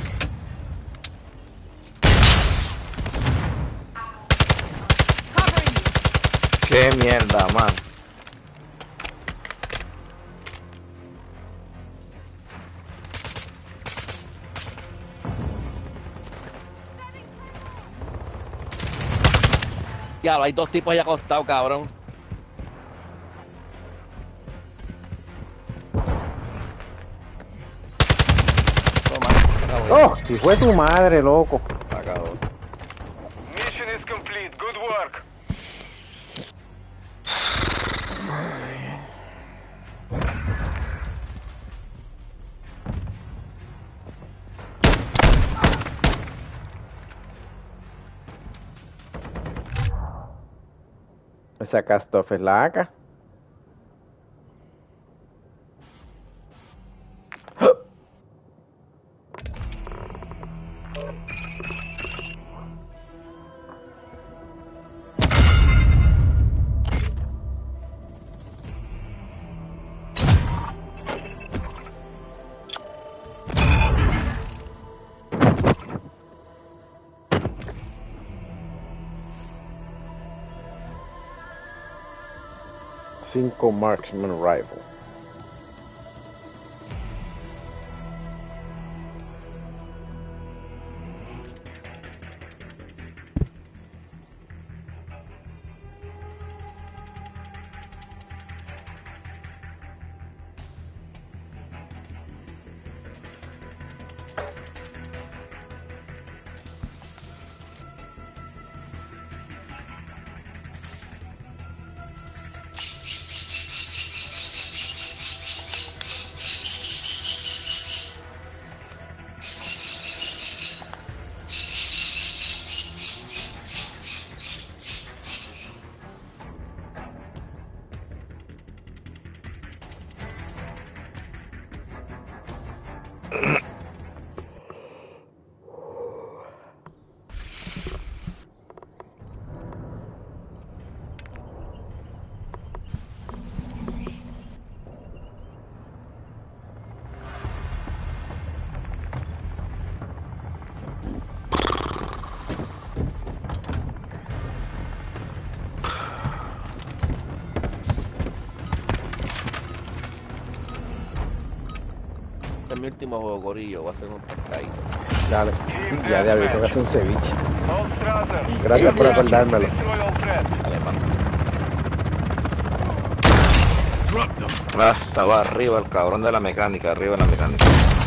S9: Qué mierda, man.
S3: Ya, hay dos tipos ahí acostados, cabrón. Toma.
S4: ¡Oh! Si fue tu madre, loco.
S3: Acabó.
S1: Mission is complete. Good work.
S4: Esa Castoff es la A K. Cinco Marksman Rifle.
S3: Este es mi último juego, gorillo. Va a ser un pescadito.
S4: Dale. Ya, ya, tengo que hacer un ceviche.
S1: All Strasser.
S4: Gracias por acordármelo.
S1: Destroy all threats.
S3: Dale, pa.
S9: Ah, estaba arriba el cabrón de la mecánica, arriba de la mecánica.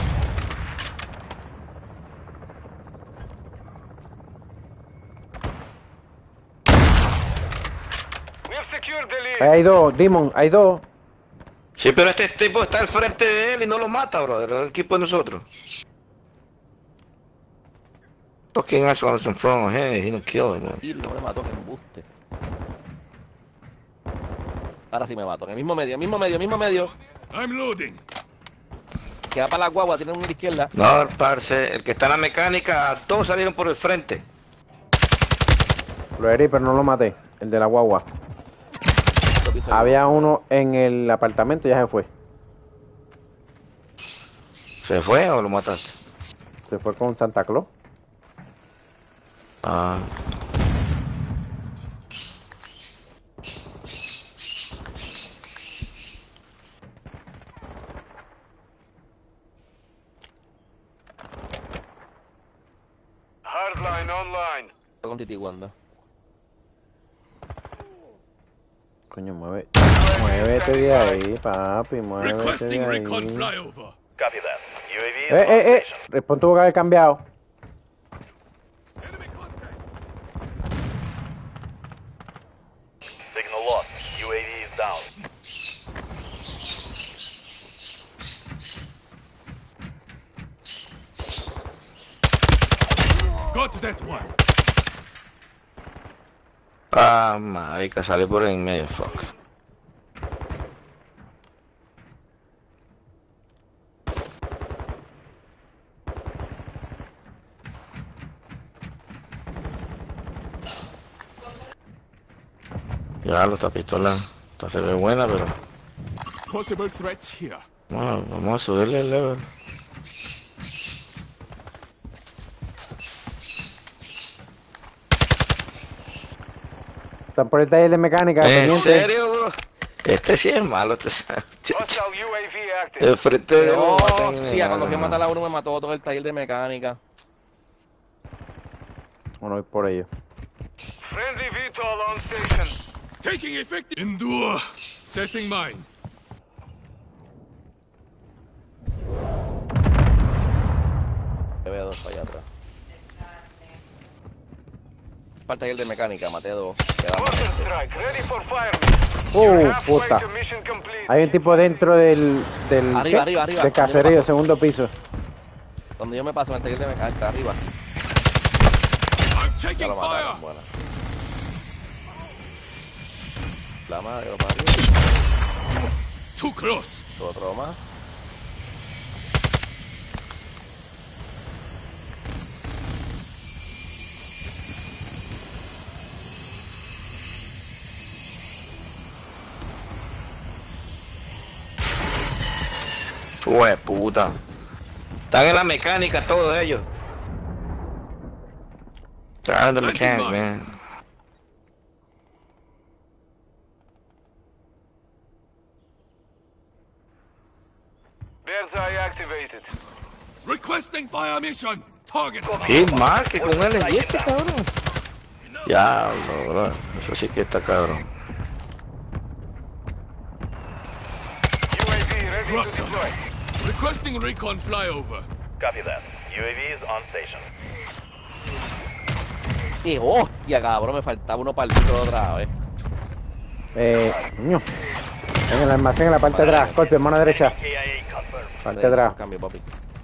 S1: We've secured the lead.
S4: Ahí hay dos, Demon, hay dos.
S9: Sí, pero este tipo está al frente de él y no lo mata, brother. El equipo de nosotros. Fucking ass was in front of him, he didn't kill him, man.
S3: Y no me mató, que embuste. Ahora sí me mato. En el mismo medio, mismo medio, mismo medio.
S11: I'm loading.
S3: que va para la guagua, tiene uno a la izquierda.
S9: No, parce, el que está en la mecánica, todos salieron por el frente.
S4: Lo herí, pero no lo maté. El de la guagua. Había uno en el apartamento y ya se fue.
S9: ¿Se fue o lo mataste?
S4: Se fue con Santa Claus.
S9: Ah.
S1: Hardline online.
S3: Con Titi Wanda.
S4: Coño, mueve. Muévete de ahí, papi, muévete de
S11: Requesting
S4: ahí.
S11: recon flyover.
S2: Copy that. U A V is
S4: Eh,
S2: on
S4: eh, eh.
S2: station.
S4: Respawn tuvo que haber cambiado.
S2: Signal lost. U A V is down.
S11: Got that one.
S9: Ah, marica, sale por en medio, fuck. Ya, esta pistola, esta se ve buena, pero...
S11: Possible threats here.
S9: Bueno, vamos a subirle el level.
S4: Están por el taller de mecánica.
S9: ¿En
S4: pendiente.
S9: serio, bro? Este sí es malo, este sabe.
S1: Hostile U A V active.
S9: El frente de
S3: No,
S9: lo maten,
S3: tía, cuando fui a
S9: no.
S3: matar a uno me mató todo el taller de mecánica.
S4: Bueno, voy por ello.
S1: Friendly V TOL on station.
S11: Taking effective. Endure. Setting mine.
S3: Te veo dos para allá atrás. Para el taller de mecánica, maté dos. Queda más.
S1: Mortar strike. Ready for fire.
S4: Uh,
S1: Halfway
S4: puta.
S1: to mission complete.
S4: Hay un tipo dentro del... del
S3: Arriba,
S4: ¿qué?
S3: arriba, arriba.
S4: De caserío, segundo piso.
S3: Cuando yo me paso en el taller de mecánica, arriba.
S11: I'm
S3: Ya
S11: taking
S3: lo mataron,
S11: fire.
S3: buena. La madre, lo parió.
S11: Too close.
S3: Otro más.
S9: Fue puta. Están en la mecánica todos ellos. Están en la mecánica, man.
S1: Bird's eye activated.
S11: Requesting fire mission. Target.
S9: Sí, marque con él y este cabrón. Ya, bro, eso sí que está cabrón.
S1: U A V ready to
S11: Rocket.
S1: deploy.
S11: Requesting recon flyover.
S2: Copy that. U A V is on station.
S3: ¡Qué hostia, cabrón! Me faltaba uno para el piso otra vez.
S4: Eh, ño. En el almacén, en la parte de atrás. Scorpio, mano derecha.
S2: K I A confirmed.
S4: Parte de atrás.
S3: Cambio, papi.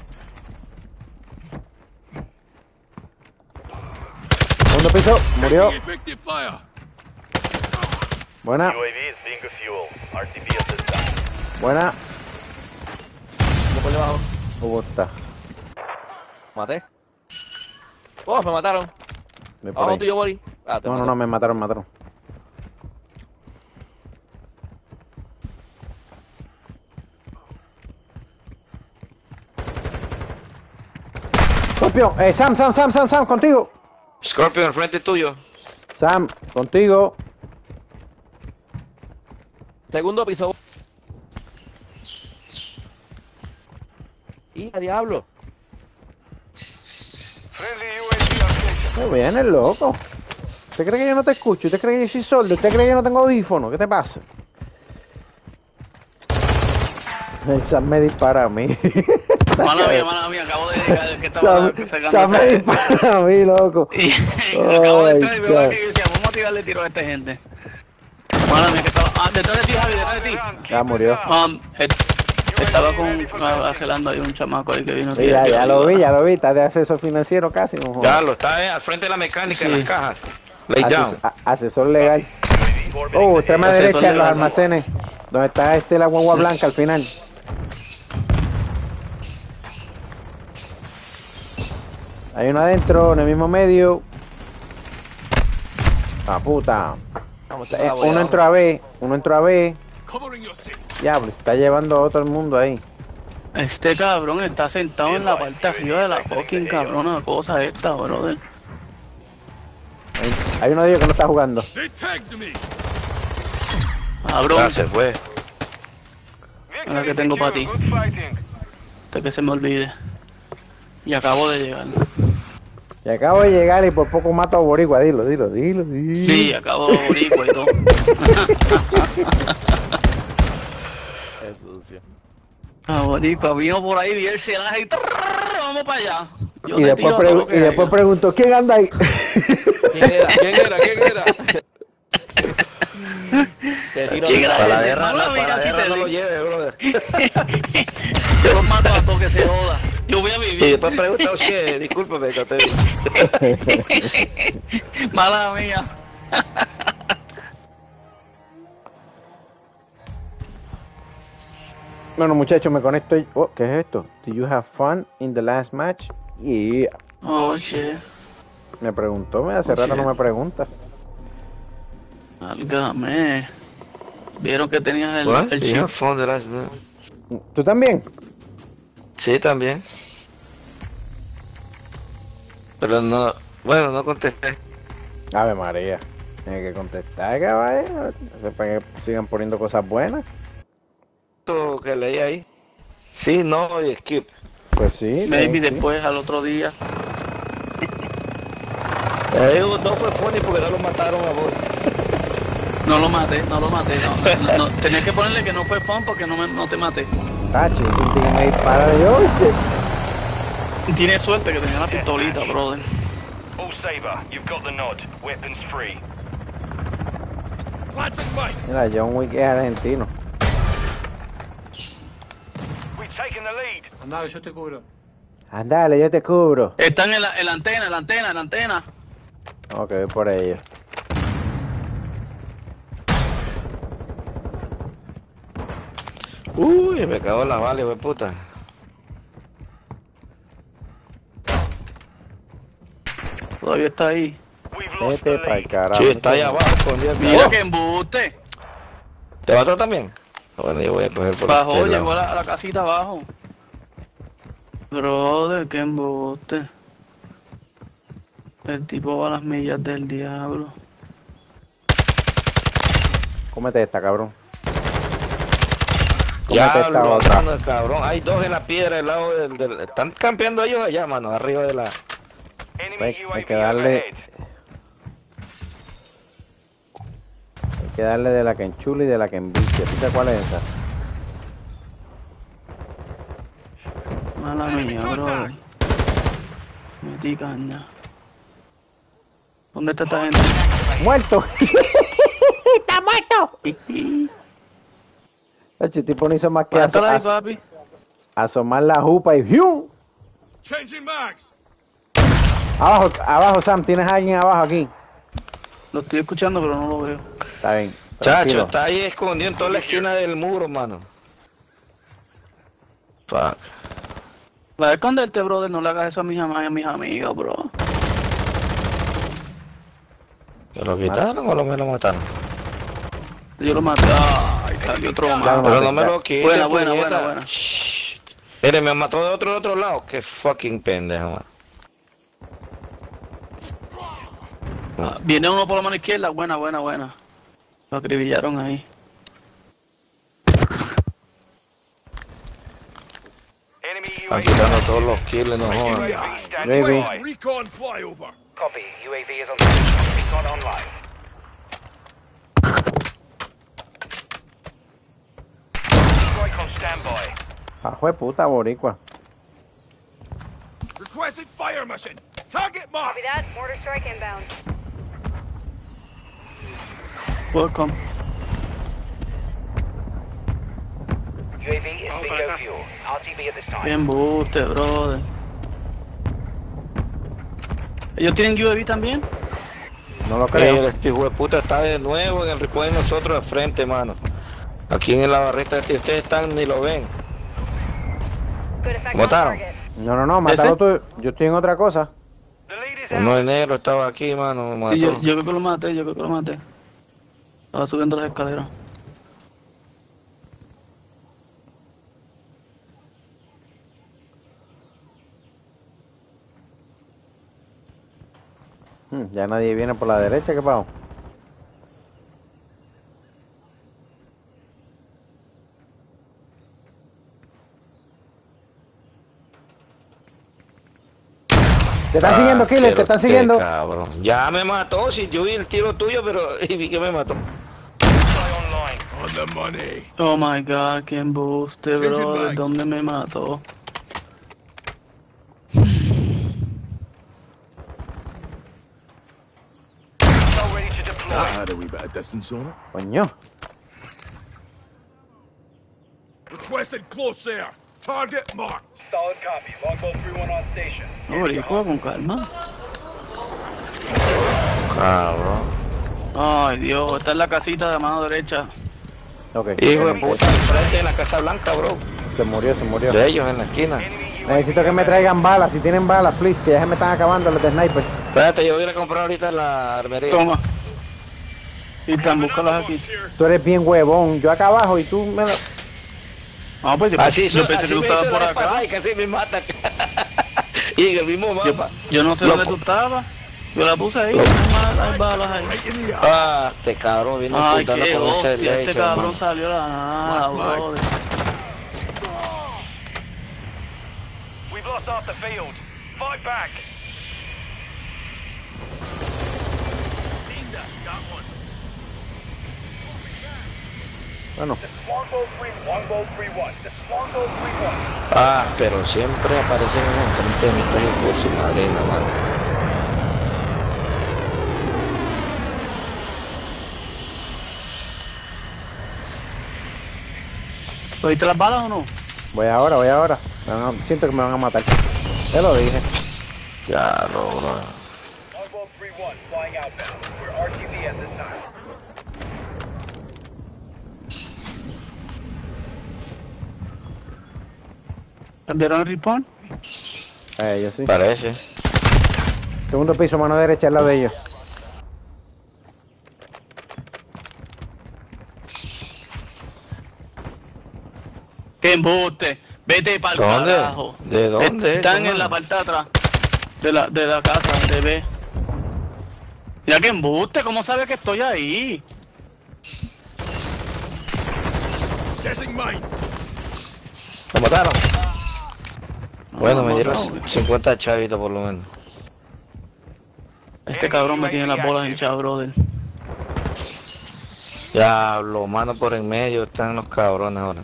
S4: Segundo piso, murió.
S11: Taking effective fire.
S4: Buena,
S2: U A V is being refueled. R T B at this time.
S4: buena.
S3: Uno por debajo.
S4: Puta.
S3: Maté. ¡Oh, me mataron!
S4: Voy por
S3: Abajo
S4: ahí.
S3: tuyo, Bori. Ah, te
S4: No, no,
S3: maté.
S4: no, me mataron, me mataron. Scorpio, eh, Sam, Sam, Sam, Sam, Sam, contigo.
S9: Scorpion, al frente tuyo.
S4: Sam, contigo.
S3: Segundo piso. ¡Y a diablo!
S1: Friendly U A V on station.
S4: Muy bien, el loco. ¿Usted cree que yo no te escucho? ¿Usted cree que yo soy sordo? ¿Usted cree que yo no tengo audífono? ¿Qué te pasa? El Sam me dispara a mí.
S5: Mala mía, mala mía, acabo de llegar, que estaba
S4: Sam,
S5: sacando
S4: Sam me
S5: ese-
S4: dispara a mí, loco.
S5: Y acabo de entrar y veo
S4: Ay,
S5: aquí y decía, vamos a tirarle tiro a esta gente. Mala mía, que estaba... Ah, detrás de ti, Javi, detrás de ti.
S4: Ya murió.
S5: Um, et- estaba con... Agelando ahí un chamaco ahí que vino.
S4: Sí, ya, ya lo vi, ya lo vi. Está de asesor financiero casi, no jodas.
S9: Ya lo está eh, al frente de la mecánica en
S5: Sí.
S9: las cajas. Lay down.
S4: Ases- a- asesor legal. Oh, extrema
S5: Asesor
S4: derecha en los
S5: legal.
S4: almacenes. Donde está este la guagua blanca al final. Hay uno adentro, en el mismo medio. Ah, puta.
S3: Vamos,
S4: Eh, uno entró a B, uno entró a B.
S11: Covering your six.
S4: Diablo, se está llevando a todo el mundo ahí.
S5: Este cabrón está sentado en la parte arriba de la fucking cabrona cosa esta, brother.
S4: Hay, hay uno de ellos que no está jugando.
S11: They tagged me.
S5: Cabrón.
S9: Ya se fue.
S5: Ahora que tengo para ti. Hasta que se me olvide. Y acabo de llegar.
S4: Y acabo de llegar y por poco mato a Boricua. Dilo, dilo, dilo, dilo.
S5: Sí, acabo de boricua y todo.
S3: Es sucio.
S5: Ah, boricua, vino por ahí, vi el celaje y trrr, vamos para allá. Yo
S4: Y
S5: te
S4: después,
S5: tiro todo
S4: pregu-
S5: lo que
S4: y después
S5: haya.
S4: preguntó, ¿quién anda ahí?
S3: ¿Quién era? ¿Quién era? ¿Quién era? Te tiro
S5: ¿Quién era
S9: Para la
S5: ese?
S9: guerra,
S5: No la
S9: no,
S5: mira
S9: para la
S5: si
S9: guerra
S5: te
S9: no
S5: di.
S9: lo lleve, brother.
S5: Yo los mato a todos que se joda. Yo voy a
S9: Y
S5: vivir.
S9: después pregunta, oye, discúlpeme, que te
S5: Mala mía.
S4: Bueno, muchachos, me conecto. y- Oh, ¿qué es esto? ¿Did you have fun in the last match? Yeah.
S5: Oh, shit.
S4: Me preguntó, me hace
S5: Oh,
S4: rato
S5: shit.
S4: no me pregunta.
S5: Álgame. Vieron que tenías el,
S9: What?
S5: el
S9: You
S5: chip.
S9: have fun the last minute.
S4: ¿Tú también?
S9: Sí, también. Pero no, bueno, no contesté.
S4: Ave María. Tiene que contestar, caballo. Para que sigan poniendo cosas buenas.
S9: Lo que leí ahí. Sí, no y skip.
S4: Pues sí.
S5: Maybe
S4: sí.
S5: después al otro día.
S9: Eh, no fue funny porque no lo mataron a vos.
S5: No lo maté, no lo maté. No, no, no. Tenías que ponerle que no fue fun porque no, me, no te maté.
S4: Tachi, tú tienes que disparar de yo.
S5: Tienes suerte que tenía la pistolita, brother.
S2: All Saber, you've got the nod. Weapons free.
S11: Planted mine.
S4: Mira, John Wick es argentino.
S2: We've taken the lead.
S12: Andale, yo te cubro.
S4: Andale, yo te cubro.
S5: Están en la, en la antena, en la antena, en la antena.
S4: Ok, voy por ello.
S9: Uy, me cagó la bala, güey, puta.
S5: Todavía está ahí.
S2: We've lost
S4: Vete
S2: the
S4: para el
S2: lead.
S4: carajo.
S9: Sí, está ahí abajo, escondido.
S5: Mira
S9: Oh,
S5: que embuste.
S9: ¿te mató también? Bueno, yo voy a coger por
S5: Bajó,
S9: este
S5: llegó a
S9: lado.
S5: la, a la casita abajo. Brother, que embuste. El tipo va a las millas del diablo.
S4: Cómete esta, cabrón.
S9: Ya,
S4: Cómete esta
S9: lo
S4: otra.
S9: mano, cabrón. Hay dos en la piedra al lado del, del... Están campeando ellos allá, mano, arriba de la...
S2: Enemy
S4: Hay,
S2: U A
S4: hay
S2: V
S4: que darle.
S2: overhead.
S4: Hay que darle de la que enchula y de la que envicia. ¿Tú sabes cuál es esa?
S5: Mala mía, brother. Metí caña. ¿Dónde está esta gente?
S4: ¡Muerto! ¡Está muerto! El tipo no hizo más que aso-
S5: Mátala ahí,
S4: as-
S5: papi.
S4: asomar la jupa y ¡fium!
S11: Changing mags.
S4: Abajo, abajo, Sam. ¿Tienes a alguien abajo aquí?
S5: Lo estoy escuchando, pero no lo veo.
S4: Está bien.
S9: Chacho,
S4: tranquilo.
S9: está ahí escondido en toda la esquina del muro, mano. Fuck.
S5: Va a esconderte, brother. No le hagas eso a mis, am- a mis amigos, bro.
S9: ¿Me lo quitaron o lo me lo mataron?
S5: Yo lo maté. Ay, salió otro
S4: Ya
S5: más.
S4: lo
S9: Pero
S4: maté,
S9: no me
S4: ya.
S9: lo quiten,
S5: Buena, buena,
S9: puñeta.
S5: buena, buena.
S9: Shh. Mire, me mató de otro de otro lado. Qué fucking pendejo, man.
S5: Ah, viene uno por la mano izquierda. Buena, buena, buena. Lo acribillaron ahí.
S2: Enemy U
S9: Están
S2: A V
S9: quitando todos los kills, no jodan.
S2: U A V standing
S4: Maybe.
S2: by.
S11: Recon flyover.
S2: Copy. U A V is on station. Recon online. Strike on standby.
S4: Ah, jue puta, boricua.
S11: Requesting fire mission. Target mark.
S7: Copy that. Mortar strike inbound.
S5: Welcome.
S2: U A V is bingo fuel. R T B at this
S5: Qué
S2: time.
S5: embuste, brother. ¿Ellos tienen U A V también?
S4: No lo
S9: Pero
S4: creo.
S9: este hijo de puta está de nuevo en el rincón de nosotros de frente, mano. Aquí en la barrita este, ustedes están ni lo ven.
S7: Good effect on
S9: ¿Votaron?
S7: target.
S4: No, no, no, mátalo tú. Yo estoy en otra cosa.
S9: Uno de negro estaba aquí, mano. Me
S5: Y yo,
S9: mató.
S5: yo creo que lo maté, yo creo que lo maté. Estaba subiendo las escaleras.
S4: Hmm, ya nadie viene por la derecha, ¿qué pasó? Te están
S9: Ah,
S4: siguiendo, Killer, te
S9: pero
S4: están
S9: este
S4: siguiendo.
S9: cabrón. Ya me mató, si yo vi el tiro tuyo, pero y vi que me mató.
S11: On the money.
S5: Oh my god, qué embuste,
S11: Changing
S5: bro. ¿De
S11: mags.
S5: dónde me mató?
S11: How do we bad distance on it?
S4: Coño.
S11: Requested close air. Target marked.
S1: Solid copy. Longbow three one on station.
S5: No, hijo, con calma.
S9: Cabrón.
S5: Ay, Dios, esta es la casita de mano derecha.
S4: Ok.
S9: Hijo de puta, enfrente de la Casa Blanca, bro.
S4: Se murió, se murió.
S9: De ellos en la esquina.
S4: Necesito que me traigan balas, si tienen balas, please, que ya se me están acabando las de sniper.
S9: Espérate, yo voy a ir a comprar ahorita la armería.
S5: Toma. Y están, búscalas aquí.
S4: Tú eres bien huevón, yo acá abajo y tú me...
S5: Ah, pues yo,
S9: Así,
S5: yo
S9: so,
S5: pensé
S9: así
S5: que tú
S9: me
S5: estabas
S9: hizo
S5: por
S9: la
S5: acá.
S9: pasada y casi me matan. Y en el mismo
S5: Yo,
S9: mapa.
S5: yo no sé
S9: Loco.
S5: dónde tú estabas. Yo la puse ahí, hay balas, hay balas ahí.
S9: Ah, este cabrón vino
S5: Ay,
S9: apuntando
S5: qué
S9: con ese
S5: hostia, este
S9: laser,
S5: cabrón
S9: mano.
S5: salió de la nada,
S11: Last night.
S5: brother.
S2: We've lost half the field. Fight back.
S4: Bueno,
S1: Longbow three, Longbow three one. This is Longbow three one.
S9: Ah, pero siempre aparecen enfrente de mi hijo de su madrina, mano.
S5: ¿Oíste las balas o no?
S4: voy ahora, voy ahora. Me van a- siento que me van a matar. Te lo dije.
S9: Ya, bro, bro.
S1: Longbow three one, flying outbound. We're R T B at this time.
S5: ¿Cambiaron el respawn?
S4: Eh, yo sí.
S9: Parece.
S4: Segundo piso, mano derecha, al lado de ellos.
S5: ¡Qué embuste! Vete para el
S9: ¿Dónde?
S5: carajo.
S9: ¿De dónde?
S5: Están
S9: eso,
S5: en la
S9: mano?
S5: parte de atrás. De la, de la casa, de B. Mira que embuste, ¿cómo sabe que estoy ahí?
S11: Setting mine.
S9: ¿Lo mataron? Bueno,
S5: No,
S9: me
S5: no,
S9: dieron
S5: no.
S9: cincuenta chavitos por lo menos.
S5: Este cabrón me tiene las bolas hinchadas, brother.
S9: Diablo, mano por en medio, están los cabrones ahora.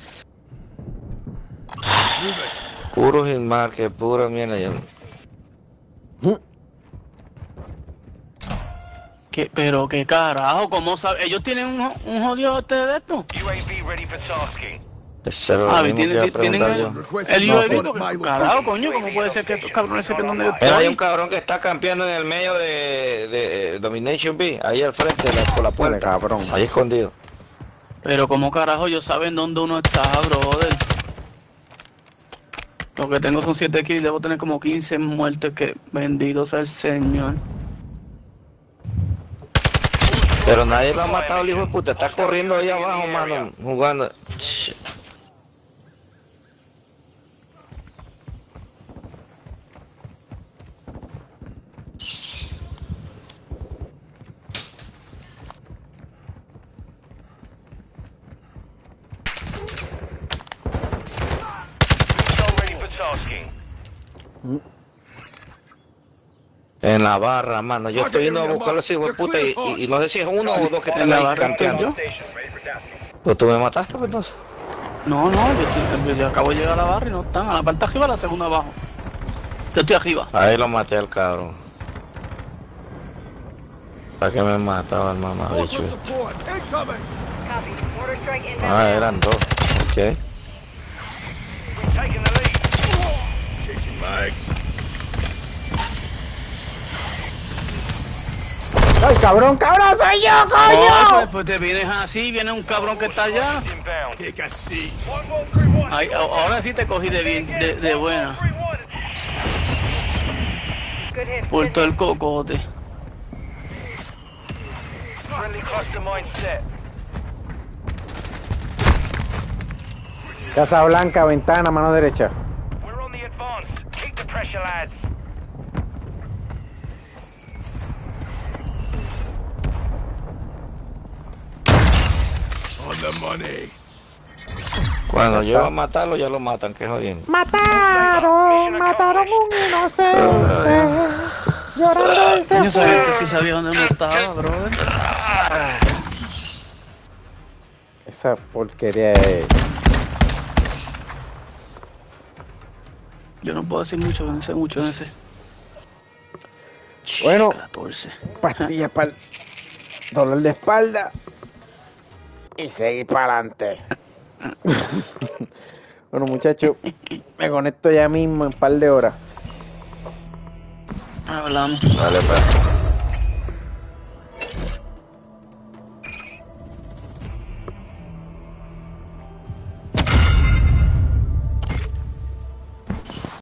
S9: Puro Gilmar, que pura mierda. ya-
S5: ¿Qué, pero qué carajo, ¿cómo sabe? ¿Ellos tienen un, un jodido este de esto?
S2: U A V ready for tasking.
S9: Eso era lo
S5: Ah,
S9: mismo que
S5: tienen,
S9: iba a
S5: tienen
S9: preguntar
S5: el,
S9: yo.
S5: el U A V, porque, carajo, coño, ¿cómo puede ser que estos cabrones sepan dónde yo
S9: Mira, hay un
S5: estoy?
S9: cabrón que está campeando en el medio de, de Domination B, ahí al frente, de la- por la
S4: Vale,
S9: puerta.
S4: cabrón.
S9: Ahí escondido.
S5: Pero ¿cómo carajo ellos saben dónde uno está, brother? Lo que tengo son siete kills, debo tener como quince muertes, que bendito sea el Señor.
S9: Pero nadie lo ha matado, el hijo de puta. Está corriendo ahí abajo, mano, jugando. Shit.
S2: Ready for tasking.
S9: En la barra, mano. Yo estoy yendo a buscar a los hijos de puta y, y- y no sé si es uno o dos que
S5: ¿En
S9: están
S5: la
S9: ahí
S5: barra estoy
S9: campeando.
S5: yo?
S1: Station, ready for tasking.
S9: ¿Pero tú me mataste, pues entonces?
S5: No, no, yo, estoy, yo acabo de llegar a la barra y no están. A la parte arriba, a la segunda abajo. Yo estoy arriba.
S9: Ahí lo maté al cabrón. ¿Para qué me mataba el mamabicho?
S11: Mortar support. Incoming.
S6: Copy. Mortar strike inbound.
S9: Ah, eran dos. Ok.
S2: We've taken the lead.
S11: Changing mags.
S4: ¡Ay, cabrón, cabrón, soy yo,
S5: Oh,
S4: coño!
S5: pues, pues te vienes así, viene un cabrón que está allá.
S2: Inbound.
S11: Take a seat.
S1: Longbow three one.
S5: Ay, a- ahora sí te cogí de bien, de, de buena.
S6: Good hit.
S5: Por todo el cocote.
S2: Friendly cluster mine set.
S4: Casa Blanca, ventana, mano derecha.
S2: We're on the advance. Keep the pressure, lads.
S11: On the money.
S9: Cuando yo a matarlo, ya lo matan, que jodiendo.
S4: Mataron, mataron un inocente. Llorando y se
S5: Yo sabía que
S4: fue.
S5: sí sabía dónde no estaba, brother.
S4: Esa porquería es.
S5: Yo no puedo decir mucho, no sé mucho en ese.
S4: Bueno,
S5: catorce.
S4: pastillas para dolor de espalda y seguir para adelante. Bueno, muchachos, me conecto ya mismo en un par de horas.
S5: Hablamos.
S9: Dale, pues.